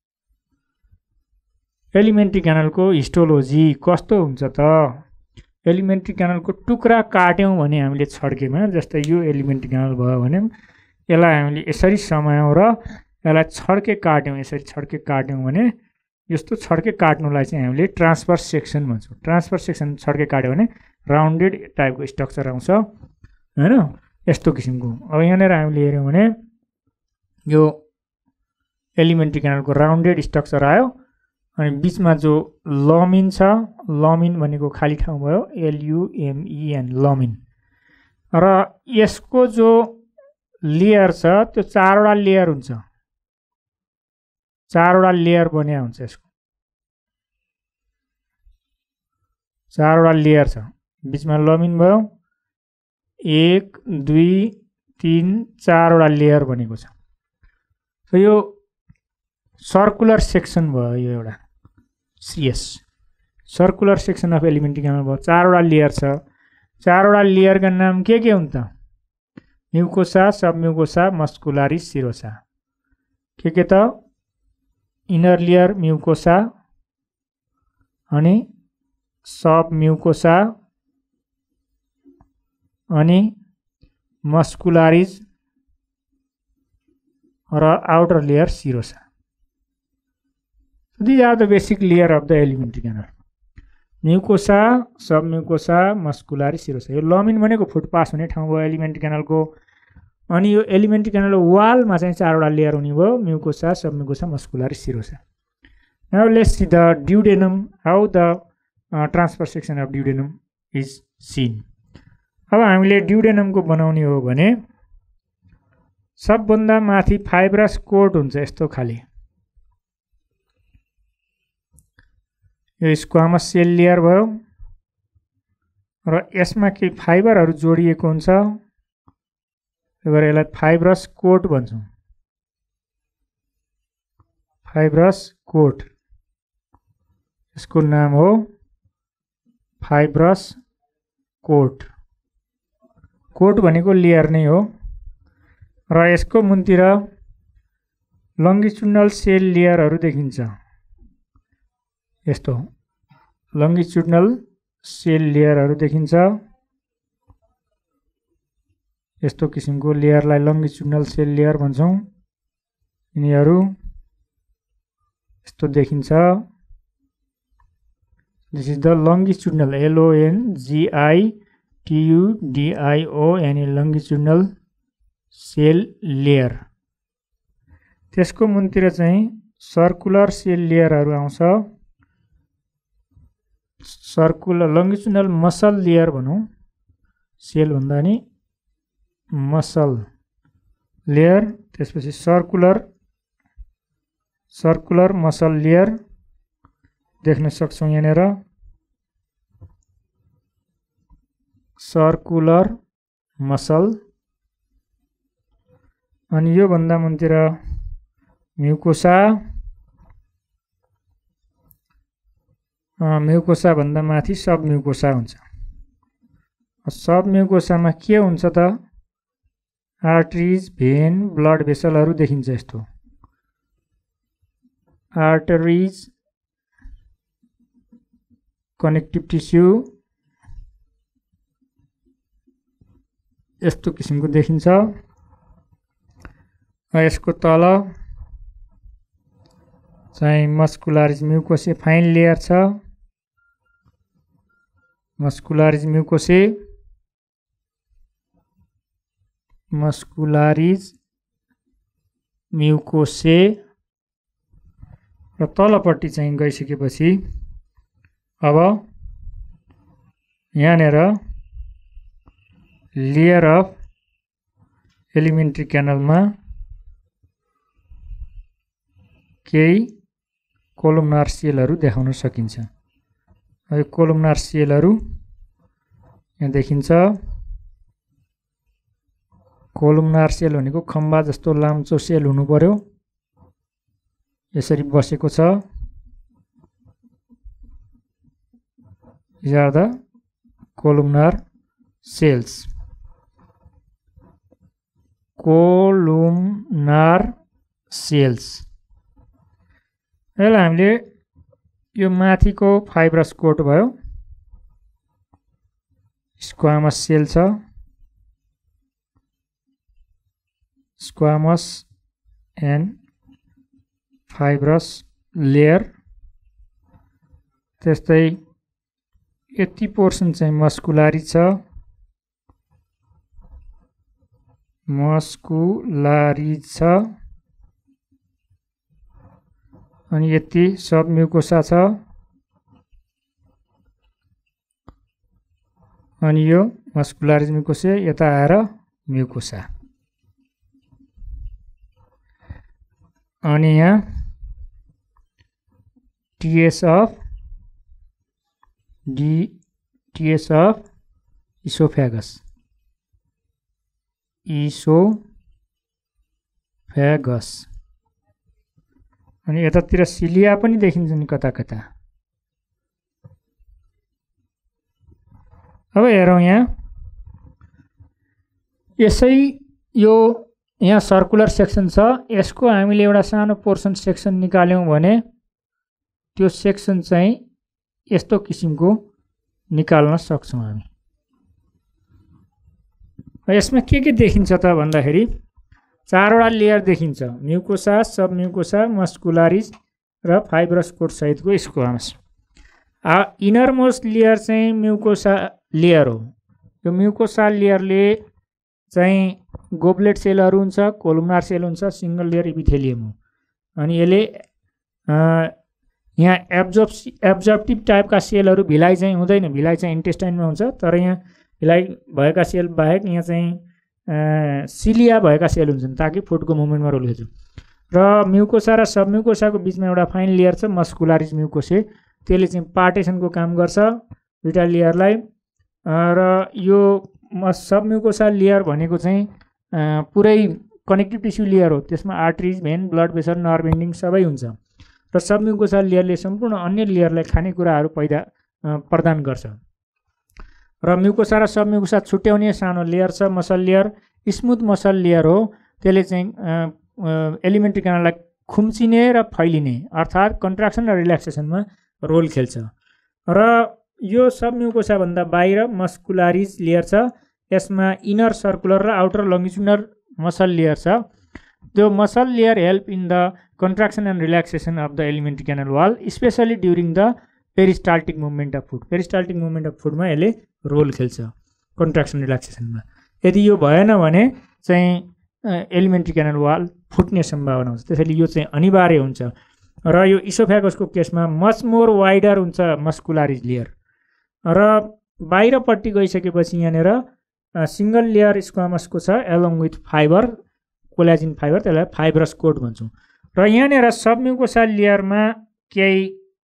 Alimentary क्यानलको हिस्टोलोजी कस्तो हुन्छ त? एलिमेन्ट्री क्यानलको टुक्रा काट्यौँ भने हामीले छड्केमा, जस्तै यो एलिमेन्ट्री क्यानल भयो भने यसलाई हामीले यसरी समायौँ र यसलाई छड्के काट्यौँ, यसरी छड्के काट्यौँ भने यस्तो छड्के काट्नुलाई चाहिँ हामीले ट्रान्सफर्स सेक्सन भन्छौँ. ट्रान्सफर्स सेक्सन छड्के काट्यो भने राउन्डेड टाइपको स्ट्रक्चर आउँछ हैन, यस्तो किसिमको. अब यहाँनिर हामीले हेऱ्यौँ भने यो एलिमेन्ट्री क्यानलको राउन्डेड स्ट्रक्चर आयो अनि बीचमा जो लमिन छ, लमिन भनेको खाली ठाउँ भयो, LUMEN लमिन. र यसको जो लेयर छ त्यो चारवटा लेयर हुन्छ, चारवटा लेयर बन्या हुन्छ. यसको चारवटा लेयर छ, बीचमा लमिन भयो, 1 2 3 चारवटा लेयर बनेको छ. सो यो सर्कुलर सेक्सन भयो. यो एउटा CS circular section of alimentary canal भयो. चारवटा लेयर छ. चारवटा लेयरका नाम के हुन् त? Mucosa, submucosa, muscularis, serosa. के त? इनर लेयर म्युकोसा अनि सबम्युकोसा अनि मस्कुलारिस र outer layer serosa. These are the basic layer of the alimentary canal. Mucosa, submucosa, muscularis, serosa. यो लमिन भनेको फुट पास हुने ठाउँ भयो एलिमेन्ट्री क्यानलको. अनि यो एलिमेन्ट्री क्यानल वालमा चाहिँ 4 वटा लेयर हुने भयो, mucosa, submucosa, muscularis, serosa. Now let's see the duodenum, how the transfer section of duodenum is seen. अब हामीले ड्युडेनमको बनाउने हो भने सबभन्दा माथि फाइब्रस कोट हुन्छ यस्तो खाले, यो स्क्वामस सेल लेयर भयो र यसमा केही फाइबरहरू जोडिएको हुन्छ, त्यही भएर यसलाई फाइब्रस कोट भन्छौँ। फाइब्रस कोट, यसको नाम हो फाइब्रस कोट। कोट भनेको लेयर नै हो र यसको मुनतिर लङ्गिट्युडनल सेल लेयरहरू देखिन्छ, यस्तो लङ्गिट्युडनल सेल लेयरहरू देखिन्छ। यस्तो किसिमको लेयरलाई लङ्गिट्युडनल सेल लेयर भन्छौँ। यिनीहरू यस्तो देखिन्छ। This is the longitudinal, LONGITUDION, longitudinal cell layer. त्यसको मुनतिर चाहिँ सर्कुलर सेल लेयरहरू आउँछ, सर्कुलर लङ्गिट्युडनल मसल लेयर भनौँ, सेल भन्दा नि मसल लेयर। त्यसपछि सर्कुलर मसल लेयर देख्न सक्छौँ यहाँनिर, सर्कुलर मसल। अनि यो भन्दा मुनतिर म्युकोसा, म्युकोसा भन्दा माथि सब म्युकोसा हुन्छ। सब म्युकोसामा के हुन्छ त, आर्टरिज, भेन, ब्लड भेसलहरू देखिन्छ। यस्तो आर्टरिज, कनेक्टिभ टिस्यु यस्तो किसिमको देखिन्छ। यसको तल चाहिँ मस्कुलारिज म्युकोसे फाइन लेयर छ, मस्कुलारिज म्युकोसे, मस्कुलारिज म्युकोसे। र तलपट्टि चाहिँ गइसकेपछि अब यहाँनिर लेयर अफ एलिमेन्ट्री क्यानलमा केही कोलुमनार सेलहरू देखाउन सकिन्छ। यो कोलुमनार सेलहरू यहाँ देखिन्छ। कोलुमनार सेल भनेको खम्बा जस्तो लाम्चो सेल हुनु पर्यो, यसरी बसेको छ। These are the columnar cells. Columnar cells. यसलाई हामीले यो माथिको फाइब्रस कोट भयो, स्क्वामस सेल छ, स्क्वामस एन्ड फाइब्रस लेयर। त्यस्तै यति पोर्सन चाहिँ मस्कुलारिज छ, मस्कुलारिज छ। अनि यति सब म्युकोसा छ। अनि यो मस्कुलारिज म्युकोसा, यता आएर म्युकोसा। अनि यहाँ टिएस अफ इसोफेगस, इसोफेगस। अनि यतातिर सिलिया पनि देखिन्छ नि कता कता। अब हेरौँ यहाँ, यसै यो यहाँ सर्कुलर सेक्सन छ, यसको हामीले एउटा सानो पोर्सन सेक्सन निकाल्यौँ भने त्यो सेक्सन चाहिँ यस्तो किसिमको निकाल्न सक्छौँ हामी। यसमा के देखिन्छ त भन्दाखेरि 4 वटा लेयर देखिन्छ, म्युकोसा, सब म्युकोसा, मस्कुलारिज र फाइब्रस कोट सहितको स्क्वामस। इनर मोस्ट लेयर चाहिँ म्युकोसा लेयर हो। यो म्युकोसा लेयरले चाहिँ गोब्लेट सेलहरू हुन्छ, कोलुमनार सेल हुन्छ, सिंगल लेयर इपिथेलियम हो। अनि यसले यहाँ एब्जर्प्टिभ टाइपका सेलहरू भिलाइ चाहिँ हुँदैन, भिलाइ चाहिँ इन्टेस्टाइनमा हुन्छ। तर यहाँ भिलाइ भएका सेल बाहेक यहाँ चाहिँ सिलिया भएका सेल हुन्छन् ताकि फुडको मुभमेन्टमा रोल खेल्छ। र म्युकोसा र सबम्युकोसाको बिचमा एउटा फाइन लेयर छ मस्कुलारिस म्युकोसे, त्यसले चाहिँ पार्टेसनको काम गर्छ दुईटा लेयरलाई। र यो सबम्युकोसा लेयर भनेको चाहिँ पुरै कनेक्टिभ टिस्यु लेयर हो, त्यसमा arteries, vein, blood vessel, nerve ending सबै हुन्छ। र सबम्युकोसा लेयरले सम्पूर्ण अन्य लेयरलाई खानेकुराहरू प्रदान गर्छ। र म्युकोसा र सबम्युकोसा छुट्याउने सानो लेयर छ muscle layer, smooth muscle layer हो। त्यसले चाहिँ एलिमेन्ट्री क्यानललाई खुम्चिने र फैलिने अर्थात् कन्ट्राक्सन र रिल्याक्सेसनमा रोल खेल्छ। र यो सबम्युकोसा भन्दा बाहिर मस्कुलारिज लेयर छ, यसमा इनर सर्कुलर र आउटर लङ्गिट्युडनल मसल लेयर छ। त्यो muscle layer help in the contraction and relaxation of the alimentary canal wall, specially during the peristaltic movement of food. Peristaltic movement of फुडमा यसले रोल खेल्छ contraction रिल्याक्सेसनमा। यदि यो भएन भने चाहिँ एलिमेन्ट्री क्यानल वाल फुट्ने सम्भावना हुन्छ, त्यसैले यो चाहिँ अनिवार्य हुन्छ। र यो इसोफ्यागसको केसमा मच मोर वाइडर हुन्छ मस्कुलारिज लेयर। र बाहिरपट्टि गइसकेपछि यहाँनिर सिंगल लेयर स्क्वामसको छ along with fibre, collagen fibre, त्यसलाई फाइब्रस कोट भन्छौँ। र यहाँनिर सबम्युकोसा लेयरमा केही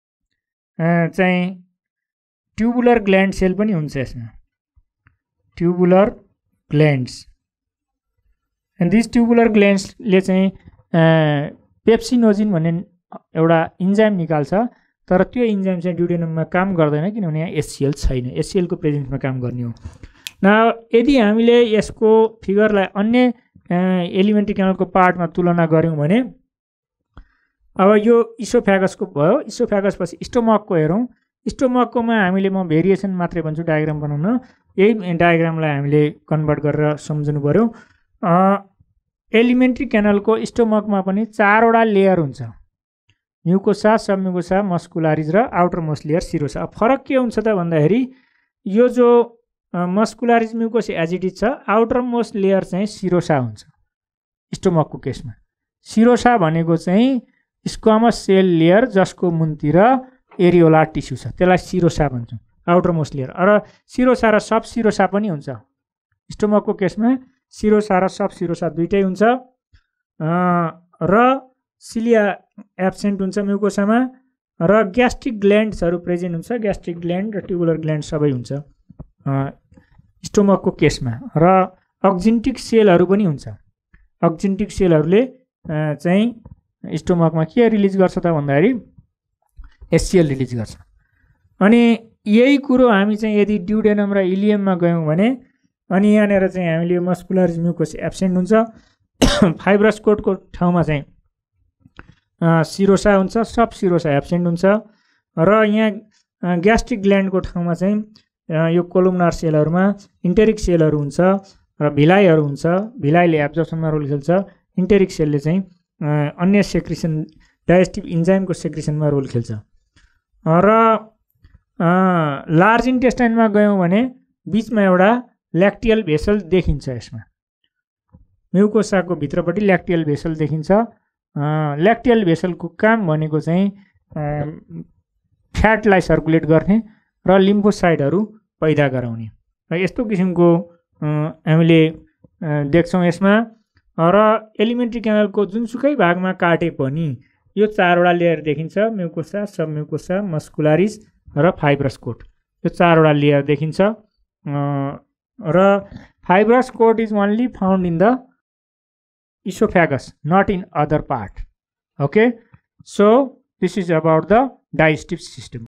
चाहिँ ट्युबुलर ग्ल्यान्ड सेल पनि हुन्छ यसमा, tubular glands. And this tubular ग्ल्यान्ड्सले चाहिँ पेप्सिनोजिन भन्ने एउटा इन्जाइम निकाल्छ, तर त्यो इन्जाइम चाहिँ ड्युडेनममा काम गर्दैन किनभने यहाँ एचसिएल छैन, एचसिएलको प्रेजेन्समा काम गर्ने हो। न यदि हामीले यसको फिगरलाई अन्य एलिमेन्ट्री क्यानलको पार्टमा तुलना गऱ्यौँ भने अब यो इसोफ्यागसको भयो, इसोफ्यागसपछि स्टोमकको हेरौँ। स्टोमककोमा हामीले म भेरिएसन मात्रै भन्छु डायग्राम बनाउन, यही डायग्रामलाई हामीले कन्भर्ट गरेर सम्झनु पऱ्यो। एलिमेन्ट्री क्यानलको स्टोमकमा पनि 4वटा लेयर हुन्छ, म्युकोसा, सबम्युकोसा, मस्कुलारिज र आउटर मोस्ट लेयर सिरोसा। फरक के हुन्छ त भन्दाखेरि यो जो मस्कुलारिज म्युकोस एजिडिज छ, आउटर मोस्ट लेयर चाहिँ सिरोसा हुन्छ स्टोमकको केसमा। सिरोसा भनेको चाहिँ स्क्वामस सेल लेयर जसको मुनतिर एरियोला टिस्यु छ, त्यसलाई सिरोसा भन्छौँ आउटर मोस्ट लेयर। र सिरोसा र सब सिरोसा पनि हुन्छ स्टोमकको केसमा, सिरोसा र सब सिरोसा दुइटै हुन्छ। र सिलिया एब्सेन्ट हुन्छ म्युकोसामा, र ग्यास्ट्रिक ग्ल्यान्ड्सहरू प्रेजेन्ट हुन्छ, ग्यास्ट्रिक ग्ल्यान्ड र ट्युबुलर ग्ल्यान्ड सबै हुन्छ स्टोमकको केसमा। र अक्जिन्टिक सेलहरू पनि हुन्छ, अक्जिन्टिक सेलहरूले चाहिँ स्टोमकमा के रिलिज गर्छ त भन्दाखेरि एचसिएल रिलिज गर्छ। अनि यही कुरो हामी चाहिँ यदि ड्युडेनम र इलियममा गयौँ भने अनि यहाँनिर चाहिँ हामीले मस्कुलारिज म्युकोस एब्सेन्ट हुन्छ, फाइब्रस कोटको ठाउँमा चाहिँ सिरोसा हुन्छ, सब सिरोसा एब्सेन्ट हुन्छ। र यहाँ ग्यास्ट्रिक ग्ल्यान्डको ठाउँमा चाहिँ यो कोलुमनार सेलहरूमा इन्टेरिक सेलहरू हुन्छ र भिलाइहरू हुन्छ, भिलाइले एब्जर्प्सनमा रोल खेल्छ, इन्टेरिक सेलले चाहिँ अन्य सेक्रिसन डाइजेस्टिभ इन्जाइमको सेक्रिसनमा रोल खेल्छ। र लार्ज इन्टेस्टाइनमा गयौँ भने बिचमा एउटा ल्याक्टियल भेसल देखिन्छ, यसमा म्युकोसाको भित्रपट्टि ल्याक्टियल भेसल देखिन्छ। ल्याक्टियल भेसलको काम भनेको चाहिँ फ्याटलाई सर्कुलेट गर्ने र लिम्फोसाइटहरू पैदा गराउने, र यस्तो किसिमको हामीले देख्छौँ यसमा। र एलिमेन्ट्री क्यानलको जुनसुकै भागमा काटे पनि यो 4वटा लेयर देखिन्छ, म्युकोसा, सबम्युकोसा, मस्कुलारिज र फाइब्रस कोट, यो 4वटा लेयर देखिन्छ। र fibrous coat is only found in the esophagus, not in other part. Okay, so this is about the digestive system.